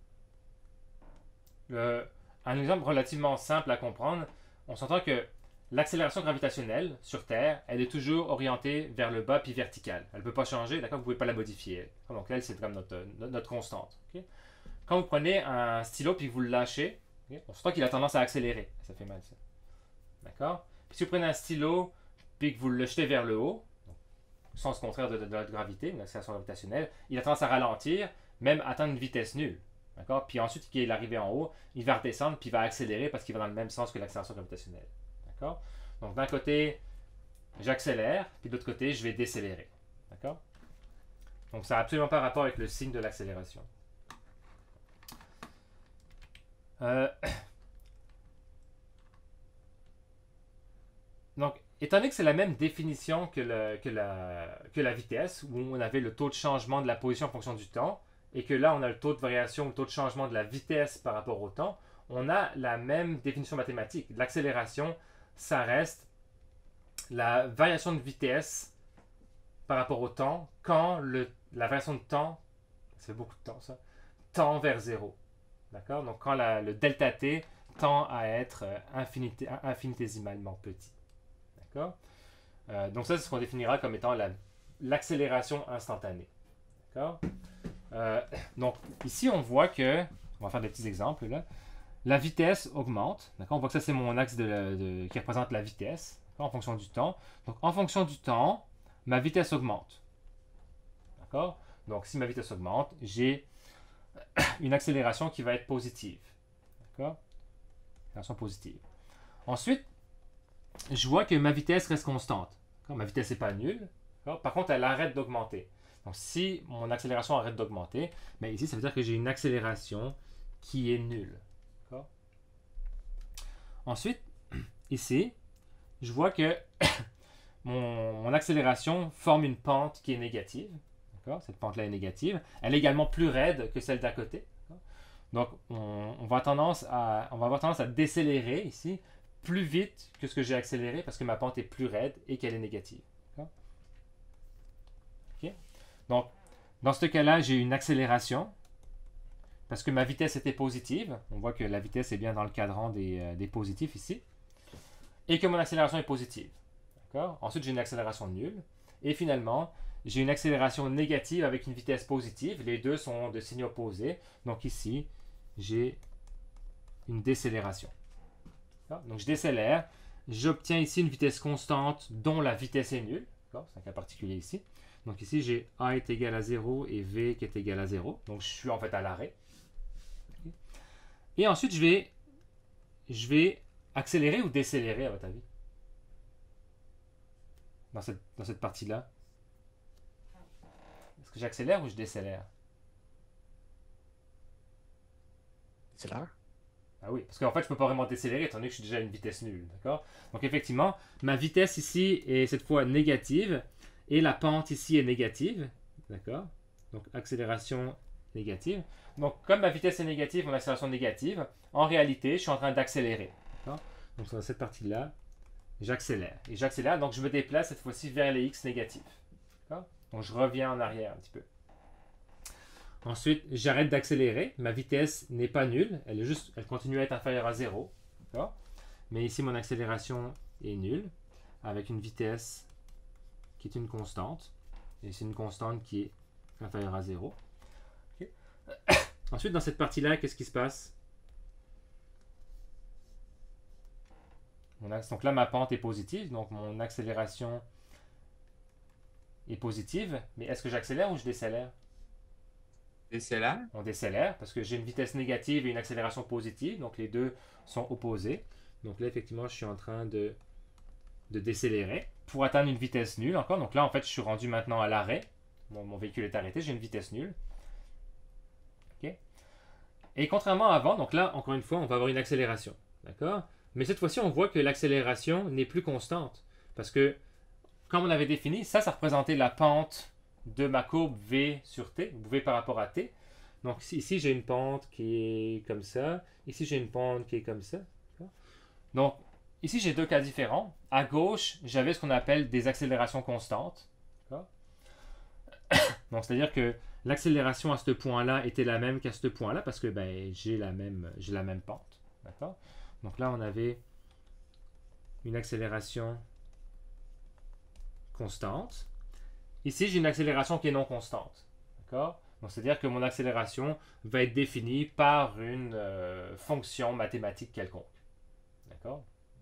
Euh, un exemple relativement simple à comprendre, on s'entend que l'accélération gravitationnelle sur Terre, elle est toujours orientée vers le bas puis verticale. Elle ne peut pas changer, d'accord? Vous ne pouvez pas la modifier. Donc elle, c'est comme notre, notre, notre constante. Okay? Quand vous prenez un stylo puis vous le lâchez, okay? On s'entend qu'il a tendance à accélérer. Ça fait mal, ça. D'accord? Puis si vous prenez un stylo puis que vous le jetez vers le haut, sens contraire de, de, de la gravité, une accélération gravitationnelle, il a tendance à ralentir, même atteindre une vitesse nulle. D'accord? Puis ensuite, qu'il est arrivé en haut, il va redescendre, puis il va accélérer parce qu'il va dans le même sens que l'accélération gravitationnelle. D'accord? Donc, d'un côté, j'accélère, puis de l'autre côté, je vais décélérer. D'accord? Donc, ça n'a absolument pas rapport avec le signe de l'accélération. Euh... Donc, étant donné que c'est la même définition que, le, que, la, que la vitesse, où on avait le taux de changement de la position en fonction du temps, et que là on a le taux de variation, le taux de changement de la vitesse par rapport au temps, on a la même définition mathématique. L'accélération, ça reste la variation de vitesse par rapport au temps quand le, la variation de temps, ça fait beaucoup de temps ça, tend vers zéro. D'accord? Donc quand la, le delta t tend à être euh, infinité, infinitésimalement petit. D'accord? Euh, donc ça, c'est ce qu'on définira comme étant la, l'accélération instantanée. D'accord? Euh, donc ici, on voit que, on va faire des petits exemples là, la vitesse augmente. D'accord? On voit que ça, c'est mon axe de, de, qui représente la vitesse en fonction du temps. Donc en fonction du temps, ma vitesse augmente. D'accord? Donc si ma vitesse augmente, j'ai une accélération qui va être positive. D'accord? Accélération positive. Ensuite, je vois que ma vitesse reste constante. Ma vitesse n'est pas nulle. Par contre, elle arrête d'augmenter. Donc, si mon accélération arrête d'augmenter, mais ici, ça veut dire que j'ai une accélération qui est nulle. Ensuite, ici, je vois que mon, mon accélération forme une pente qui est négative. Cette pente-là est négative. Elle est également plus raide que celle d'à côté. Donc, on, on, va tendance à, on va avoir tendance à décélérer ici plus vite que ce que j'ai accéléré parce que ma pente est plus raide et qu'elle est négative. Okay? Donc, dans ce cas-là, j'ai une accélération parce que ma vitesse était positive. On voit que la vitesse est bien dans le cadran des, euh, des positifs ici. Et que mon accélération est positive. Ensuite, j'ai une accélération nulle. Et finalement, j'ai une accélération négative avec une vitesse positive. Les deux sont de signes opposés. Donc ici, j'ai une décélération. Donc je décélère. J'obtiens ici une vitesse constante dont la vitesse est nulle. C'est un cas particulier ici. Donc ici, j'ai A est égal à zéro et V qui est égal à zéro. Donc je suis en fait à l'arrêt. Et ensuite, je vais, je vais accélérer ou décélérer à votre avis dans cette, dans cette partie-là. Est-ce que j'accélère ou je décélère? Décélère. Ah oui, parce qu'en fait, je ne peux pas vraiment décélérer étant donné que je suis déjà à une vitesse nulle. D'accord? Donc effectivement, ma vitesse ici est cette fois négative et la pente ici est négative. D'accord? Donc accélération négative. Donc comme ma vitesse est négative, mon accélération est négative, en réalité, je suis en train d'accélérer. D'accord? Donc dans cette partie-là, j'accélère. Et j'accélère, donc je me déplace cette fois-ci vers les x négatifs. D'accord? Donc je reviens en arrière un petit peu. Ensuite, j'arrête d'accélérer. Ma vitesse n'est pas nulle. Elle, est juste, elle continue à être inférieure à zéro. Mais ici, mon accélération est nulle. Avec une vitesse qui est une constante. Et c'est une constante qui est inférieure à zéro. Okay. Ensuite, dans cette partie-là, qu'est-ce qui se passe? Mon axe, donc là, ma pente est positive. Donc mon accélération est positive. Mais est-ce que j'accélère ou je décélère? Décélère. On décélère parce que j'ai une vitesse négative et une accélération positive. Donc les deux sont opposés. Donc là, effectivement, je suis en train de, de décélérer pour atteindre une vitesse nulle encore. Donc là, en fait, je suis rendu maintenant à l'arrêt. Mon, mon véhicule est arrêté. J'ai une vitesse nulle. Okay. Et contrairement à avant, donc là, encore une fois, on va avoir une accélération. D'accord? Mais cette fois-ci, on voit que l'accélération n'est plus constante. Parce que, comme on avait défini, ça, ça représentait la pente de ma courbe V sur T, V par rapport à T. Donc ici, j'ai une pente qui est comme ça. Ici, j'ai une pente qui est comme ça. Donc, ici, j'ai deux cas différents. À gauche, j'avais ce qu'on appelle des accélérations constantes. Donc, c'est-à-dire que l'accélération à ce point-là était la même qu'à ce point-là parce que ben, j'ai la même, j'ai la même pente. D'accord? Donc là, on avait une accélération constante. Ici, j'ai une accélération qui est non constante. D'accord? Donc, c'est-à-dire que mon accélération va être définie par une euh, fonction mathématique quelconque. D'accord?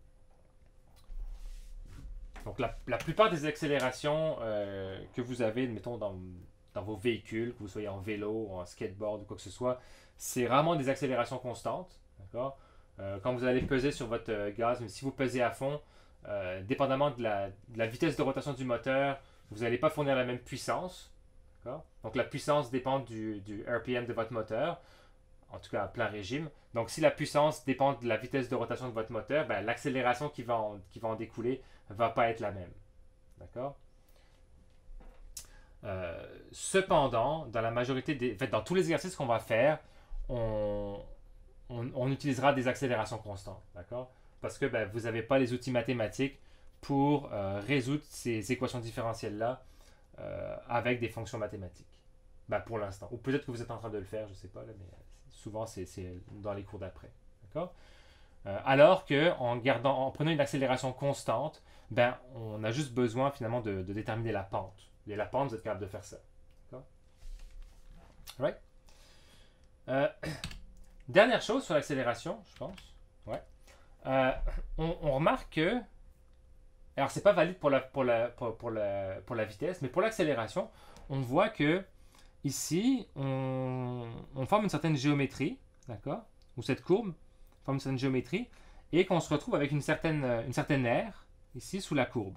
Donc, la, la plupart des accélérations euh, que vous avez, mettons, dans, dans vos véhicules, que vous soyez en vélo, en skateboard ou quoi que ce soit, c'est vraiment des accélérations constantes. D'accord? Euh, quand vous allez peser sur votre euh, gaz, mais si vous pesez à fond, euh, dépendamment de la, de la vitesse de rotation du moteur, vous n'allez pas fournir la même puissance. Donc la puissance dépend du, du R P M de votre moteur, en tout cas à plein régime. Donc si la puissance dépend de la vitesse de rotation de votre moteur, ben, l'accélération qui va en, qui va en découler ne va pas être la même. D'accord? Euh, cependant, dans la majorité des... En fait, dans tous les exercices qu'on va faire, on, on, on utilisera des accélérations constantes, d'accord? Parce que ben, vous n'avez pas les outils mathématiques pour euh, résoudre ces équations différentielles-là euh, avec des fonctions mathématiques. Ben, pour l'instant. Ou peut-être que vous êtes en train de le faire, je ne sais pas, là, mais souvent c'est dans les cours d'après. D'accord? Euh, alors qu'en gardant, en prenant une accélération constante, ben, on a juste besoin finalement de, de déterminer la pente. Et la pente, vous êtes capable de faire ça. D'accord? Right? Euh, dernière chose sur l'accélération, je pense. Ouais. Euh, on, on remarque que, alors c'est pas valide pour la, pour, la, pour, pour, la, pour la vitesse, mais pour l'accélération, on voit que ici, on, on forme une certaine géométrie, d'accord? Ou cette courbe forme une certaine géométrie, et qu'on se retrouve avec une certaine, une certaine aire, ici, sous la courbe.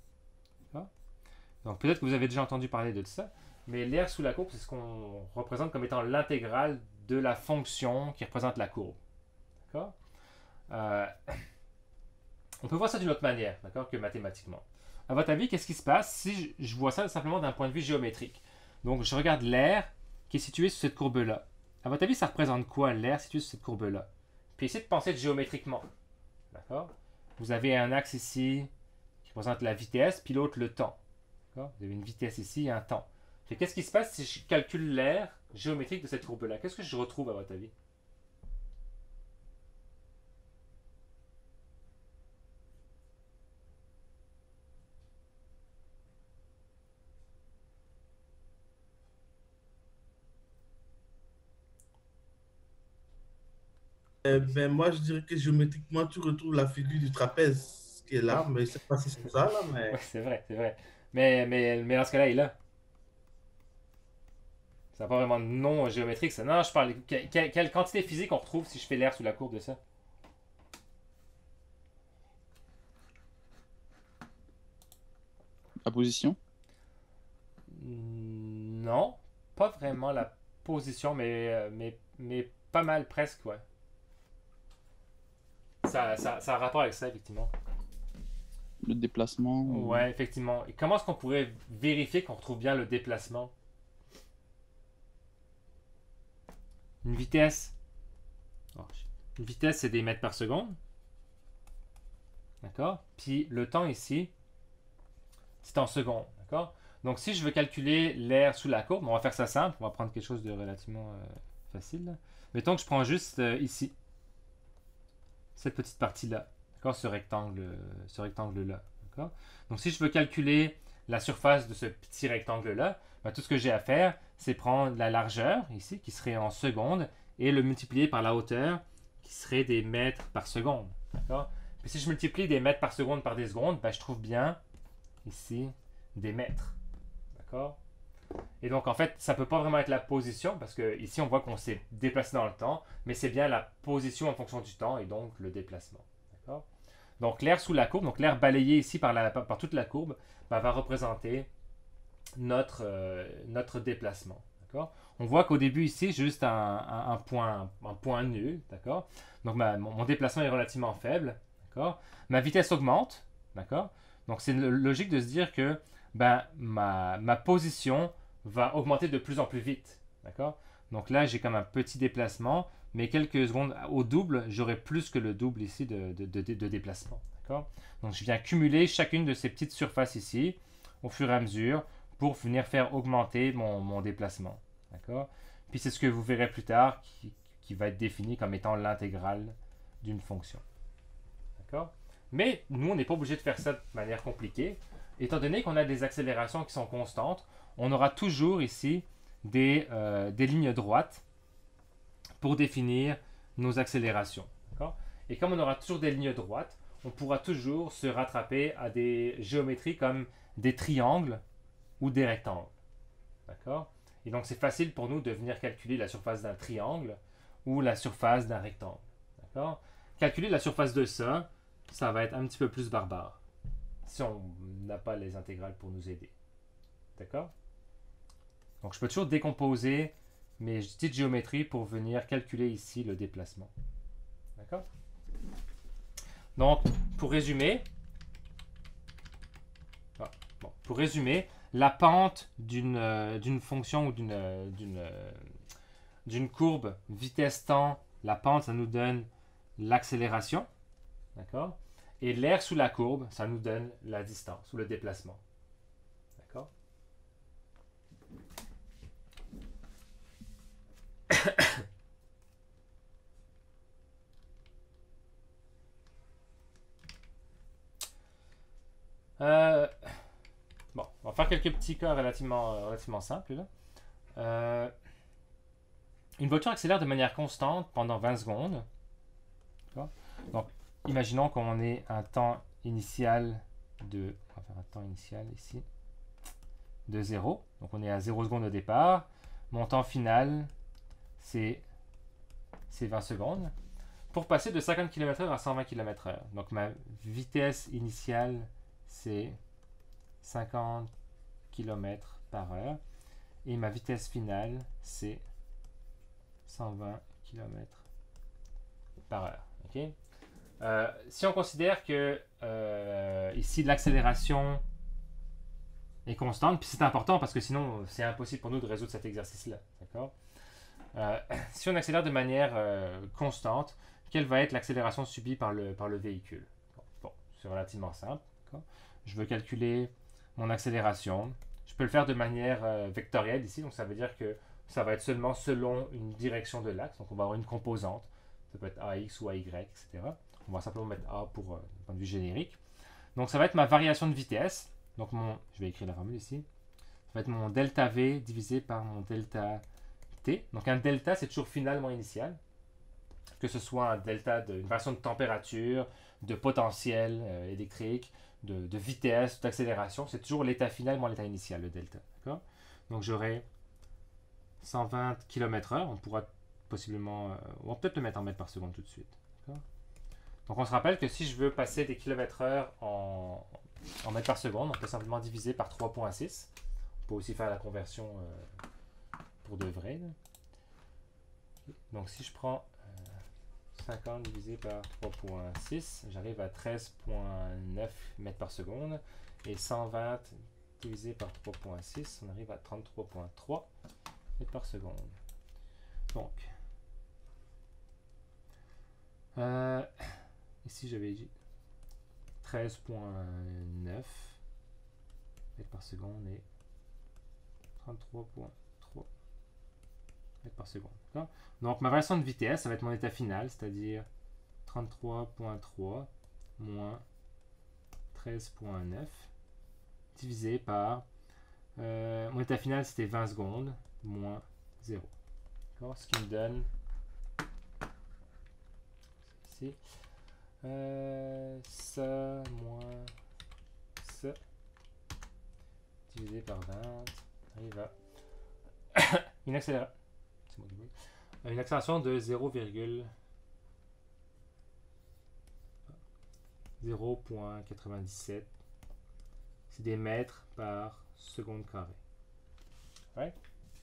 Donc peut-être que vous avez déjà entendu parler de ça, mais l'aire sous la courbe, c'est ce qu'on représente comme étant l'intégrale de la fonction qui représente la courbe. D'accord? Euh, on peut voir ça d'une autre manière, d'accord, que mathématiquement. À votre avis, qu'est-ce qui se passe si je, je vois ça simplement d'un point de vue géométrique? Donc je regarde l'aire qui est située sur cette courbe-là. À votre avis, ça représente quoi, l'aire située sur cette courbe-là? Puis essayez de penser géométriquement. D'accord? Vous avez un axe ici qui représente la vitesse, puis l'autre le temps. Vous avez une vitesse ici et un temps. Qu'est-ce qui se passe si je calcule l'aire géométrique de cette courbe-là? Qu'est-ce que je retrouve à votre avis? Euh, ben, moi, je dirais que géométriquement, tu retrouves la figure du trapèze qui est là, mais je ne sais pas si c'est ça, là, mais... Ouais, c'est vrai, c'est vrai. Mais, mais, mais dans ce cas-là, il est là. Ça n'a pas vraiment de nom géométrique, ça. Non, je parle... Que- que- quelle quantité physique on retrouve si je fais l'air sous la courbe de ça? La position? Non, pas vraiment la position, mais, euh, mais, mais pas mal, presque, ouais. Ça, ça, ça a un rapport avec ça, effectivement. Le déplacement? ou- Ouais, effectivement. Et comment est-ce qu'on pourrait vérifier qu'on retrouve bien le déplacement? Une vitesse. Oh, shit. Une vitesse, c'est des mètres par seconde. D'accord? Puis le temps ici, c'est en secondes. D'accord? Donc si je veux calculer l'air sous la courbe, on va faire ça simple. On va prendre quelque chose de relativement euh, facile, là. Mettons que je prends juste euh, ici. Cette petite partie-là. D'accord? Ce rectangle, ce rectangle-là. D'accord? Donc si je veux calculer la surface de ce petit rectangle-là, ben, tout ce que j'ai à faire, c'est prendre la largeur, ici, qui serait en secondes, et le multiplier par la hauteur, qui serait des mètres par seconde. D'accord? Puis si je multiplie des mètres par seconde par des secondes, ben, je trouve bien, ici, des mètres. D'accord? Et donc, en fait, ça ne peut pas vraiment être la position, parce que ici, on voit qu'on s'est déplacé dans le temps, mais c'est bien la position en fonction du temps, et donc le déplacement. D'accord? Donc, l'air sous la courbe, donc l'air balayé ici par, la, par, par toute la courbe, ben, va représenter notre, euh, notre déplacement. D'accord? On voit qu'au début ici, j'ai juste un, un, un point, un point nul. D'accord? Donc ma, mon, mon déplacement est relativement faible. D'accord? Ma vitesse augmente. D'accord? Donc c'est logique de se dire que ben, ma, ma position va augmenter de plus en plus vite. D'accord? Donc là, j'ai comme un petit déplacement, mais quelques secondes au double, j'aurai plus que le double ici de, de, de, de déplacement. D'accord? Donc je viens cumuler chacune de ces petites surfaces ici au fur et à mesure pour venir faire augmenter mon, mon déplacement. D'accord? Puis c'est ce que vous verrez plus tard qui, qui va être défini comme étant l'intégrale d'une fonction. D'accord? Mais nous, on n'est pas obligé de faire ça de manière compliquée. Étant donné qu'on a des accélérations qui sont constantes, on aura toujours ici des, euh, des lignes droites pour définir nos accélérations. D'accord? Et comme on aura toujours des lignes droites, on pourra toujours se rattraper à des géométries comme des triangles ou des rectangles. D'accord? Et donc, c'est facile pour nous de venir calculer la surface d'un triangle ou la surface d'un rectangle. D'accord? Calculer la surface de ça, ça va être un petit peu plus barbare si on n'a pas les intégrales pour nous aider. D'accord? Donc, je peux toujours décomposer mes petites géométries pour venir calculer ici le déplacement. D'accord? Donc, pour résumer, ah, bon, pour résumer, la pente d'une euh, d'une fonction ou d'une euh, d'une euh, d'une courbe vitesse temps, la pente, ça nous donne l'accélération, d'accord? Et l'air sous la courbe, ça nous donne la distance ou le déplacement, d'accord? Euh, bon, on va faire quelques petits cas relativement, euh, relativement simples. Là. Euh, une voiture accélère de manière constante pendant vingt secondes. D'accord? Donc, imaginons qu'on ait un temps initial de... On va faire un temps initial ici. De zéro. Donc, on est à zéro secondes au départ. Mon temps final, c'est vingt secondes. Pour passer de cinquante kilomètres heure à cent vingt kilomètres heure. Donc, ma vitesse initiale, c'est cinquante kilomètres par heure. Et ma vitesse finale, c'est cent vingt kilomètres par heure. Okay? Euh, si on considère que euh, ici l'accélération est constante, puis c'est important parce que sinon c'est impossible pour nous de résoudre cet exercice-là. D'accord? Euh, si on accélère de manière euh, constante, quelle va être l'accélération subie par le, par le véhicule? Bon, c'est relativement simple. Je veux calculer mon accélération. Je peux le faire de manière euh, vectorielle ici, donc ça veut dire que ça va être seulement selon une direction de l'axe. Donc on va avoir une composante, ça peut être A X ou A Y, et cetera. On va simplement mettre A pour euh, point de vue générique. Donc ça va être ma variation de vitesse. Donc mon, je vais écrire la formule ici. Ça va être mon delta V divisé par mon delta T. Donc un delta, c'est toujours final moins initial. Que ce soit un delta d'une variation de température, de potentiel euh, électrique, de, de vitesse, d'accélération, c'est toujours l'état final moins l'état initial, le delta. Donc j'aurai cent vingt kilomètres heure, on pourra possiblement, euh, on va peut-être le mettre en mètres par seconde tout de suite. Donc on se rappelle que si je veux passer des kilomètres heure en, en mètres par seconde, on peut simplement diviser par trois virgule six. On peut aussi faire la conversion euh, pour de vrai. Là. Donc si je prends cinquante divisé par trois virgule six, j'arrive à treize virgule neuf mètres par seconde. Et cent vingt divisé par trois virgule six, on arrive à trente-trois virgule trois mètres par seconde. Donc, euh, ici j'avais dit treize virgule neuf mètres par seconde et trente-trois virgule trois mètres par seconde. Donc ma variation de vitesse, ça va être mon état final, c'est-à-dire trente-trois virgule trois moins treize virgule neuf divisé par euh, mon état final, c'était vingt secondes moins zéro. Ce qui me donne ici euh, ça moins ça divisé par vingt arrive à une accélération. Une accélération de zéro virgule zéro virgule quatre-vingt-dix-sept. C'est des mètres par seconde carrée. Ouais.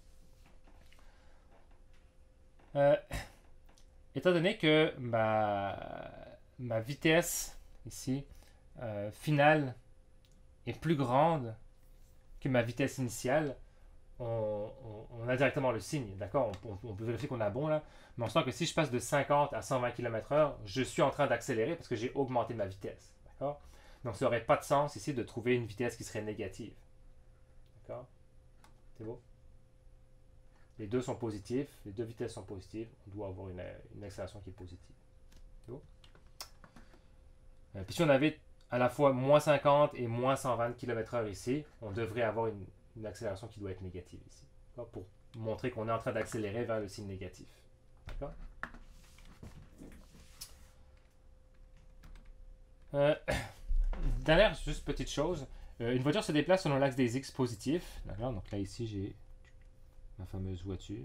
Euh, étant donné que ma, ma vitesse ici euh, finale est plus grande que ma vitesse initiale, On, on, on a directement le signe, d'accord? On, on, on peut vérifier qu'on a bon là, mais on sent que si je passe de cinquante à cent vingt kilomètres heure, je suis en train d'accélérer parce que j'ai augmenté ma vitesse, d'accord? Donc ça n'aurait pas de sens ici de trouver une vitesse qui serait négative, d'accord? C'est beau? Les deux sont positifs, les deux vitesses sont positives, on doit avoir une, une accélération qui est positive. C'est beau? Euh, puis si on avait à la fois moins cinquante et moins cent vingt kilomètres heure ici, on devrait avoir une une accélération qui doit être négative ici, pour montrer qu'on est en train d'accélérer vers le signe négatif. D'accord? Euh, dernière, juste petite chose, euh, une voiture se déplace selon l'axe des X positifs. D'accord? Donc là, ici, j'ai ma fameuse voiture.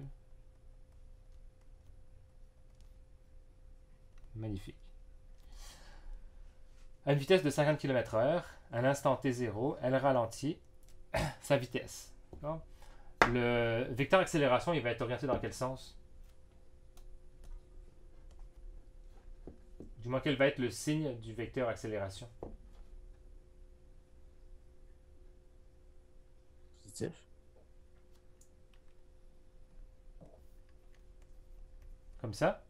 Magnifique. À une vitesse de cinquante kilomètres heure, à l'instant T zéro, elle ralentit sa vitesse. Le vecteur accélération, il va être orienté dans quel sens? Du moins, quel va être le signe du vecteur accélération? positif. Comme ça.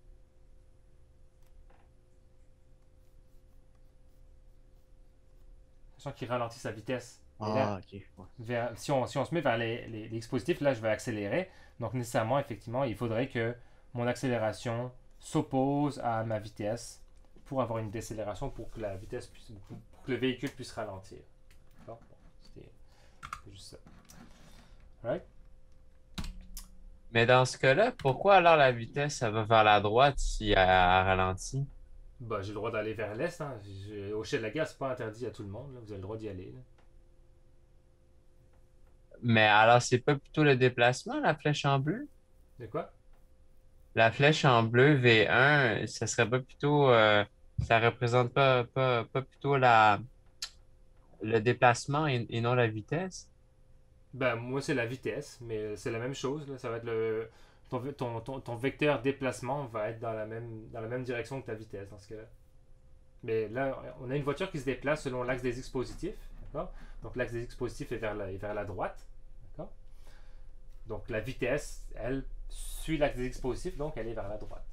Sachant qu'il ralentit sa vitesse. Et là, Ah, ok. Ouais. vers- si, on, si on se met vers les, les, les X positifs, là, je vais accélérer. Donc, nécessairement, effectivement, il faudrait que mon accélération s'oppose à ma vitesse pour avoir une décélération pour que la vitesse puisse, pour que le véhicule puisse ralentir. D'accord? Bon, c'était c'était juste ça. Right? Mais dans ce cas-là, pourquoi alors la vitesse, ça va vers la droite si elle, elle ralentit? Bah, j'ai le droit d'aller vers l'est. Hein. J'ai- Hocher de la gare, c'est pas interdit à tout le monde. Là. Vous avez le droit d'y aller. Là. Mais alors, c'est pas plutôt le déplacement, la flèche en bleu? De quoi? La flèche en bleu V un, ça serait pas plutôt, euh, ça représente pas, pas, pas plutôt la, le déplacement et, et non la vitesse? Ben, moi, c'est la vitesse, mais c'est la même chose. Là. Ça va être le. Ton, ve- ton, ton, ton vecteur déplacement va être dans la même, dans la même direction que ta vitesse dans ce cas-là. Mais là, on a une voiture qui se déplace selon l'axe des X positifs. D'accord? Donc, l'axe des X positifs est vers la, est vers la droite. D'accord? Donc, la vitesse, elle, suit l'axe des X positifs, donc elle est vers la droite.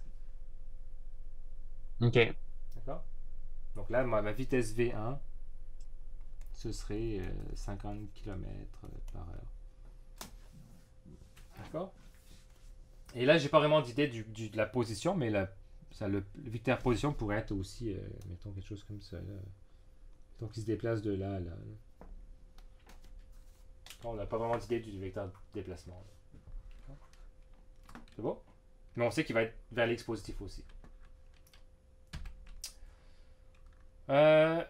OK. D'accord? Donc là, ma, ma vitesse V un, ce serait euh, cinquante kilomètres par heure. D'accord? Et là, j'ai pas vraiment d'idée du, du- de la position, mais la, ça, le, le vecteur position pourrait être aussi, euh, mettons, quelque chose comme ça. Là. Donc, il se déplace de là à là. là. On n'a pas vraiment d'idée du vecteur de déplacement. là. C'est bon? Mais on sait qu'il va être vers l'X positif aussi. Euh,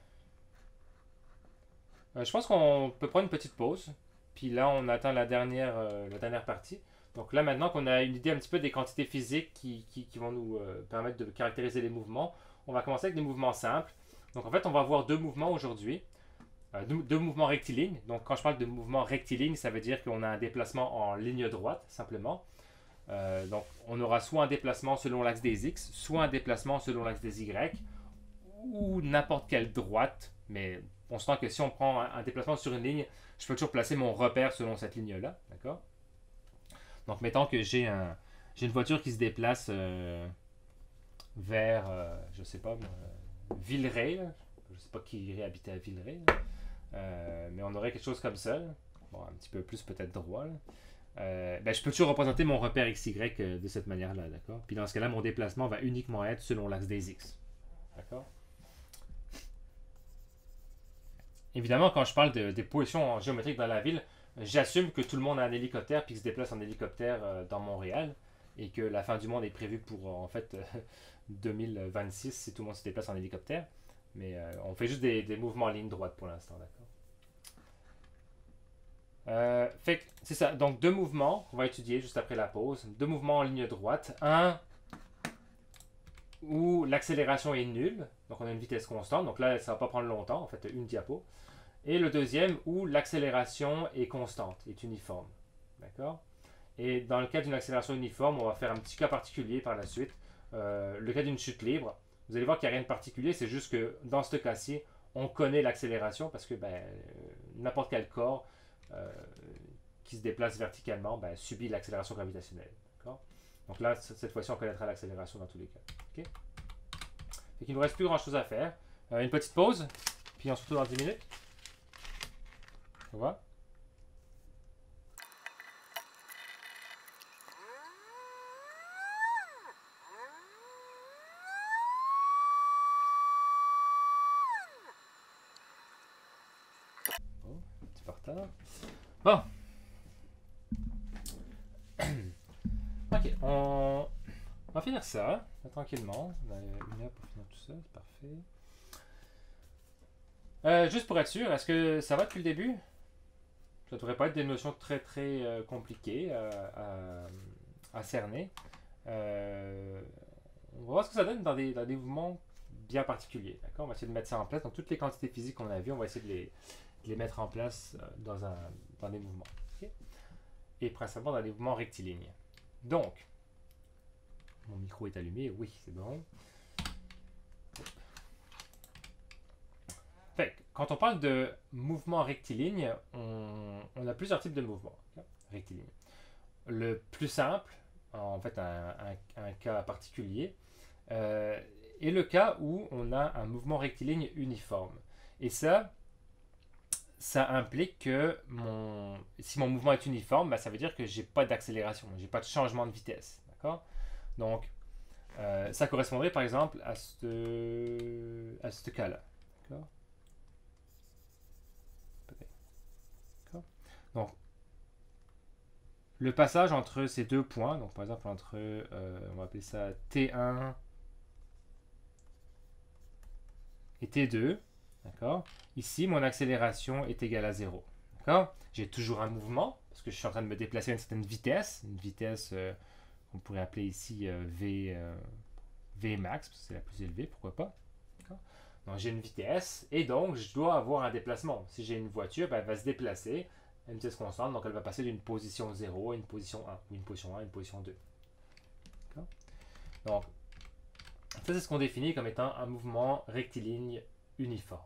euh, je pense qu'on peut prendre une petite pause. Puis là, on attend la dernière, euh, la dernière partie. Donc là, maintenant qu'on a une idée un petit peu des quantités physiques qui, qui, qui vont nous euh, permettre de caractériser les mouvements, on va commencer avec des mouvements simples. Donc en fait, on va voir deux mouvements aujourd'hui. Euh, deux, deux mouvements rectilignes. Donc quand je parle de mouvement rectiligne, ça veut dire qu'on a un déplacement en ligne droite, simplement. Euh, donc on aura soit un déplacement selon l'axe des X, soit un déplacement selon l'axe des Y, ou n'importe quelle droite. Mais on sent que si on prend un, un déplacement sur une ligne, je peux toujours placer mon repère selon cette ligne-là. D'accord? Donc mettons que j'ai un, j'ai une voiture qui se déplace euh, vers, euh, je sais pas, moi, Villeray. Là. Je sais pas qui irait habiter à Villeray. Là. Euh, mais on aurait quelque chose comme ça. Là. Bon, un petit peu plus peut-être droit. Là. Euh, ben, je peux toujours représenter mon repère X Y euh, de cette manière-là, d'accord? Puis dans ce cas-là, mon déplacement va uniquement être selon l'axe des X. D'accord? Évidemment, quand je parle de, des positions géométriques dans la ville, j'assume que tout le monde a un hélicoptère puis qu'il se déplace en hélicoptère euh, dans Montréal et que la fin du monde est prévue pour, euh, en fait, euh, deux mille vingt-six si tout le monde se déplace en hélicoptère. Mais euh, on fait juste des, des mouvements en ligne droite pour l'instant, d'accord? Euh, fait que c'est ça. Donc deux mouvements qu'on va étudier juste après la pause. Deux mouvements en ligne droite. Un où l'accélération est nulle. Donc on a une vitesse constante. Donc là, ça va pas prendre longtemps. En fait, une diapo. Et le deuxième où l'accélération est constante, est uniforme. D'accord? Et dans le cas d'une accélération uniforme, on va faire un petit cas particulier par la suite. Euh, le cas d'une chute libre. Vous allez voir qu'il n'y a rien de particulier. C'est juste que dans ce cas-ci, on connaît l'accélération parce que ben, euh, n'importe quel corps Euh, qui se déplace verticalement ben, subit l'accélération gravitationnelle. D'accord? Donc là, c- cette fois-ci, on connaîtra l'accélération dans tous les cas. Okay? Fait qu'il ne nous reste plus grand-chose à faire. Euh, une petite pause, puis on se retrouve dans dix minutes. Au revoir. Bon, un petit peu en retard. Bon. Ok, on... on va finir ça, là, tranquillement. On a une heure pour finir tout ça, c'est parfait. Euh, juste pour être sûr, est-ce que ça va depuis le début? Ça devrait pas être des notions très très euh, compliquées euh, à, à cerner. Euh, on va voir ce que ça donne dans des, dans des mouvements bien particuliers. D'accord? On va essayer de mettre ça en place. Donc toutes les quantités physiques qu'on a vues, on va essayer de les, de les mettre en place euh, dans, un, dans des mouvements. Okay? Et principalement dans des mouvements rectilignes. Donc, mon micro est allumé, oui, c'est bon. Fait que, quand on parle de mouvement rectiligne, on, on a plusieurs types de mouvements okay, rectilignes. Le plus simple, en fait un, un, un cas particulier, euh, est le cas où on a un mouvement rectiligne uniforme. Et ça, ça implique que mon, si mon mouvement est uniforme, ben, ça veut dire que j'ai pas d'accélération, j'ai pas de changement de vitesse. D'accord? Donc, euh, ça correspondrait par exemple à ce, à ce cas-là. D'accord? Donc, le passage entre ces deux points, donc par exemple entre, euh, on va appeler ça T un et T deux, d'accord? Ici, mon accélération est égale à zéro, d'accord? J'ai toujours un mouvement, parce que je suis en train de me déplacer à une certaine vitesse, une vitesse euh, qu'on pourrait appeler ici euh, V, euh, V max, parce que c'est la plus élevée, pourquoi pas? Donc j'ai une vitesse, et donc je dois avoir un déplacement. Si j'ai une voiture, ben, elle va se déplacer à une vitesse constante, donc elle va passer d'une position zéro à une position un, ou une position un à une position deux. Donc, ça c'est ce qu'on définit comme étant un mouvement rectiligne uniforme.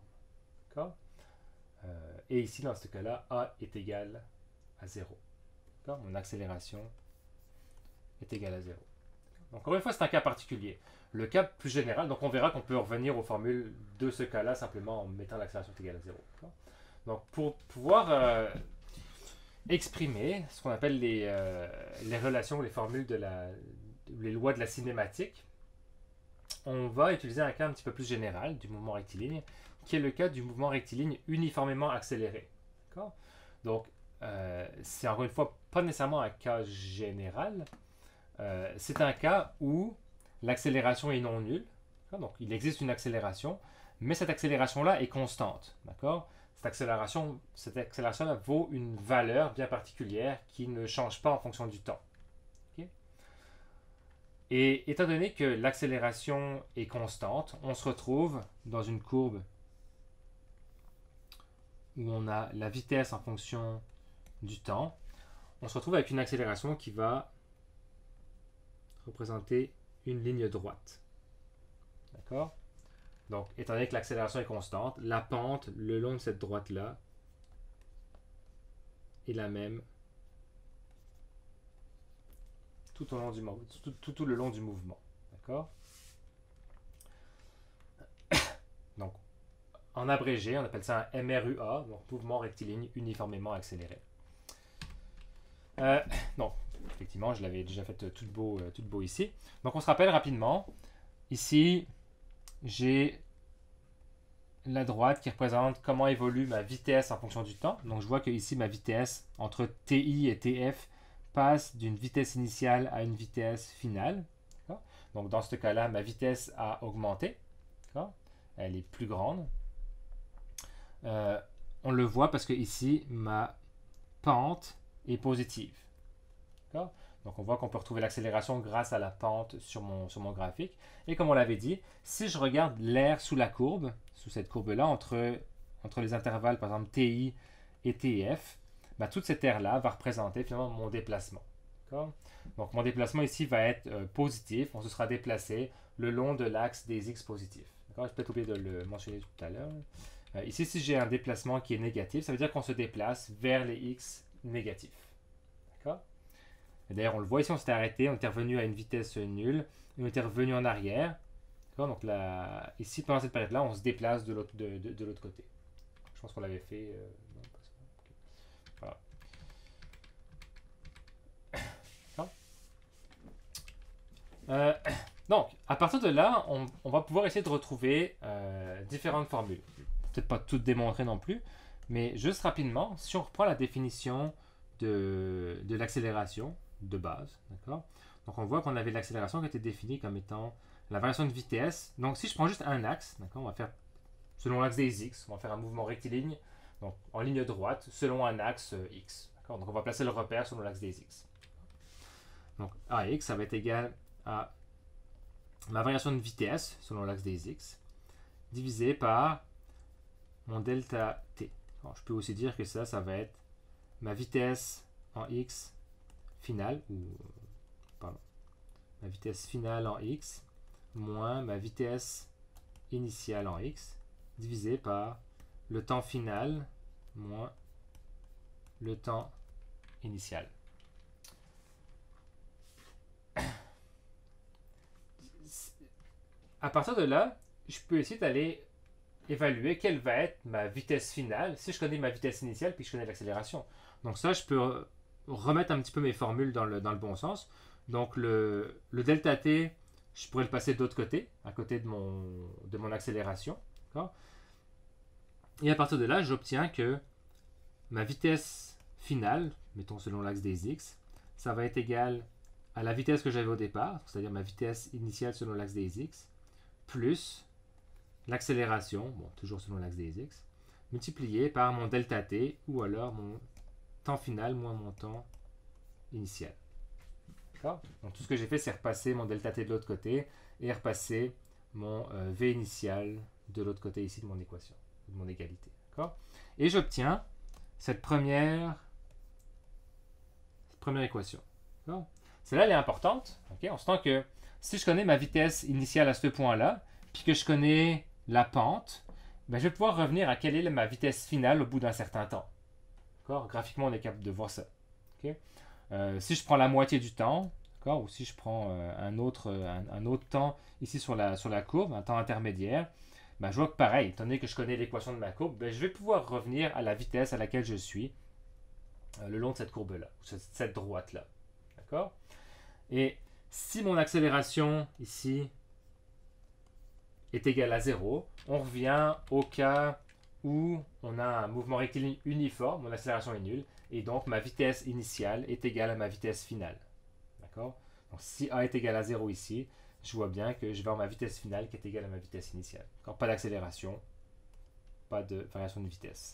Euh, et ici, dans ce cas-là, A est égal à zéro. Mon accélération est égale à zéro. Donc, encore une fois, c'est un cas particulier. Le cas plus général, donc on verra qu'on peut revenir aux formules de ce cas-là simplement en mettant l'accélération égale à zéro. Donc, pour pouvoir euh, exprimer ce qu'on appelle les, euh, les relations, les formules de la, les lois de la cinématique, on va utiliser un cas un petit peu plus général du mouvement rectiligne, qui est le cas du mouvement rectiligne uniformément accéléré. Donc, euh, c'est encore une fois pas nécessairement un cas général. Euh, c'est un cas où l'accélération est non nulle. Donc, il existe une accélération, mais cette accélération-là est constante. D'accord? Cette accélération, cette accélération-là vaut une valeur bien particulière qui ne change pas en fonction du temps. Okay? Et étant donné que l'accélération est constante, on se retrouve dans une courbe où on a la vitesse en fonction du temps. On se retrouve avec une accélération qui va représenter une ligne droite. D'accord? Donc, étant donné que l'accélération est constante, la pente le long de cette droite-là est la même tout, au long du, tout, tout, tout le long du mouvement. D'accord? Donc, en abrégé, on appelle ça un M R U A, donc mouvement rectiligne uniformément accéléré. Euh, donc, effectivement, je l'avais déjà fait tout beau, tout beau ici. Donc, on se rappelle rapidement. Ici, j'ai la droite qui représente comment évolue ma vitesse en fonction du temps. Donc, je vois que ici, ma vitesse entre T I et T F passe d'une vitesse initiale à une vitesse finale. Donc, dans ce cas-là, ma vitesse a augmenté. Elle est plus grande. Euh, on le voit parce que ici, ma pente est positive. Donc on voit qu'on peut retrouver l'accélération grâce à la pente sur mon, sur mon graphique. Et comme on l'avait dit, si je regarde l'air sous la courbe, sous cette courbe-là, entre, entre les intervalles par exemple T I et T F, ben, toute cette air-là va représenter finalement mon déplacement. Donc mon déplacement ici va être euh, positif, on se sera déplacé le long de l'axe des X positifs. J'ai peut-être oublié de le mentionner tout à l'heure. Euh, ici, si j'ai un déplacement qui est négatif, ça veut dire qu'on se déplace vers les X négatifs. D'accord? D'ailleurs, on le voit ici, on s'était arrêté, on était revenu à une vitesse nulle, et on était revenu en arrière. Donc là, ici, pendant cette période-là, on se déplace de l'autre de, de, de l'autre côté. Je pense qu'on l'avait fait. Euh, non, pas ça. Okay. Voilà. Euh, donc, à partir de là, on, on va pouvoir essayer de retrouver euh, différentes formules. Peut-être pas toutes démontrer non plus, mais juste rapidement, si on reprend la définition de, de l'accélération de base, d'accord? Donc on voit qu'on avait l'accélération qui était définie comme étant la variation de vitesse. Donc si je prends juste un axe, d'accord, on va faire selon l'axe des X, on va faire un mouvement rectiligne, donc en ligne droite, selon un axe X. D'accord? Donc on va placer le repère selon l'axe des X. Donc A X, ça va être égal à ma variation de vitesse selon l'axe des X, divisé par mon delta T. Alors, je peux aussi dire que ça, ça va être ma vitesse en X finale, ou pardon, ma vitesse finale en X, moins ma vitesse initiale en X, divisé par le temps final moins le temps initial. À partir de là, je peux essayer d'aller évaluer quelle va être ma vitesse finale si je connais ma vitesse initiale puis je connais l'accélération. Donc ça, je peux remettre un petit peu mes formules dans le, dans le bon sens. Donc le, le delta t, je pourrais le passer de l'autre côté, à côté de mon, de mon accélération. Et à partir de là, j'obtiens que ma vitesse finale, mettons selon l'axe des x, ça va être égal à la vitesse que j'avais au départ, c'est-à-dire ma vitesse initiale selon l'axe des x, plus l'accélération, bon, toujours selon l'axe des x, multiplié par mon delta t, ou alors mon temps final moins mon temps initial. D'accord? Donc tout ce que j'ai fait, c'est repasser mon delta t de l'autre côté, et repasser mon euh, v initial de l'autre côté ici de mon équation, de mon égalité. D'accord? Et j'obtiens cette première, cette première équation. Celle-là, elle est importante. Okay? En ce temps que si je connais ma vitesse initiale à ce point-là, puis que je connais la pente, ben, je vais pouvoir revenir à quelle est ma vitesse finale au bout d'un certain temps. Graphiquement, on est capable de voir ça. Okay? Euh, si je prends la moitié du temps, ou si je prends euh, un, autre, un, un autre temps ici sur la, sur la courbe, un temps intermédiaire, ben, je vois que pareil, étant donné que je connais l'équation de ma courbe, ben, je vais pouvoir revenir à la vitesse à laquelle je suis euh, le long de cette courbe-là, ou cette, cette droite-là. D'accord? Et si mon accélération ici est égale à zéro, on revient au cas où on a un mouvement rectiligne uniforme, mon accélération est nulle, et donc ma vitesse initiale est égale à ma vitesse finale. D'accord? Donc si A est égal à zéro ici, je vois bien que je vais avoir ma vitesse finale qui est égale à ma vitesse initiale. Encore pas d'accélération, pas de variation de vitesse.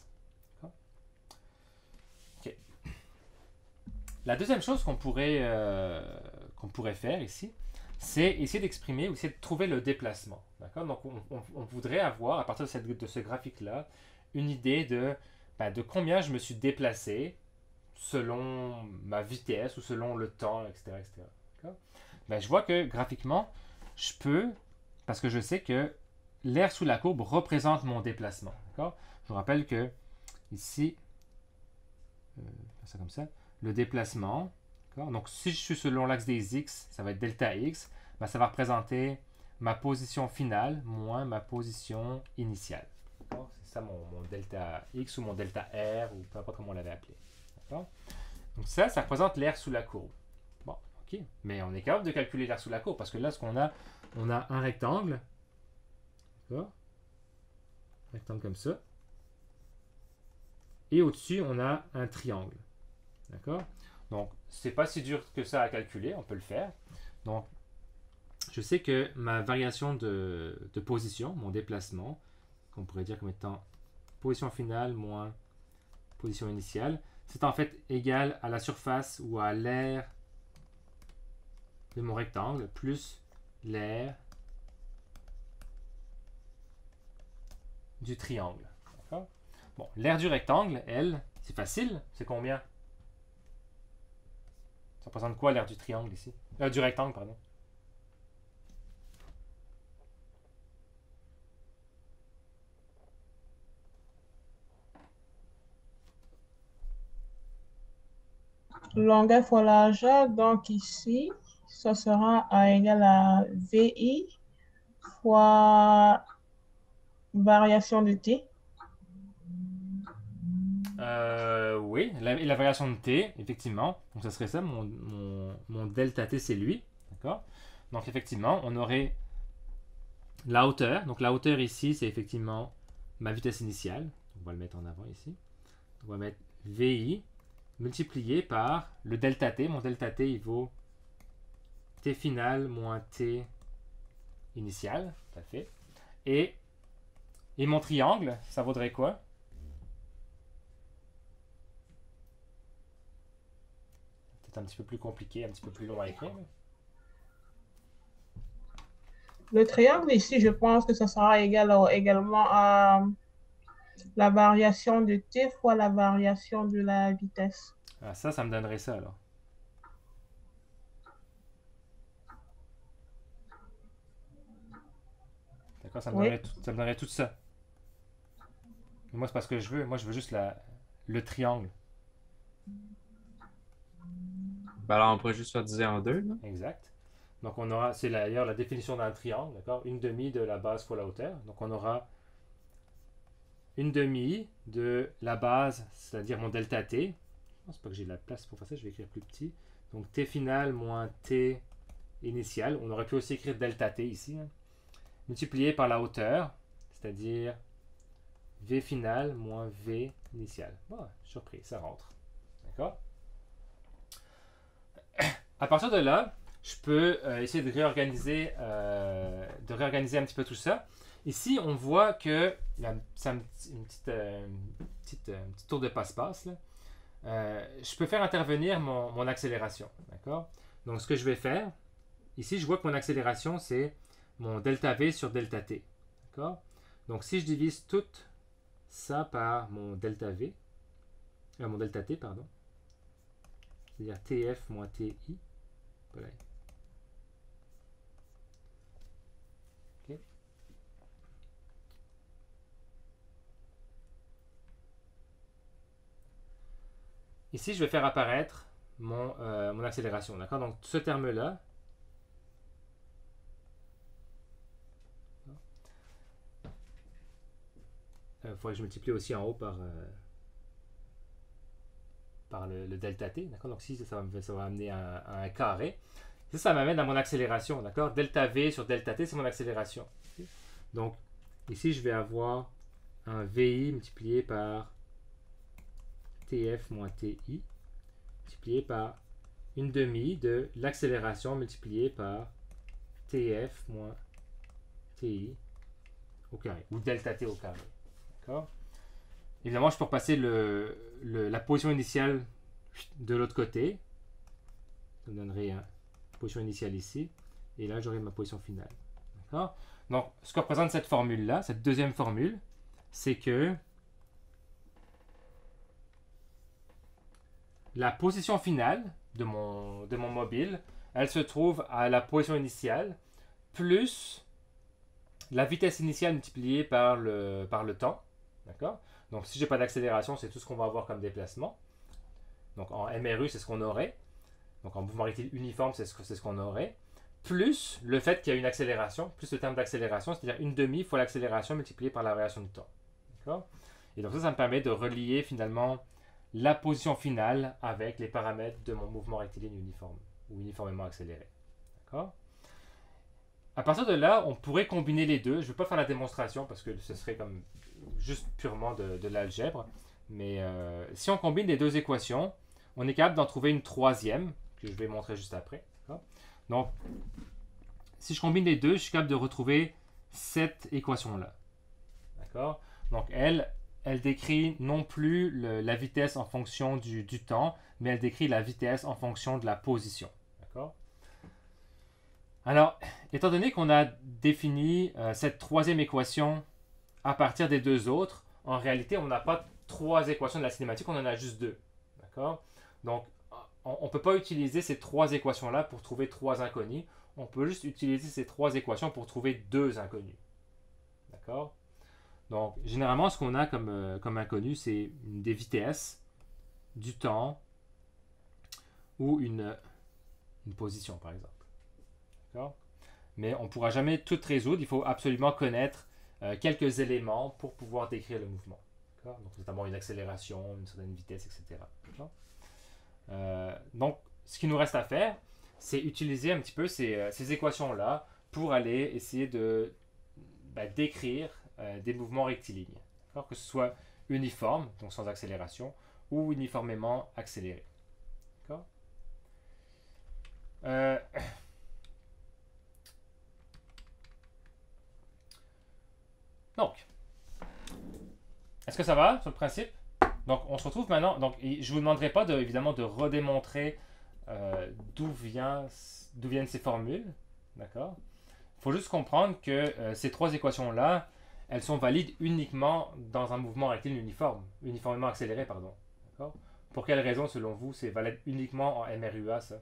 Ok. La deuxième chose qu'on pourrait, euh, qu'on pourrait faire ici, c'est essayer d'exprimer ou essayer de trouver le déplacement. Donc on, on, on voudrait avoir, à partir de, cette, de ce graphique-là, une idée de, ben, de combien je me suis déplacé selon ma vitesse ou selon le temps, et cetera et cetera. Ben, je vois que graphiquement, je peux, parce que je sais que l'aire sous la courbe représente mon déplacement. Je vous rappelle que ici, euh, ça comme ça, le déplacement, donc si je suis selon l'axe des x, ça va être delta x, ben, ça va représenter ma position finale moins ma position initiale. C'est ça mon, mon delta x ou mon delta r, ou peu importe comment on l'avait appelé. Donc ça, ça représente l'aire sous la courbe. Bon, ok. Mais on est capable de calculer l'aire sous la courbe, parce que là, ce qu'on a, on a un rectangle. D'accord? Un rectangle comme ça. Et au-dessus, on a un triangle. D'accord? Donc, c'est pas si dur que ça à calculer, on peut le faire. Donc, je sais que ma variation de, de position, mon déplacement, qu'on pourrait dire comme étant position finale moins position initiale, c'est en fait égal à la surface ou à l'aire de mon rectangle plus l'aire du triangle. Bon, l'aire du rectangle, elle, c'est facile, c'est combien? Ça représente quoi l'aire du triangle ici? Euh, du rectangle, pardon. Longueur fois largeur, donc ici, ça sera à égal à V I fois variation de T. Euh, oui, la, la variation de T, effectivement. Donc, ça serait ça, mon, mon, mon delta T, c'est lui. D'accord? Donc, effectivement, on aurait la hauteur. Donc, la hauteur ici, c'est effectivement ma vitesse initiale. On va le mettre en avant ici. On va mettre V I multiplié par le delta T. Mon delta T, il vaut T final moins T initial. Tout à fait. Et, et mon triangle, ça vaudrait quoi? Un petit peu plus compliqué, un petit peu plus long à écrire. Le triangle ici, je pense que ça sera égal à, également à la variation de T fois la variation de la vitesse. Ah, ça, ça me donnerait ça alors. D'accord, ça, me Oui. donnerait tout, ça me donnerait tout ça. moi, c'est pas ce que je veux. Moi, je veux juste la, le triangle. Ben alors, on pourrait juste faire diviser en deux, là. Exact. Donc, on aura, c'est d'ailleurs la définition d'un triangle, d'accord? Une demi de la base fois la hauteur. Donc, on aura une demi de la base, c'est-à-dire mon delta t. Je pense pas que j'ai de la place pour faire ça, je vais écrire plus petit. Donc, t final moins t initial. On aurait pu aussi écrire delta t ici, hein, multiplié par la hauteur, c'est-à-dire v final moins v initial. Bon, surpris, ça rentre. D'accord? À partir de là, je peux euh, essayer de réorganiser, euh, de réorganiser un petit peu tout ça. Ici, on voit que là, c'est un petit- une, petite, euh, une petite, euh, un petit tour de passe-passe, là. Euh, je peux faire intervenir mon, mon accélération. D'accord? Donc, ce que je vais faire, ici, je vois que mon accélération, c'est mon delta v sur delta t. D'accord? Donc, si je divise tout ça par mon delta v, euh, mon delta t, pardon, c'est-à-dire tf moins ti, voilà. Ok. Ici, je vais faire apparaître mon, euh, mon accélération. D'accord? Donc, ce terme-là, il faudrait que je multiplie aussi en haut par, euh, par le, le delta t. D'accord? Donc, ici, ça, ça, va, ça va amener un, un carré. Ça, ça m'amène à mon accélération. D'accord? Delta v sur delta t, c'est mon accélération. Ok? Donc, ici, je vais avoir un vi multiplié par tf moins ti, multiplié par une demi de l'accélération multipliée par tf moins ti au carré, ou delta t au carré. D'accord? Évidemment, je peux repasser le, le- la position initiale de l'autre côté. Ça me donnerait une position initiale ici. Et là, j'aurai ma position finale. D'accord? Donc, ce que représente cette formule-là, cette deuxième formule, c'est que la position finale de mon, de mon mobile, elle se trouve à la position initiale plus la vitesse initiale multipliée par le, par le temps. D'accord? Donc, si je n'ai pas d'accélération, c'est tout ce qu'on va avoir comme déplacement. Donc, en M R U, c'est ce qu'on aurait. Donc, en mouvement rectiligne uniforme, c'est ce que- c'est ce qu'on aurait. Plus le fait qu'il y a une accélération, plus le terme d'accélération, c'est-à-dire une demi fois l'accélération multipliée par la variation du temps. D'accord? Et donc, ça, ça me permet de relier finalement la position finale avec les paramètres de mon mouvement rectiligne uniforme ou uniformément accéléré. D'accord? À partir de là, on pourrait combiner les deux. Je ne vais pas faire la démonstration parce que ce serait comme juste purement de, de l'algèbre. Mais euh, si on combine les deux équations, on est capable d'en trouver une troisième que je vais montrer juste après. D'accord? Donc, si je combine les deux, je suis capable de retrouver cette équation-là. D'accord? Donc, elle, elle décrit non plus le- la vitesse en fonction du, du temps, mais elle décrit la vitesse en fonction de la position. D'accord? Alors, étant donné qu'on a défini euh, cette troisième équation à partir des deux autres, en réalité, on n'a pas trois équations de la cinématique, on en a juste deux. D'accord? Donc, on ne peut pas utiliser ces trois équations-là pour trouver trois inconnus. On peut juste utiliser ces trois équations pour trouver deux inconnus. D'accord? Donc, généralement, ce qu'on a comme, euh, comme inconnu, c'est des vitesses, du temps ou une, une position, par exemple. D'accord? Mais on ne pourra jamais tout résoudre. Il faut absolument connaître euh, quelques éléments pour pouvoir décrire le mouvement. D'accord? Donc, notamment une accélération, une certaine vitesse, et cetera. D'accord? Euh, donc, ce qu'il nous reste à faire, c'est utiliser un petit peu ces, euh, ces équations-là pour aller essayer de bah, décrire euh, des mouvements rectilignes. D'accord? Que ce soit uniforme, donc sans accélération, ou uniformément accéléré. D'accord? Euh, Donc, est-ce que ça va sur le principe? Donc, on se retrouve maintenant. Donc, et je ne vous demanderai pas de, évidemment de redémontrer euh, d'où vient, d'où viennent ces formules. D'accord? Il faut juste comprendre que euh, ces trois équations-là, elles sont valides uniquement dans un mouvement rectiligne uniforme, uniformément accéléré, pardon. D'accord? Pour quelle raison, selon vous, c'est valide uniquement en M R U A, ça?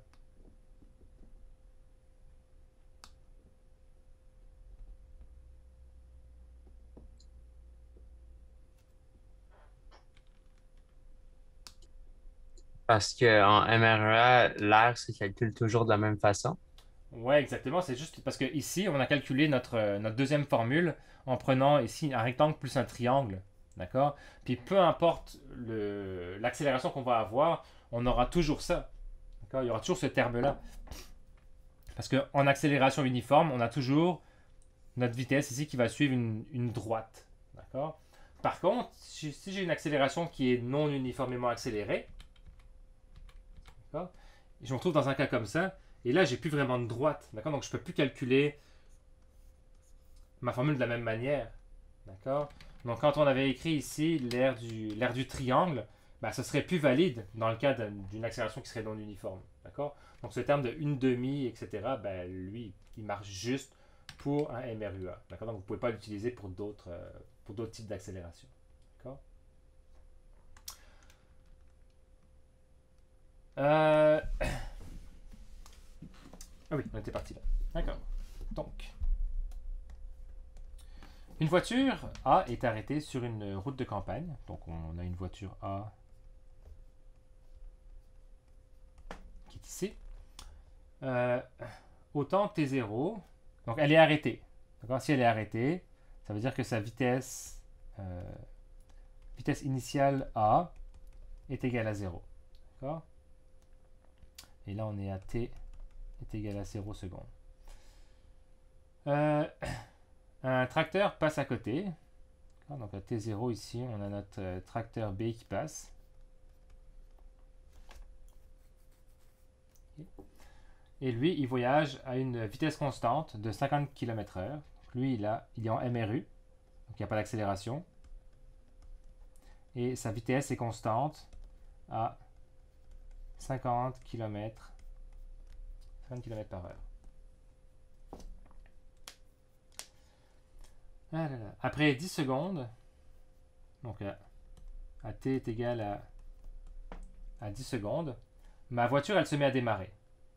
Parce qu'en M R E A, l'air se calcule toujours de la même façon. Ouais, exactement. C'est juste parce que ici, on a calculé notre, euh, notre deuxième formule en prenant ici un rectangle plus un triangle. D'accord? Puis peu importe le, l'accélération qu'on va avoir, on aura toujours ça. D'accord? Il y aura toujours ce terme-là. Parce qu'en accélération uniforme, on a toujours notre vitesse ici qui va suivre une, une droite. D'accord? Par contre, si, si j'ai une accélération qui est non uniformément accélérée, d'accord? Je me retrouve dans un cas comme ça, et là, j'ai plus vraiment de droite. D'accord? Donc, je peux plus calculer ma formule de la même manière. D'accord? Donc, quand on avait écrit ici l'aire du, l'aire du triangle, ben, ce serait plus valide dans le cas d'une accélération qui serait non uniforme. D'accord? Donc, ce terme de une demi, et cetera, ben, lui, il marche juste pour un M R U A. D'accord? Donc, vous ne pouvez pas l'utiliser pour d'autres euh, pour d'autres types d'accélération. D'accord? Euh... Ah oui, on était parti là. D'accord. Donc, une voiture A est arrêtée sur une route de campagne. Donc, on a une voiture A qui est ici. Euh, au temps T zéro, donc elle est arrêtée. D'accord? Si elle est arrêtée, ça veut dire que sa vitesse, euh, vitesse initiale A est égale à zéro. D'accord? Et là, on est à T est égal à zéro secondes. Euh, un tracteur passe à côté. Donc à T zéro ici, on a notre euh, tracteur B qui passe. Et lui, il voyage à une vitesse constante de cinquante kilomètres heure. Lui, il, a, il est en M R U, donc il n'y a pas d'accélération. Et sa vitesse est constante à cinquante kilomètres par heure. Ah là là. Après dix secondes, donc à, à t est égal à, à dix secondes, ma voiture, elle se met à démarrer.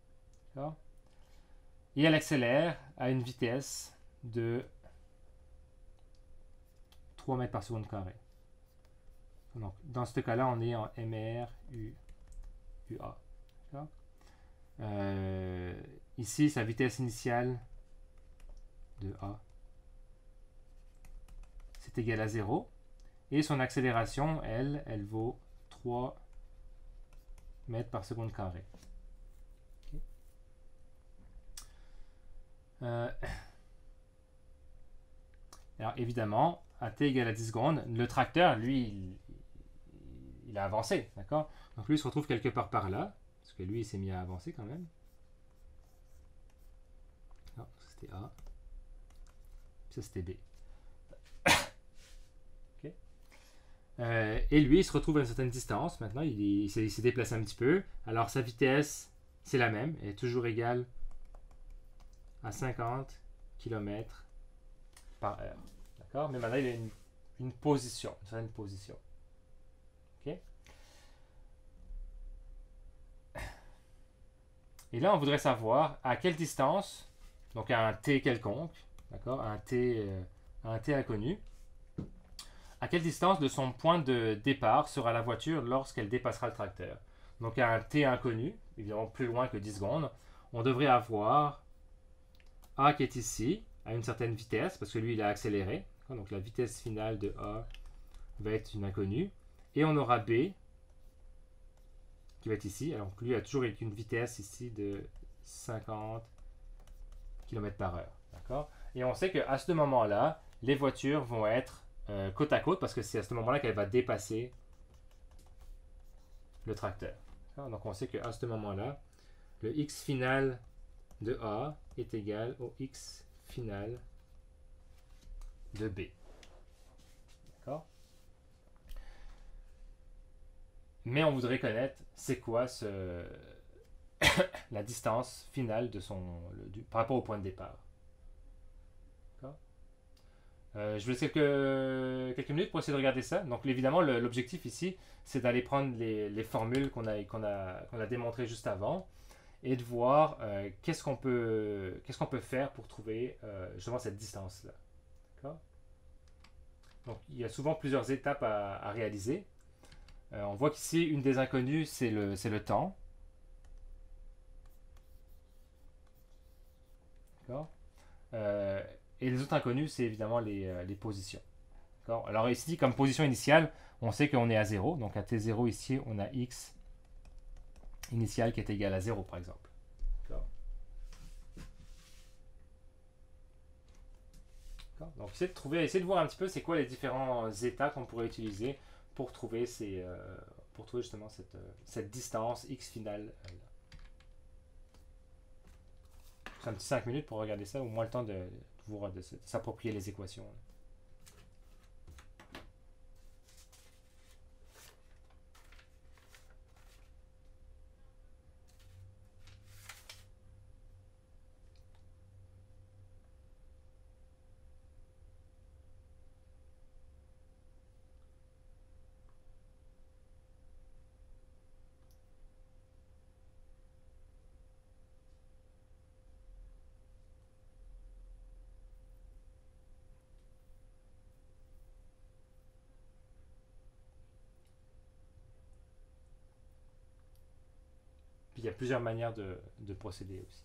Et elle accélère à une vitesse de trois mètres par seconde carré. Donc, dans ce cas-là, on est en M R U A. Euh, ici, sa vitesse initiale de A, c'est égal à zéro. Et son accélération, elle, elle vaut trois mètres par seconde carré. Okay. Euh, alors, évidemment, à t égale à dix secondes, le tracteur, lui, il, il a avancé, d'accord? Donc lui, il se retrouve quelque part par là, parce que lui, il s'est mis à avancer quand même. Non, c'était A. Ça, c'était B. Okay. Euh, et lui, il se retrouve à une certaine distance. Maintenant, il, il s'est déplacé un petit peu. Alors, sa vitesse, c'est la même. Elle est toujours égale à cinquante kilomètres par heure. D'accord? Mais maintenant, il a une, une position, une certaine position. OK? Et là, on voudrait savoir à quelle distance, donc à un t quelconque, d'accord, à un t, euh, à un t inconnu, à quelle distance de son point de départ sera la voiture lorsqu'elle dépassera le tracteur. Donc à un t inconnu, évidemment plus loin que dix secondes, on devrait avoir A qui est ici, à une certaine vitesse, parce que lui, il a accéléré. Donc la vitesse finale de A va être une inconnue. Et on aura B, qui va être ici. Alors lui a toujours une vitesse ici de cinquante kilomètres par heure. D'accord? Et on sait qu'à ce moment-là, les voitures vont être euh, côte à côte, parce que c'est à ce moment-là qu'elle va dépasser le tracteur. Donc on sait qu'à ce moment-là, le X final de A est égal au X final de B. D'accord? Mais on voudrait connaître c'est quoi ce la distance finale de son le, du, par rapport au point de départ. Euh, je vous laisse quelques, quelques minutes pour essayer de regarder ça. Donc évidemment, l'objectif ici, c'est d'aller prendre les, les formules qu'on a, qu'on a, qu'on a démontrées juste avant et de voir euh, qu'est-ce qu'on peut, qu'est-ce qu'on peut faire pour trouver euh, justement cette distance-là. Donc il y a souvent plusieurs étapes à, à réaliser. Euh, on voit qu'ici, une des inconnues, c'est le, c'est le temps. D'accord? Euh, et les autres inconnus, c'est évidemment les, euh, les positions. D'accord? Alors ici, comme position initiale, on sait qu'on est à zéro. Donc à t zéro ici, on a x initial qui est égal à zéro, par exemple. D'accord? D'accord? Donc essayez de trouver, essayez de voir un petit peu c'est quoi les différents états qu'on pourrait utiliser pour trouver, ces, euh, pour trouver justement cette, euh, cette distance x finale. euh, là. C'est un petit cinq minutes pour regarder ça, au moins le temps de, de, vous- de s'approprier les équations. Puis il y a plusieurs manières de, de procéder aussi.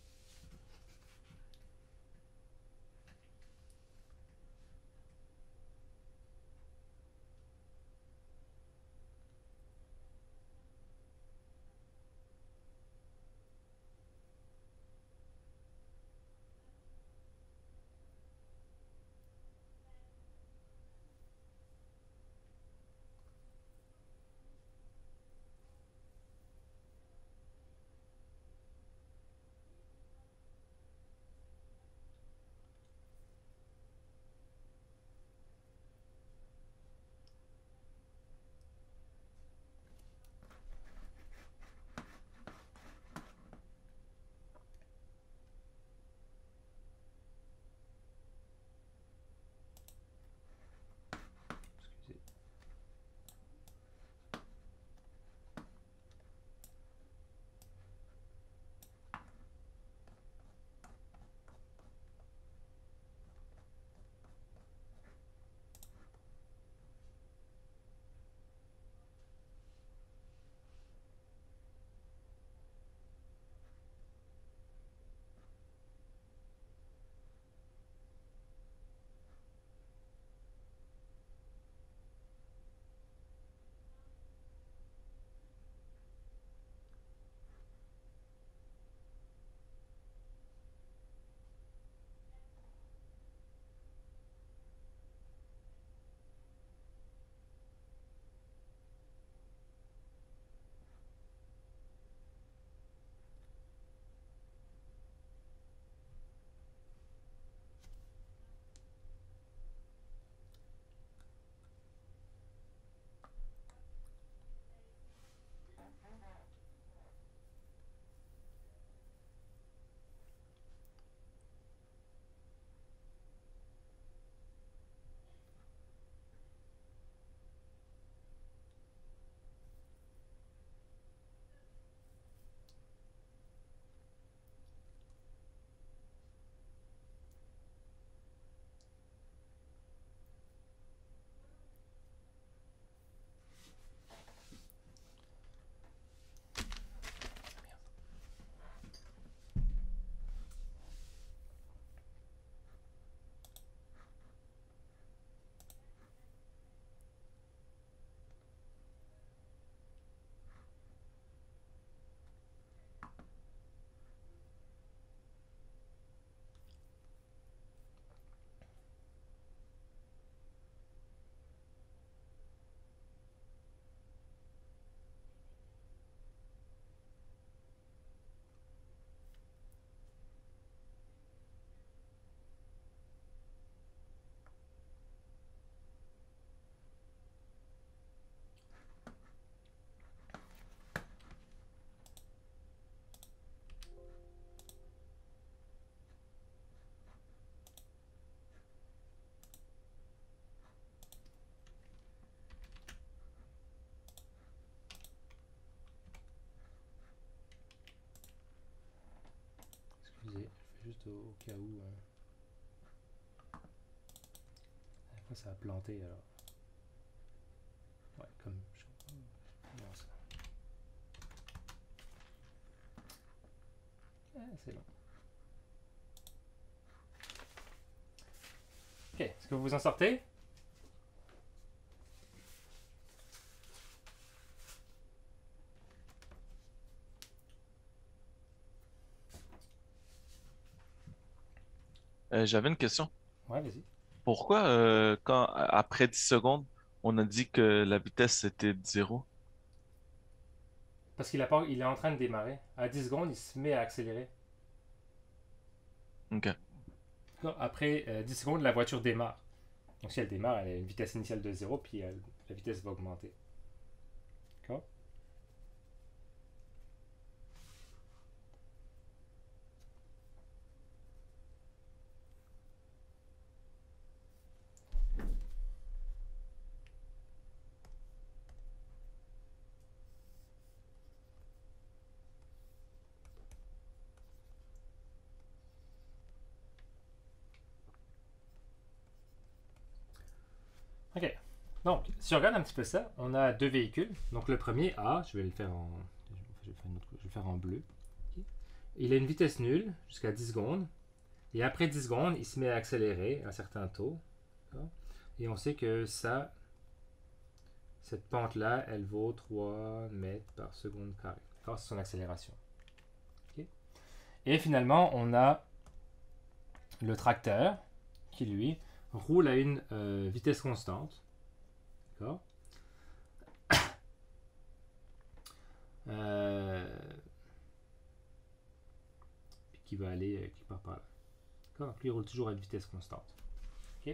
Excusez. Excusez, je fais juste au, au cas où. Euh... Après, ça a planté alors. Ouais, comme. Je... assez long. Ok, est-ce que vous vous en sortez? Euh, j'avais une question. Ouais, vas-y. Pourquoi, euh, quand, après dix secondes, on a dit que la vitesse était de zéro? Parce qu'il a pas, il est en train de démarrer. À dix secondes, il se met à accélérer. Ok. Après euh, dix secondes, la voiture démarre. Donc si elle démarre, elle a une vitesse initiale de zéro, puis elle- la vitesse va augmenter. D'accord? Ok. Donc, si on regarde un petit peu ça, on a deux véhicules. Donc le premier A, je vais le faire en, je vais faire une autre- je vais le faire en bleu. Ok. Il a une vitesse nulle jusqu'à dix secondes. Et après dix secondes, il se met à accélérer à un certain taux. D'accord? Et on sait que ça, cette pente-là, elle vaut trois mètres par seconde carré. D'accord? C'est son accélération. Ok. Et finalement, on a le tracteur qui, lui, roule à une euh, vitesse constante. D'accord? Euh, puis qui va aller euh, qui part par là. D'accord? Donc lui, il roule toujours à une vitesse constante. Ok?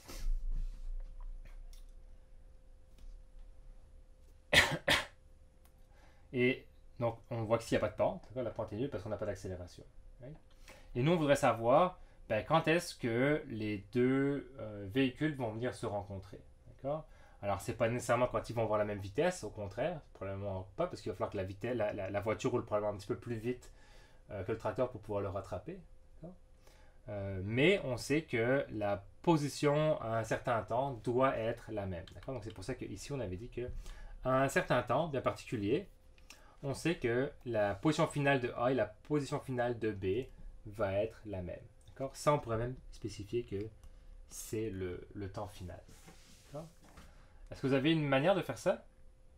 Et donc, on voit qu'ici, il n'y a pas de pente. D'accord? La pente est nulle parce qu'on n'a pas d'accélération. Right? Et nous, on voudrait savoir ben, quand est-ce que les deux euh, véhicules vont venir se rencontrer. D'accord? Alors, c'est pas nécessairement quand ils vont avoir la même vitesse, au contraire, probablement pas, parce qu'il va falloir que la, vitesse, la, la, la voiture roule probablement un petit peu plus vite euh, que le tracteur pour pouvoir le rattraper. Euh, mais on sait que la position à un certain temps doit être la même. D'accord? Donc, c'est pour ça qu'ici, on avait dit que à un certain temps bien particulier, on sait que la position finale de A et la position finale de B va être la même. D'accord? Ça, on pourrait même spécifier que c'est le, le temps final. D'accord? Est-ce que vous avez une manière de faire ça?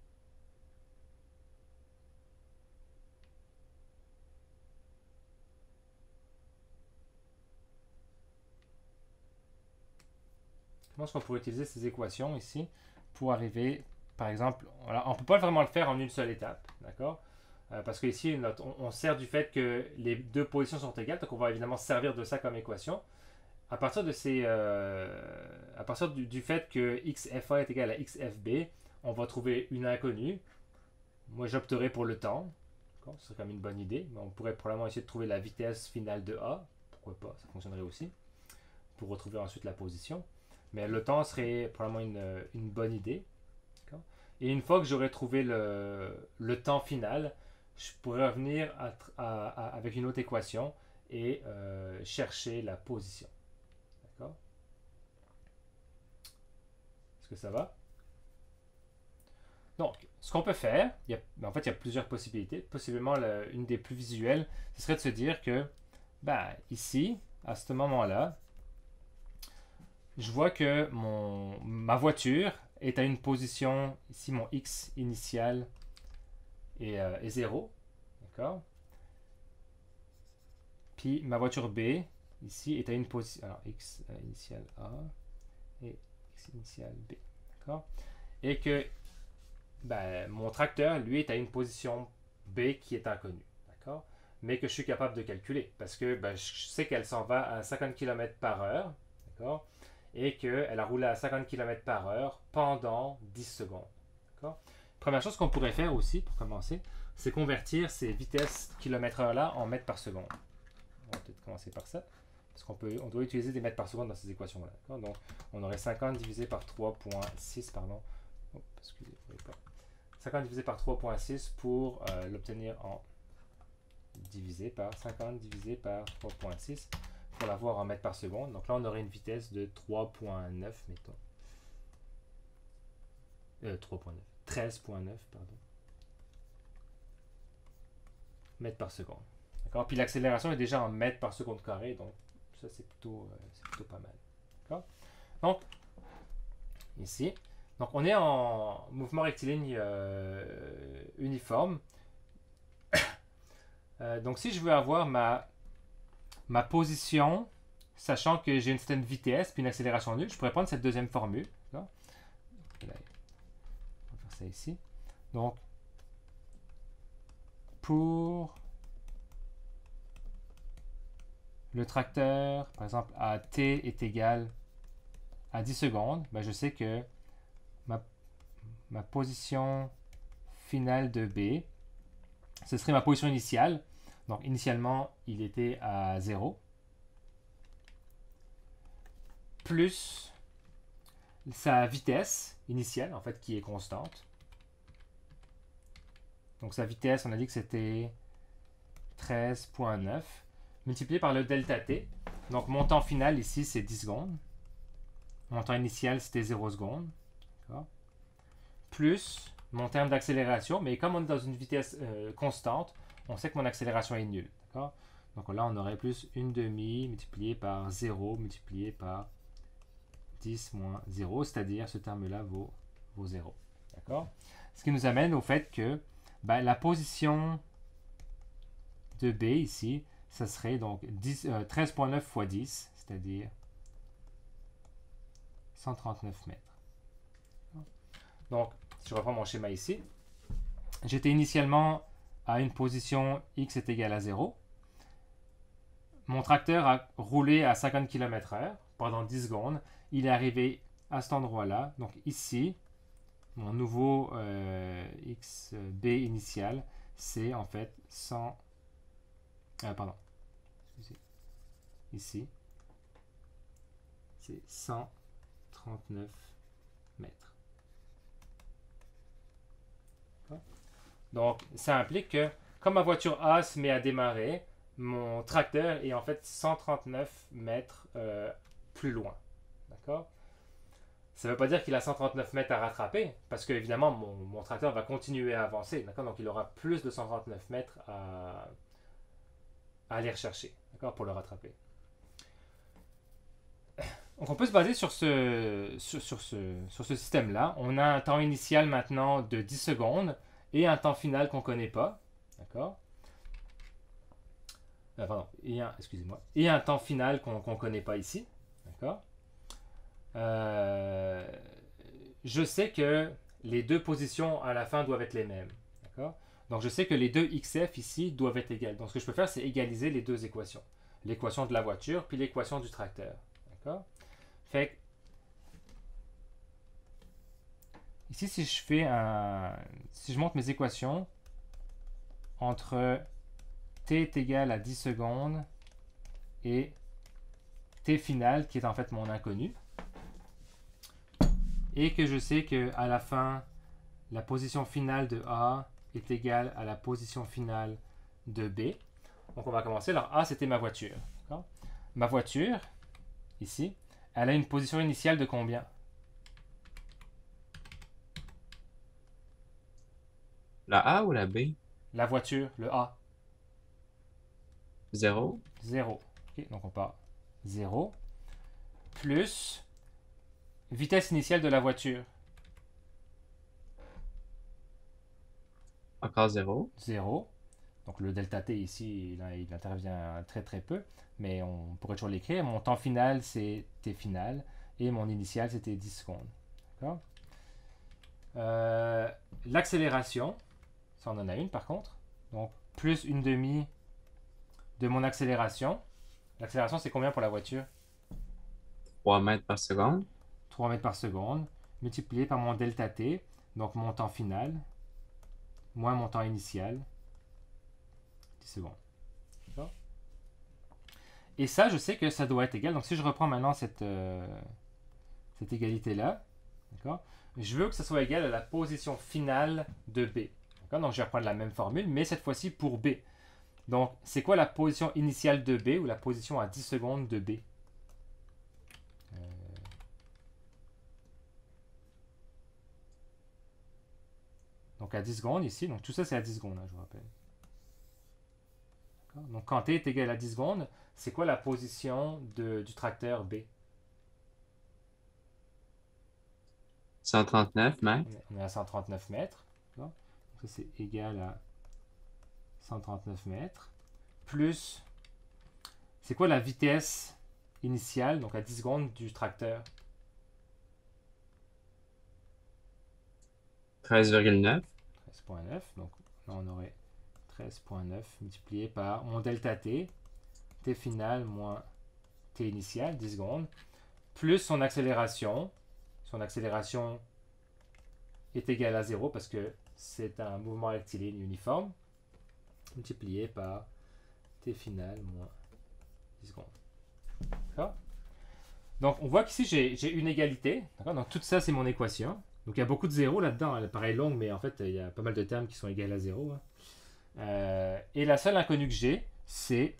Comment est-ce qu'on pourrait utiliser ces équations ici pour arriver, par exemple, voilà, on ne peut pas vraiment le faire en une seule étape, d'accord? Euh, parce qu'ici, on, on sert du fait que les deux positions sont égales, donc on va évidemment se servir de ça comme équation. À partir de ces, euh, à partir du, du fait que x f a est égal à x f b, on va trouver une inconnue. Moi, j'opterais pour le temps. Ce serait quand même une bonne idée. Mais on pourrait probablement essayer de trouver la vitesse finale de A. Pourquoi pas, ça fonctionnerait aussi. Pour retrouver ensuite la position. Mais le temps serait probablement une, une bonne idée. Et une fois que j'aurais trouvé le, le temps final, je pourrais revenir à, à, à, avec une autre équation et euh, chercher la position. D'accord? Est-ce que ça va? Donc, ce qu'on peut faire, il y a, en fait, il y a plusieurs possibilités. Possiblement, le, une des plus visuelles, ce serait de se dire que, ben, ici, à ce moment-là, je vois que mon, ma voiture est à une position, ici, mon x initial est, euh, est zéro. D'accord? Puis, ma voiture B, ici, est à une position, alors, x initial A et x initial B. D'accord? Et que ben, mon tracteur, lui, est à une position B qui est inconnue, d'accord? Mais que je suis capable de calculer, parce que ben, je sais qu'elle s'en va à cinquante kilomètres par heure, d'accord? Et qu'elle a roulé à cinquante kilomètres par heure pendant dix secondes, d'accord? Première chose qu'on pourrait faire aussi, pour commencer, c'est convertir ces vitesses kilomètres heure-là en mètres par seconde. On va peut-être commencer par ça, parce qu'on peut, on doit utiliser des mètres par seconde dans ces équations-là, d'accord? Donc, on aurait cinquante divisé par trois virgule six, pardon. Oh, excusez, vous voyez pas. cinquante divisé par trois virgule six pour euh, l'obtenir en divisé par cinquante divisé par trois virgule six pour l'avoir en mètres par seconde. Donc là, on aurait une vitesse de trois virgule neuf, mettons. Euh, trois virgule neuf. treize virgule neuf, pardon. Mètres par seconde. D'accord? Puis l'accélération est déjà en mètres par seconde carré, donc ça c'est plutôt, euh, c'est plutôt pas mal. D'accord? Donc, ici, donc on est en mouvement rectiligne euh, uniforme. euh, donc si je veux avoir ma, ma position, sachant que j'ai une certaine vitesse puis une accélération nulle, je pourrais prendre cette deuxième formule. Là. On va faire ça ici. Donc, pour le tracteur, par exemple, à t est égal à dix secondes, ben je sais que ma, ma position finale de B, ce serait ma position initiale. Donc, initialement, il était à zéro. Plus sa vitesse initiale, en fait, qui est constante. Donc, sa vitesse, on a dit que c'était treize virgule neuf, multiplié par le delta t. Donc, mon temps final ici, c'est dix secondes. Mon temps initial, c'était zéro secondes. Plus mon terme d'accélération, mais comme on est dans une vitesse euh, constante, on sait que mon accélération est nulle. Donc là, on aurait plus une demi multiplié par zéro multiplié par dix moins zéro, c'est-à-dire ce terme-là vaut, vaut zéro. D'accord? Ce qui nous amène au fait que ben, la position de B ici, ça serait donc euh, treize virgule neuf fois dix, c'est-à-dire cent trente-neuf mètres. Donc, si je reprends mon schéma ici, j'étais initialement à une position x est égal à zéro. Mon tracteur a roulé à cinquante kilomètres heure pendant dix secondes. Il est arrivé à cet endroit-là. Donc ici, mon nouveau euh, X B initial, c'est en fait cent... Euh, pardon. Excusez. Ici, c'est cent trente-neuf mètres. Donc, ça implique que, comme ma voiture A se met à démarrer, mon tracteur est en fait cent trente-neuf mètres euh, plus loin. D'accord? Ça ne veut pas dire qu'il a cent trente-neuf mètres à rattraper, parce que évidemment, mon, mon tracteur va continuer à avancer. D'accord? Donc, il aura plus de cent trente-neuf mètres à, à aller rechercher, d'accord, pour le rattraper. Donc, on peut se baser sur ce, sur, sur ce, sur ce système-là. On a un temps initial maintenant de dix secondes et un temps final qu'on ne connaît pas. D'accord? Euh, pardon, et un, excusez-moi, et un temps final qu'on ne connaît pas ici. D'accord? Euh, je sais que les deux positions à la fin doivent être les mêmes. D'accord? Donc je sais que les deux X F ici doivent être égales. Donc ce que je peux faire, c'est égaliser les deux équations. L'équation de la voiture, puis l'équation du tracteur. D'accord? Fait que, ici, si je fais un... Si je monte mes équations entre t est égal à dix secondes et t final, qui est en fait mon inconnu, et que je sais qu'à la fin, la position finale de A est égale à la position finale de B. Donc on va commencer. Alors A, c'était ma voiture. Ma voiture, ici, elle a une position initiale de combien? La A ou la B? La voiture, le A. zéro. zéro. Okay, donc on part zéro plus vitesse initiale de la voiture. Encore zéro. zéro. Donc le delta t ici, il, il intervient très très peu, mais on pourrait toujours l'écrire. Mon temps final, c'est t final, et mon initial, c'était dix secondes. D'accord? Euh, L'accélération, ça on en a une par contre. Donc plus une demi de mon accélération. L'accélération, c'est combien pour la voiture? trois mètres par seconde. trois mètres par seconde, multiplié par mon delta t, donc mon temps final, moins mon temps initial, dix secondes. Et ça, je sais que ça doit être égal. Donc si je reprends maintenant cette, euh, cette égalité-là, je veux que ça soit égal à la position finale de B. Donc je vais reprendre la même formule, mais cette fois-ci pour B. Donc c'est quoi la position initiale de B ou la position à dix secondes de B? euh... Donc à dix secondes ici, donc tout ça c'est à dix secondes, hein, je vous rappelle. Donc, quand t est égal à dix secondes, c'est quoi la position de, du tracteur B? cent trente-neuf mètres. On est à cent trente-neuf mètres. Donc, ça, c'est égal à cent trente-neuf mètres. Plus, c'est quoi la vitesse initiale, donc à dix secondes, du tracteur? treize virgule neuf. treize virgule neuf. Donc, là, on aurait treize virgule neuf multiplié par mon delta t, t final moins t initial, dix secondes, plus son accélération. Son accélération est égale à zéro parce que c'est un mouvement rectiligne uniforme, multiplié par t final moins dix secondes. D'accord? Donc, on voit qu'ici, j'ai une égalité. Donc, tout ça, c'est mon équation. Donc, il y a beaucoup de zéros là-dedans. Elle paraît longue, mais en fait, il y a pas mal de termes qui sont égaux à zéro. Hein. Euh, et la seule inconnue que j'ai, c'est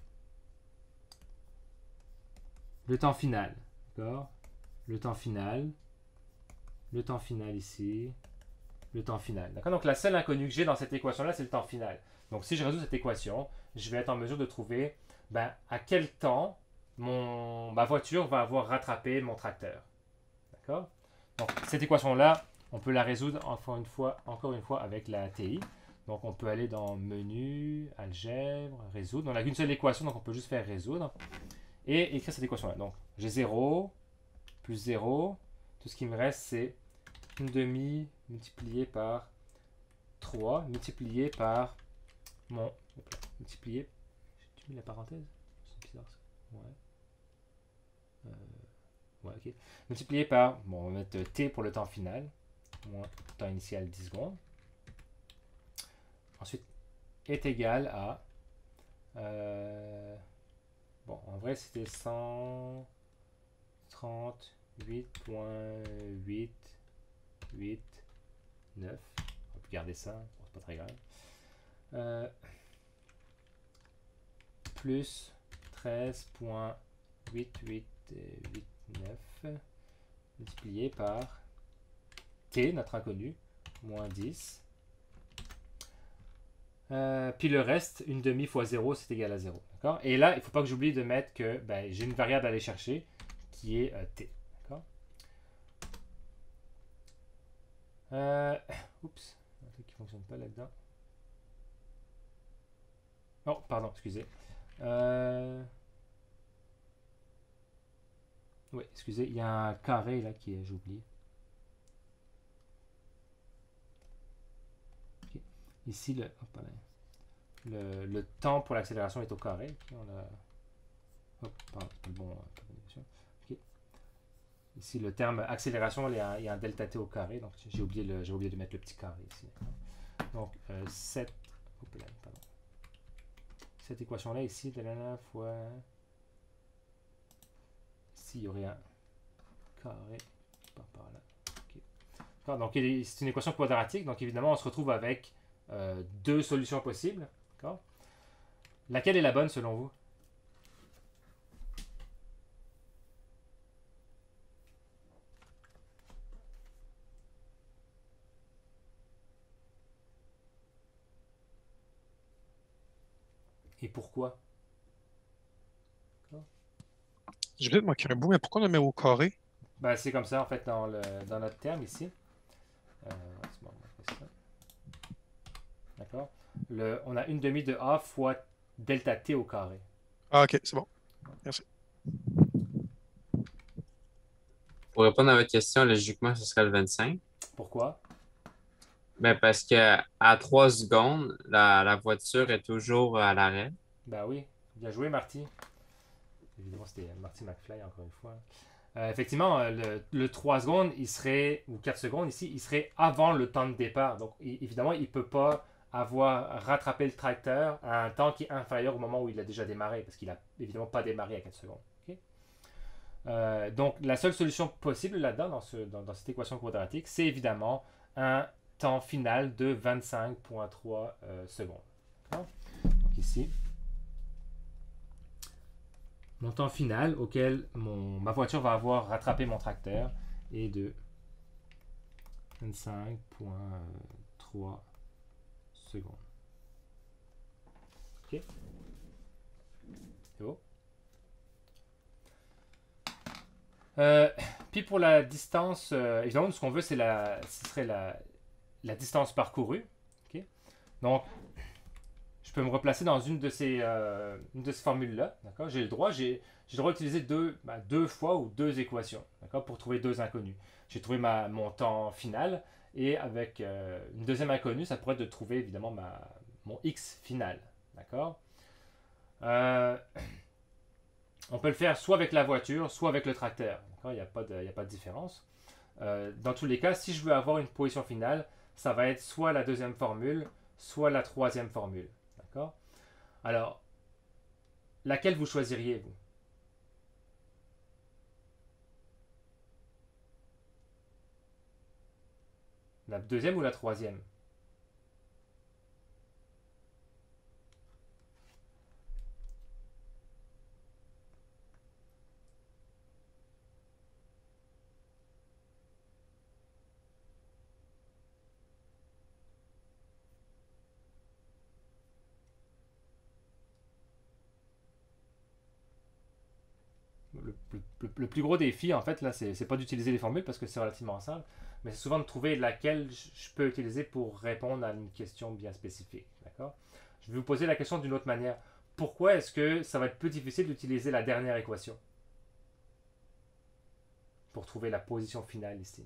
le temps final. D'accord? Le temps final. Le temps final ici. Le temps final. D'accord? Donc, la seule inconnue que j'ai dans cette équation-là, c'est le temps final. Donc, si je résous cette équation, je vais être en mesure de trouver ben, à quel temps mon, ma voiture va avoir rattrapé mon tracteur. D'accord? Donc, cette équation-là, on peut la résoudre encore une fois, encore une fois avec la T I. Donc, on peut aller dans Menu, Algèbre, Résoudre. On n'a qu'une seule équation, donc on peut juste faire Résoudre. Et écrire cette équation-là. Donc, j'ai zéro plus zéro. Tout ce qui me reste, c'est une demi multiplié par trois, multiplié par mon... Multiplié... J'ai mis la parenthèse? C'est bizarre ça. Ouais. Euh, ouais, ok. Multiplié par... Bon, on va mettre t pour le temps final. Moins temps initial dix secondes. Ensuite, est égal à... Euh, bon, en vrai, c'était cent trente-huit virgule huit huit neuf. On peut garder ça, bon, c'est pas très grave. Euh, plus treize virgule huit huit huit neuf multiplié par t, notre inconnu, moins dix. Euh, puis le reste, une demi fois zéro, c'est égal à zéro. Et là, il ne faut pas que j'oublie de mettre que ben, j'ai une variable à aller chercher qui est euh, t. Euh, oups, un truc qui ne fonctionne pas là-dedans. Oh, pardon, excusez. Euh, oui, excusez, il y a un carré là qui est, j'ai oublié. Okay. Ici, le, hop, là, le, le temps pour l'accélération est au carré. Okay, on a, hop, pardon, c'est pas le bon. Pas bon okay. Ici, le terme accélération, il y a, il y a un delta t au carré, donc j'ai oublié, le, j'ai oublié de mettre le petit carré ici. Donc, euh, sept, hop, là, pardon. Cette équation-là, ici, de la fois... Ici, il y aurait un carré par, par là. Okay. Donc, c'est une équation quadratique, donc évidemment, on se retrouve avec euh, deux solutions possibles. Laquelle est la bonne, selon vous? Et pourquoi? Je vais moi un bout, mais pourquoi on le met au carré? Ben, c'est comme ça, en fait, dans, le, dans notre terme ici. Euh, D'accord? On a une demi de A fois delta t au carré. Ah, ok, c'est bon. Merci. Pour répondre à votre question, logiquement, ce serait le vingt-cinq. Pourquoi? Ben, parce que à trois secondes, la, la voiture est toujours à l'arrêt. Ben oui. Bien joué, Marty. Évidemment, c'était Marty McFly, encore une fois. Euh, effectivement, le, le trois secondes, il serait, ou quatre secondes ici, il serait avant le temps de départ. Donc, il, évidemment, il ne peut pas avoir rattrapé le tracteur à un temps qui est inférieur au moment où il a déjà démarré, parce qu'il n'a évidemment pas démarré à quatre secondes. Okay? Euh, donc, la seule solution possible là-dedans, dans, ce, dans, dans cette équation quadratique, c'est évidemment un temps final de vingt-cinq virgule trois euh, secondes. Donc, ici, mon temps final auquel mon, ma voiture va avoir rattrapé mon tracteur est de vingt-cinq virgule trois secondes. Ok. C'est beau? Euh, puis pour la distance, euh, évidemment, ce qu'on veut, c'est la, ce serait la, la distance parcourue. Okay? Donc, je peux me replacer dans une de ces, euh, une de ces formules-là. D'accord? J'ai le droit, j'ai, j'ai le droit d'utiliser deux, ben, deux fois ou deux équations, d'accord, pour trouver deux inconnus. J'ai trouvé ma, mon temps final et avec euh, une deuxième inconnue, ça pourrait être de trouver évidemment ma, mon x final. D'accord? Euh, on peut le faire soit avec la voiture, soit avec le tracteur. Il n'y a pas de, il n'y a pas de différence. Euh, dans tous les cas, si je veux avoir une position finale, ça va être soit la deuxième formule, soit la troisième formule. D'accord? Alors, laquelle vous choisiriez, vous? La deuxième ou la troisième? Le, le, le plus gros défi, en fait, là, c'est, c'est pas d'utiliser les formules parce que c'est relativement simple, mais c'est souvent de trouver laquelle je peux utiliser pour répondre à une question bien spécifique. D'accord? Je vais vous poser la question d'une autre manière. Pourquoi est-ce que ça va être plus difficile d'utiliser la dernière équation pour trouver la position finale ici?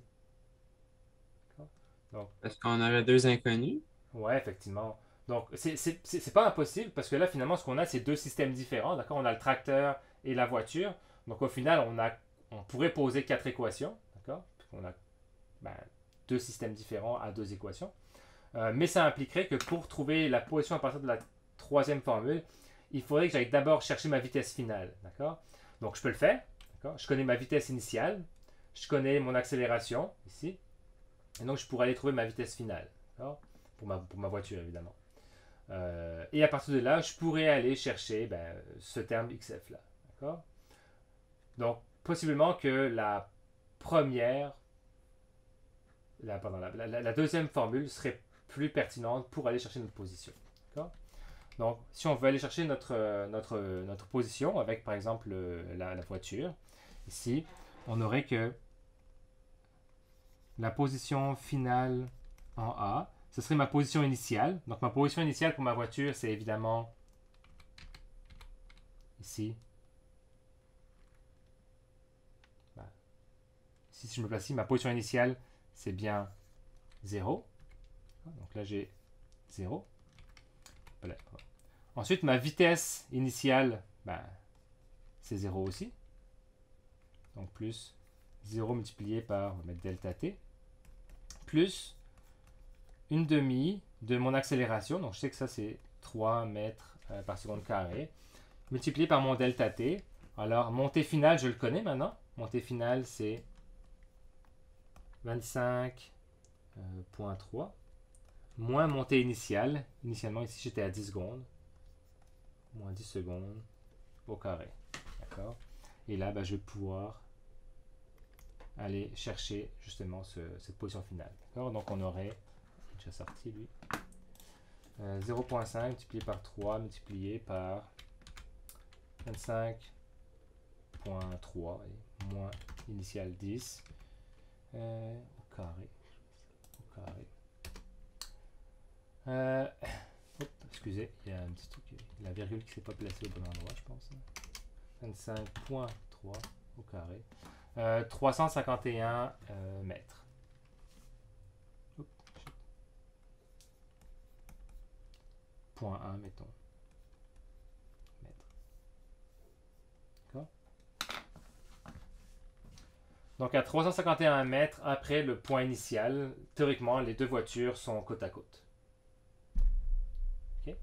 Donc, parce qu'on aurait deux inconnus. Ouais, effectivement. Donc, c'est, c'est, c'est, c'est pas impossible parce que là, finalement, ce qu'on a, c'est deux systèmes différents. D'accord? On a le tracteur et la voiture. Donc, au final, on, a, on pourrait poser quatre équations. D'accord? On a ben, deux systèmes différents à deux équations. Euh, mais ça impliquerait que pour trouver la position à partir de la troisième formule, il faudrait que j'aille d'abord chercher ma vitesse finale. D'accord? Donc, je peux le faire. D'accord? Je connais ma vitesse initiale. Je connais mon accélération, ici. Et donc, je pourrais aller trouver ma vitesse finale. D'accord? Pour ma, pour ma voiture, évidemment. Euh, et à partir de là, je pourrais aller chercher ben, ce terme X F là. D'accord? Donc, possiblement que la première, la, pardon, la, la, la deuxième formule serait plus pertinente pour aller chercher notre position. D'accord? Donc, si on veut aller chercher notre, notre, notre position avec, par exemple, la, la voiture, ici, on aurait que la position finale en A, ce serait ma position initiale. Donc, ma position initiale pour ma voiture, c'est évidemment ici. Ben, ici, si je me place ici, ma position initiale, c'est bien zéro. Donc là, j'ai zéro. Voilà. Ensuite, ma vitesse initiale, ben, c'est zéro aussi. Donc, plus zéro multiplié par, on va mettre delta t, plus une demi de mon accélération, donc je sais que ça c'est trois mètres euh, par seconde carré, multiplié par mon delta t. Alors, mon t final, je le connais maintenant. Mon t final, c'est vingt-cinq virgule trois, moins mon t initial. Initialement, ici, j'étais à dix secondes. Moins dix secondes au carré. D'accord? Et là, ben, je vais pouvoir aller chercher justement ce, cette position finale. D'accord? Donc, on aurait déjà sorti lui. Euh, zéro virgule cinq multiplié par trois multiplié par vingt-cinq virgule trois et moins initial dix euh, au carré. Au carré. Euh, hop, excusez, il y a un petit truc, la virgule qui ne s'est pas placée au bon endroit, je pense. vingt-cinq virgule trois au carré. Euh, trois cent cinquante et un euh, mètres. Point un, mettons. Mètres. D'accord? Donc à trois cent cinquante et un mètres après le point initial, théoriquement, les deux voitures sont côte à côte. Ok?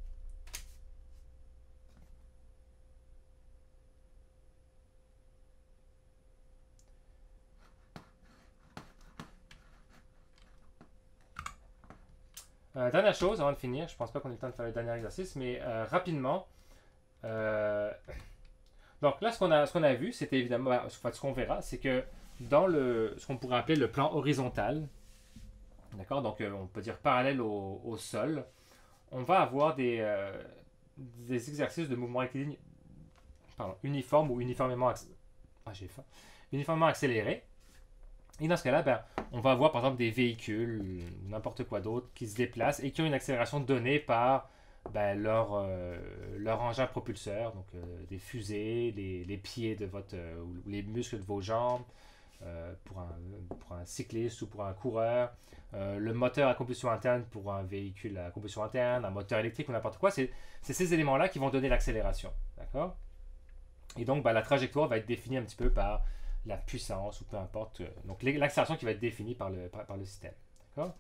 Euh, dernière chose, avant de finir, je pense pas qu'on ait le temps de faire le dernier exercice, mais euh, rapidement. Euh... Donc là, ce qu'on a, ce qu'on a vu, c'était évidemment, ben, ce qu'on verra, c'est que dans le, ce qu'on pourrait appeler le plan horizontal, d'accord, donc euh, on peut dire parallèle au, au sol, on va avoir des, euh, des exercices de mouvement rectiligne pardon, uniforme ou uniformément, acc- ah, j'ai faim. uniformément accéléré. Et dans ce cas-là, ben, on va avoir par exemple des véhicules, n'importe quoi d'autre, qui se déplacent et qui ont une accélération donnée par ben, leur, euh, leur engin propulseur, donc euh, des fusées, les, les pieds de votre, euh, ou les muscles de vos jambes, euh, pour, un, pour un cycliste ou pour un coureur, euh, le moteur à combustion interne pour un véhicule à combustion interne, un moteur électrique ou n'importe quoi. C'est c'est ces éléments-là qui vont donner l'accélération. D'accord? Et donc, ben, la trajectoire va être définie un petit peu par la puissance ou peu importe. euh, Donc, l'é- l'accélération qui va être définie par le, par, par le système. D'accord?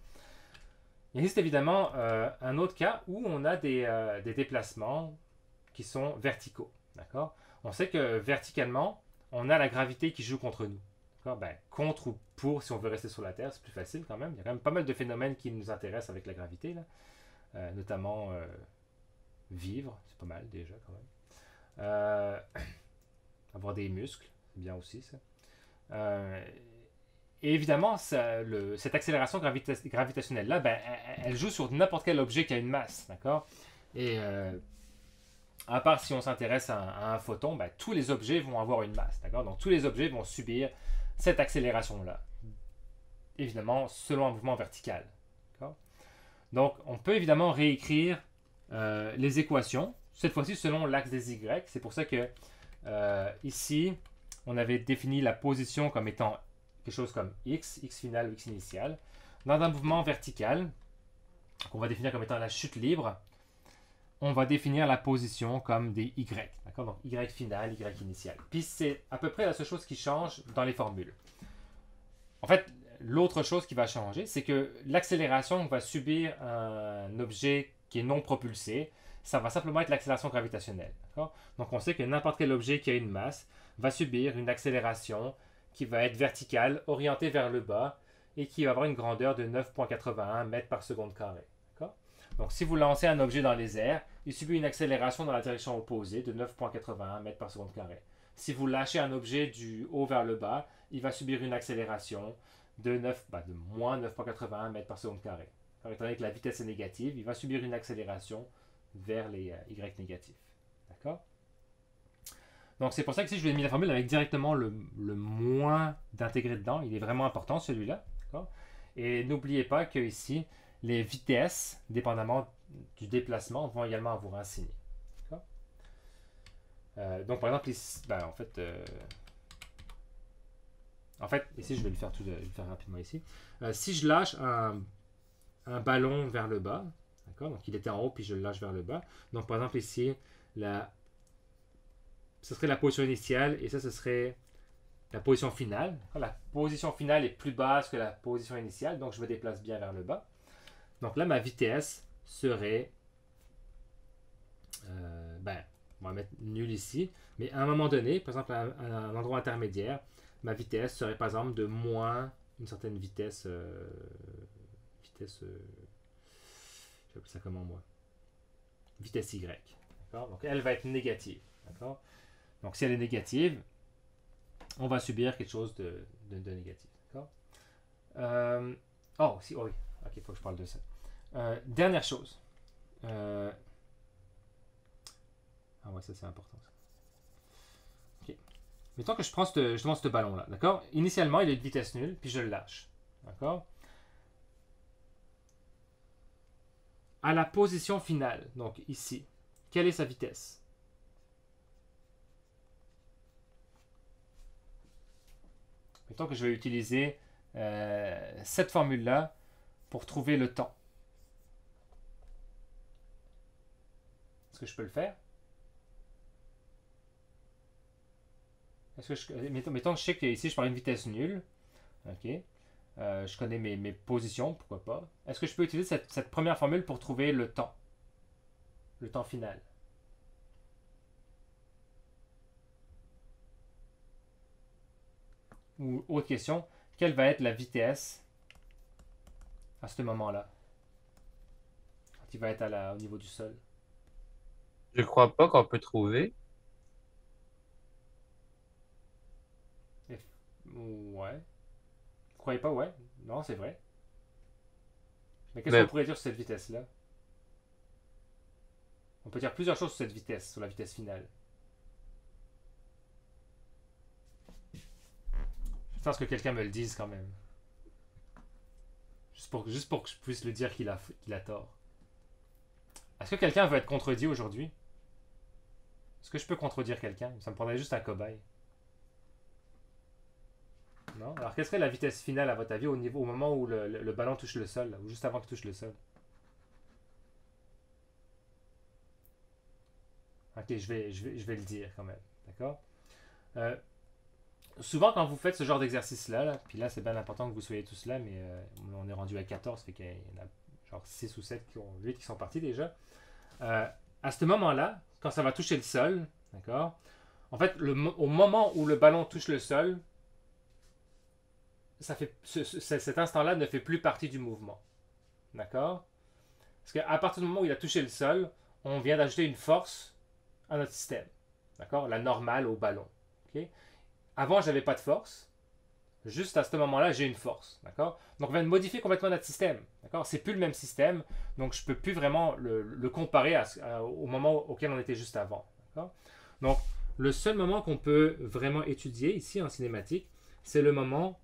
Il existe évidemment euh, un autre cas où on a des, euh, des déplacements qui sont verticaux. D'accord? On sait que verticalement, on a la gravité qui joue contre nous. D'accord? Ben, contre ou pour, si on veut rester sur la Terre, c'est plus facile quand même. Il y a quand même pas mal de phénomènes qui nous intéressent avec la gravité, là. Euh, notamment euh, vivre, c'est pas mal déjà quand même. Euh, avoir des muscles, c'est bien aussi ça. Euh, et évidemment, ça, le- cette accélération gravita- gravitationnelle-là, ben, elle, elle joue sur n'importe quel objet qui a une masse, d'accord? Et euh, à part si on s'intéresse à, un à un photon, ben, tous les objets vont avoir une masse, d'accord? Donc tous les objets vont subir cette accélération-là. Évidemment, selon un mouvement vertical. D'accord? Donc, on peut évidemment réécrire euh, les équations, cette fois-ci selon l'axe des Y. C'est pour ça que euh, ici, on avait défini la position comme étant quelque chose comme x, x final ou x initial. Dans un mouvement vertical, qu'on va définir comme étant la chute libre, on va définir la position comme des y. D'accord? Donc y final, y initial. Puis c'est à peu près la seule chose qui change dans les formules. En fait, l'autre chose qui va changer, c'est que l'accélération va subir un objet qui est non propulsé. Ça va simplement être l'accélération gravitationnelle. D'accord? Donc on sait que n'importe quel objet qui a une masse va subir une accélération qui va être verticale, orientée vers le bas, et qui va avoir une grandeur de neuf virgule quatre-vingt-un mètres par seconde carré. D'accord? Donc si vous lancez un objet dans les airs, il subit une accélération dans la direction opposée de neuf virgule quatre-vingt-un mètres par seconde carré. Si vous lâchez un objet du haut vers le bas, il va subir une accélération de, neuf, bah, de moins neuf virgule quatre-vingt-un mètres par seconde carré. Alors, étant donné que la vitesse est négative, il va subir une accélération vers les euh, y négatifs. D'accord? Donc c'est pour ça que si je vous ai mis la formule avec directement le, le moins d'intégré dedans, il est vraiment important celui-là. D'accord? Et n'oubliez pas que ici, les vitesses, dépendamment du déplacement, vont également avoir un signe. D'accord? Euh, donc par exemple, ici, ben, en fait, euh, en fait, ici je vais le faire, tout, je vais le faire rapidement ici. Euh, si je lâche un, un ballon vers le bas, d'accord? Donc il était en haut puis je le lâche vers le bas. Donc par exemple ici, la ce serait la position initiale et ça, ce serait la position finale. La position finale est plus basse que la position initiale, donc je me déplace bien vers le bas. Donc là, ma vitesse serait, euh, ben, on va mettre nul ici, mais à un moment donné, par exemple, à un, à un endroit intermédiaire, ma vitesse serait par exemple de moins une certaine vitesse, euh, vitesse, euh, je vais appeler ça comment moi? Vitesse Y. D'accord? Donc elle va être négative. D'accord? Donc, si elle est négative, on va subir quelque chose de, de, de négatif. D'accord? Euh, oh, si, oh oui. Ok, il faut que je parle de ça. Euh, dernière chose. Euh, ah ouais, ça c'est important. Ça. Ok. Mettons que je prends ce, justement ce ballon-là. D'accord? Initialement, il est de vitesse nulle, puis je le lâche. D'accord? À la position finale, donc ici, quelle est sa vitesse? Mettons que je vais utiliser euh, cette formule-là pour trouver le temps. Est-ce que je peux le faire? Est-ce que je, mettons, mettons que je sais qu'ici je parle d'une vitesse nulle. Ok. Euh, je connais mes, mes positions, pourquoi pas. Est-ce que je peux utiliser cette, cette première formule pour trouver le temps? Le temps final. Ou autre question, quelle va être la vitesse à ce moment-là? Quand il va être à la, au niveau du sol. Je crois pas qu'on peut trouver. F... Ouais. Vous croyez pas? Ouais. Non, c'est vrai. Mais qu'est-ce Mais- qu'on pourrait dire sur cette vitesse-là? On peut dire plusieurs choses sur cette vitesse, sur la vitesse finale. Sans que quelqu'un me le dise quand même. Juste pour, juste pour que je puisse le dire qu'il a, qu'il a tort. Est-ce que quelqu'un veut être contredit aujourd'hui? Est-ce que je peux contredire quelqu'un? Ça me prendrait juste un cobaye. Non? Alors, quelle serait la vitesse finale, à votre avis, au, niveau, au moment où le, le, le ballon touche le sol, là, ou juste avant qu'il touche le sol? Ok, je vais, je vais, je vais le dire quand même. D'accord? Euh, souvent, quand vous faites ce genre d'exercice-là, là, puis là, c'est bien important que vous soyez tous là, mais euh, on est rendu à quatorze, fait qu'il y en a genre six ou sept, qui ont, huit qui sont partis déjà. Euh, à ce moment-là, quand ça va toucher le sol, d'accord? En fait, le, au moment où le ballon touche le sol, ça fait, ce, ce, cet instant-là ne fait plus partie du mouvement. D'accord? Parce qu'à partir du moment où il a touché le sol, on vient d'ajouter une force à notre système. D'accord? La normale au ballon. Okay? Avant, je n'avais pas de force. Juste à ce moment-là, j'ai une force. D'accord? Donc, on vient de modifier complètement notre système. D'accord? C'est plus le même système. Donc, je ne peux plus vraiment le, le comparer à, à, au moment auquel on était juste avant. D'accord? Donc, le seul moment qu'on peut vraiment étudier ici en cinématique, c'est le moment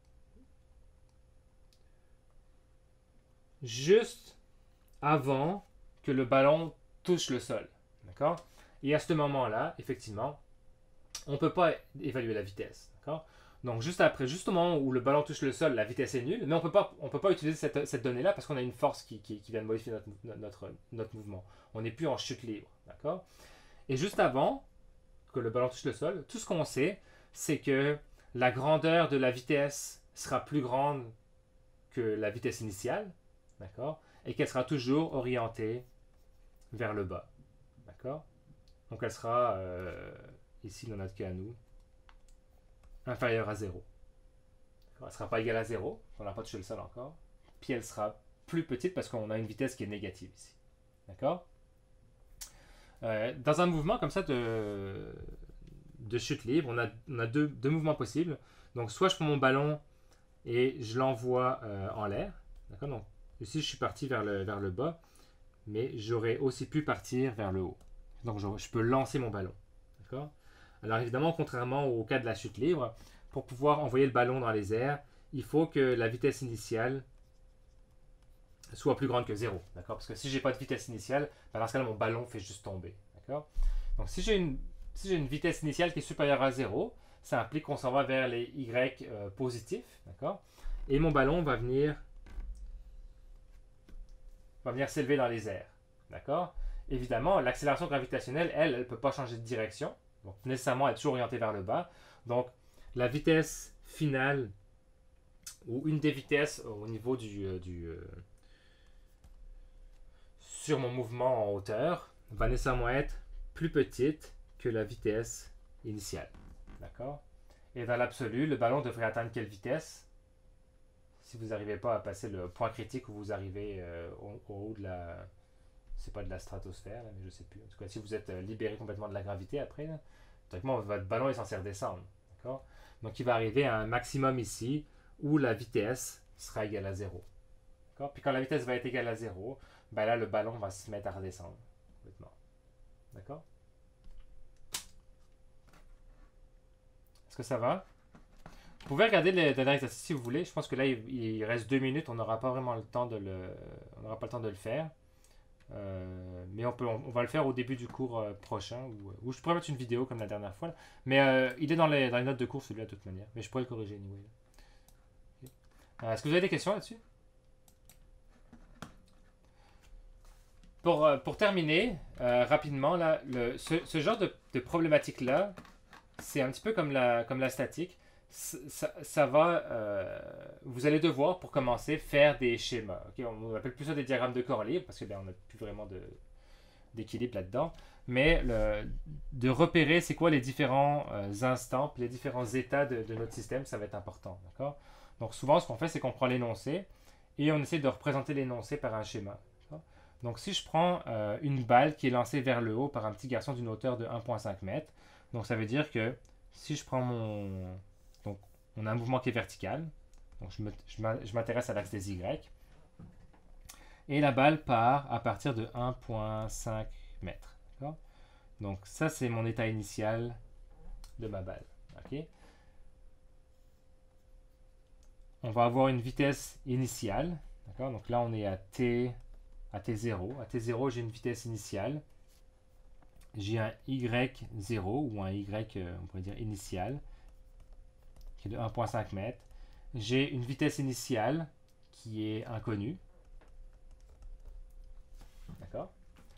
juste avant que le ballon touche le sol. D'accord? Et à ce moment-là, effectivement, on ne peut pas évaluer la vitesse. D'accord? Donc, juste après, juste au moment où le ballon touche le sol, la vitesse est nulle, mais on ne peut pas utiliser cette, cette donnée-là parce qu'on a une force qui, qui, qui vient de modifier notre, notre, notre mouvement. On n'est plus en chute libre. D'accord? Et juste avant que le ballon touche le sol, tout ce qu'on sait, c'est que la grandeur de la vitesse sera plus grande que la vitesse initiale. D'accord? Et qu'elle sera toujours orientée vers le bas. D'accord? Donc elle sera, euh, ici dans notre cas à nous, inférieure à zéro. Elle ne sera pas égale à zéro, on n'a pas touché le sol encore. Puis elle sera plus petite parce qu'on a une vitesse qui est négative ici. D'accord? euh, Dans un mouvement comme ça de, de chute libre, on a, on a deux, deux mouvements possibles. Donc soit je prends mon ballon et je l'envoie euh, en l'air. D'accord? Donc ici, je suis parti vers le, vers le bas, mais j'aurais aussi pu partir vers le haut. Donc, je, je peux lancer mon ballon. D'accord? Alors, évidemment, contrairement au cas de la chute libre, pour pouvoir envoyer le ballon dans les airs, il faut que la vitesse initiale soit plus grande que zéro. D'accord? Parce que si je n'ai pas de vitesse initiale, ben dans ce cas-là, mon ballon fait juste tomber. D'accord? Donc, si j'ai une, si j'ai une vitesse initiale qui est supérieure à zéro, ça implique qu'on s'en va vers les Y euh, positifs. D'accord? Et mon ballon va venir va venir s'élever dans les airs. D'accord? Évidemment, l'accélération gravitationnelle, elle, elle ne peut pas changer de direction. Donc, nécessairement, elle est toujours orientée vers le bas. Donc, la vitesse finale, ou une des vitesses au niveau du... Euh, du euh, sur mon mouvement en hauteur, va nécessairement être plus petite que la vitesse initiale. D'accord? Et dans l'absolu, le ballon devrait atteindre quelle vitesse? Si vous n'arrivez pas à passer le point critique où vous arrivez euh, au, au haut de la... C'est pas de la stratosphère, là, mais je sais plus. En tout cas, si vous êtes euh, libéré complètement de la gravité après, là, directement, votre ballon est censé redescendre. D'accord? Donc, il va arriver à un maximum ici où la vitesse sera égale à zéro. D'accord? Puis quand la vitesse va être égale à zéro, ben là, le ballon va se mettre à redescendre. Complètement. D'accord? Est-ce que ça va? Vous pouvez regarder le dernier exercice si vous voulez. Je pense que là, il, il reste deux minutes. On n'aura pas vraiment le temps de le, on n'aura pas le temps de le faire. Euh, mais on, peut, on, on va le faire au début du cours euh, prochain. Ou où je pourrais mettre une vidéo comme la dernière fois. Là. Mais euh, il est dans les, dans les notes de cours, celui-là, de toute manière. Mais je pourrais le corriger anyway. Okay. Euh, est-ce que vous avez des questions là-dessus? Pour, euh, pour terminer, euh, rapidement, là, le, ce, ce genre de, de problématique-là, c'est un petit peu comme la, comme la statique. Ça, ça va, euh, vous allez devoir, pour commencer, faire des schémas. Okay? On appelle plus ça des diagrammes de corps libre, parce que ben, on n'a plus vraiment de, d'équilibre là-dedans. Mais le, de repérer c'est quoi les différents euh, instants, puis les différents états de, de notre système, ça va être important. D'accord? Donc souvent, ce qu'on fait, c'est qu'on prend l'énoncé, et on essaie de représenter l'énoncé par un schéma. D'accord? Donc si je prends euh, une balle qui est lancée vers le haut par un petit garçon d'une hauteur de un virgule cinq mètres, donc ça veut dire que si je prends mon... Donc, on a un mouvement qui est vertical. Donc, je, me, je m'intéresse à l'axe des Y. Et la balle part à partir de un virgule cinq mètres. D'accord? Donc, ça, c'est mon état initial de ma balle. OK? on va avoir une vitesse initiale. D'accord? Donc là, on est à t, à t zéro. À t zéro, j'ai une vitesse initiale. J'ai un y zéro ou un y, euh, on pourrait dire initial, qui est de un virgule cinq mètres. J'ai une vitesse initiale qui est inconnue. D'accord?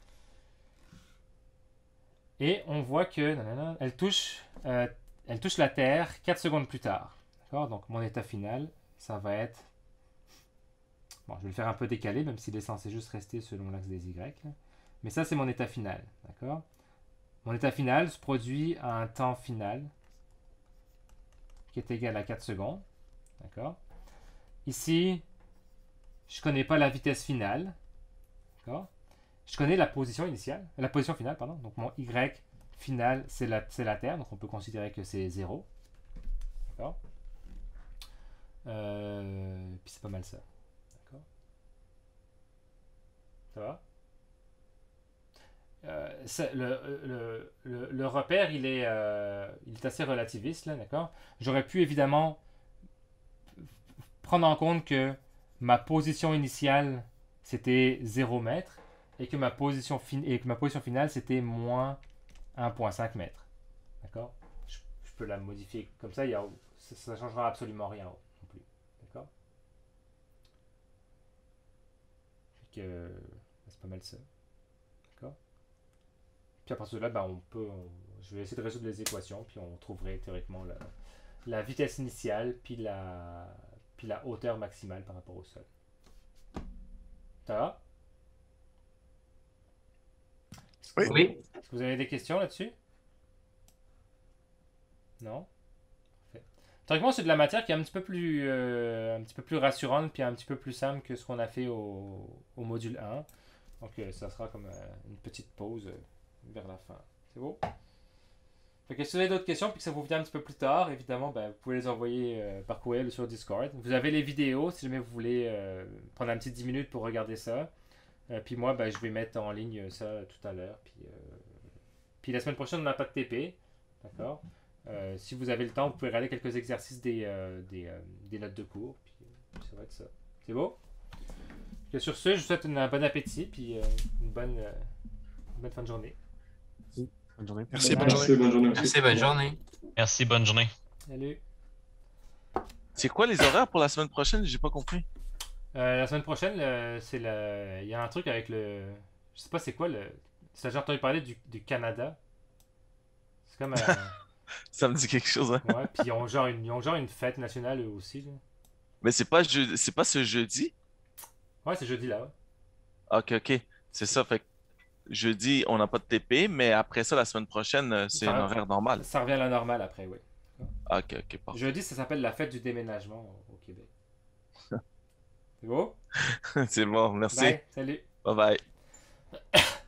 Et on voit que nanana, elle, touche, euh, elle touche la Terre quatre secondes plus tard. D'accord? Donc mon état final, ça va être... Bon, je vais le faire un peu décalé, même s'il est censé juste rester selon l'axe des Y. Là. Mais ça, c'est mon état final. D'accord? Mon état final se produit à un temps final qui est égal à quatre secondes. D'accord? Ici, je ne connais pas la vitesse finale. D'accord? Je connais la position initiale, la position finale, pardon. Donc mon Y final, c'est la, c'est la Terre, donc on peut considérer que c'est zéro. D'accord? Euh, puis c'est pas mal ça. D'accord? Ça va? Euh, c'est- le, le, le, le repère, il est, euh, il est assez relativiste, là, d'accord? J'aurais pu évidemment prendre en compte que ma position initiale, c'était zéro mètre, et que ma position, fin- et que ma position finale, c'était moins un virgule cinq mètres. D'accord? Je, je peux la modifier comme ça, il y a, ça ne changera absolument rien non plus. D'accord? Fait que, c'est pas mal ça. D'accord? Puis à partir de là, ben, on peut, on- je vais essayer de résoudre les équations, puis on trouverait théoriquement la, la vitesse initiale, puis la, puis la hauteur maximale par rapport au sol. Ça va? Oui. Oui. Est-ce que vous avez des questions là-dessus? Non? Parfait. Théoriquement, c'est de la matière qui est un petit peu plus, euh, un petit peu plus rassurante, puis un petit peu plus simple que ce qu'on a fait au, au module un. Donc, euh, ça sera comme euh, une petite pause euh, vers la fin. C'est beau? Fait que si vous avez d'autres questions, puis que ça vous vient un petit peu plus tard, évidemment, ben, vous pouvez les envoyer euh, par courriel ou sur Discord. Vous avez les vidéos, si jamais vous voulez euh, prendre un petit dix minutes pour regarder ça. Euh, puis moi, ben, je vais mettre en ligne ça tout à l'heure. Puis, euh, puis la semaine prochaine, on n'a pas de T P. D'accord? Euh, si vous avez le temps, vous pouvez regarder quelques exercices des, euh, des, euh, des notes de cours. Puis, euh, ça va être ça. C'est beau? Et sur ce, je vous souhaite une- un bon appétit. Puis euh, une, bonne, euh, une bonne fin de journée. Bonne journée. Merci, bonne Merci, journée. bonne journée aussi. Merci, bonne journée. Merci, bonne journée. Salut! C'est quoi les horaires pour la semaine prochaine? J'ai pas compris. Euh, la semaine prochaine, le- c'est le... il y a un truc avec le. Je sais pas c'est quoi le. C'est j'ai entendu parler du, du Canada. C'est comme. euh, Ça me dit quelque chose, hein? Ouais, puis ils ont genre une, ils ont genre une fête nationale eux aussi. Là. Mais c'est pas, je... c'est pas ce jeudi? Ouais, c'est jeudi là. Ouais. Ok, ok. C'est ça, fait que jeudi, on n'a pas de T P, mais après ça, la semaine prochaine, euh, c'est Ça- un horaire normal. Ça revient à la normale après, oui. Ok, ok, parfait. Jeudi, ça s'appelle la fête du déménagement au au Québec. C'est beau? C'est bon, merci. Bye, salut. Bye bye.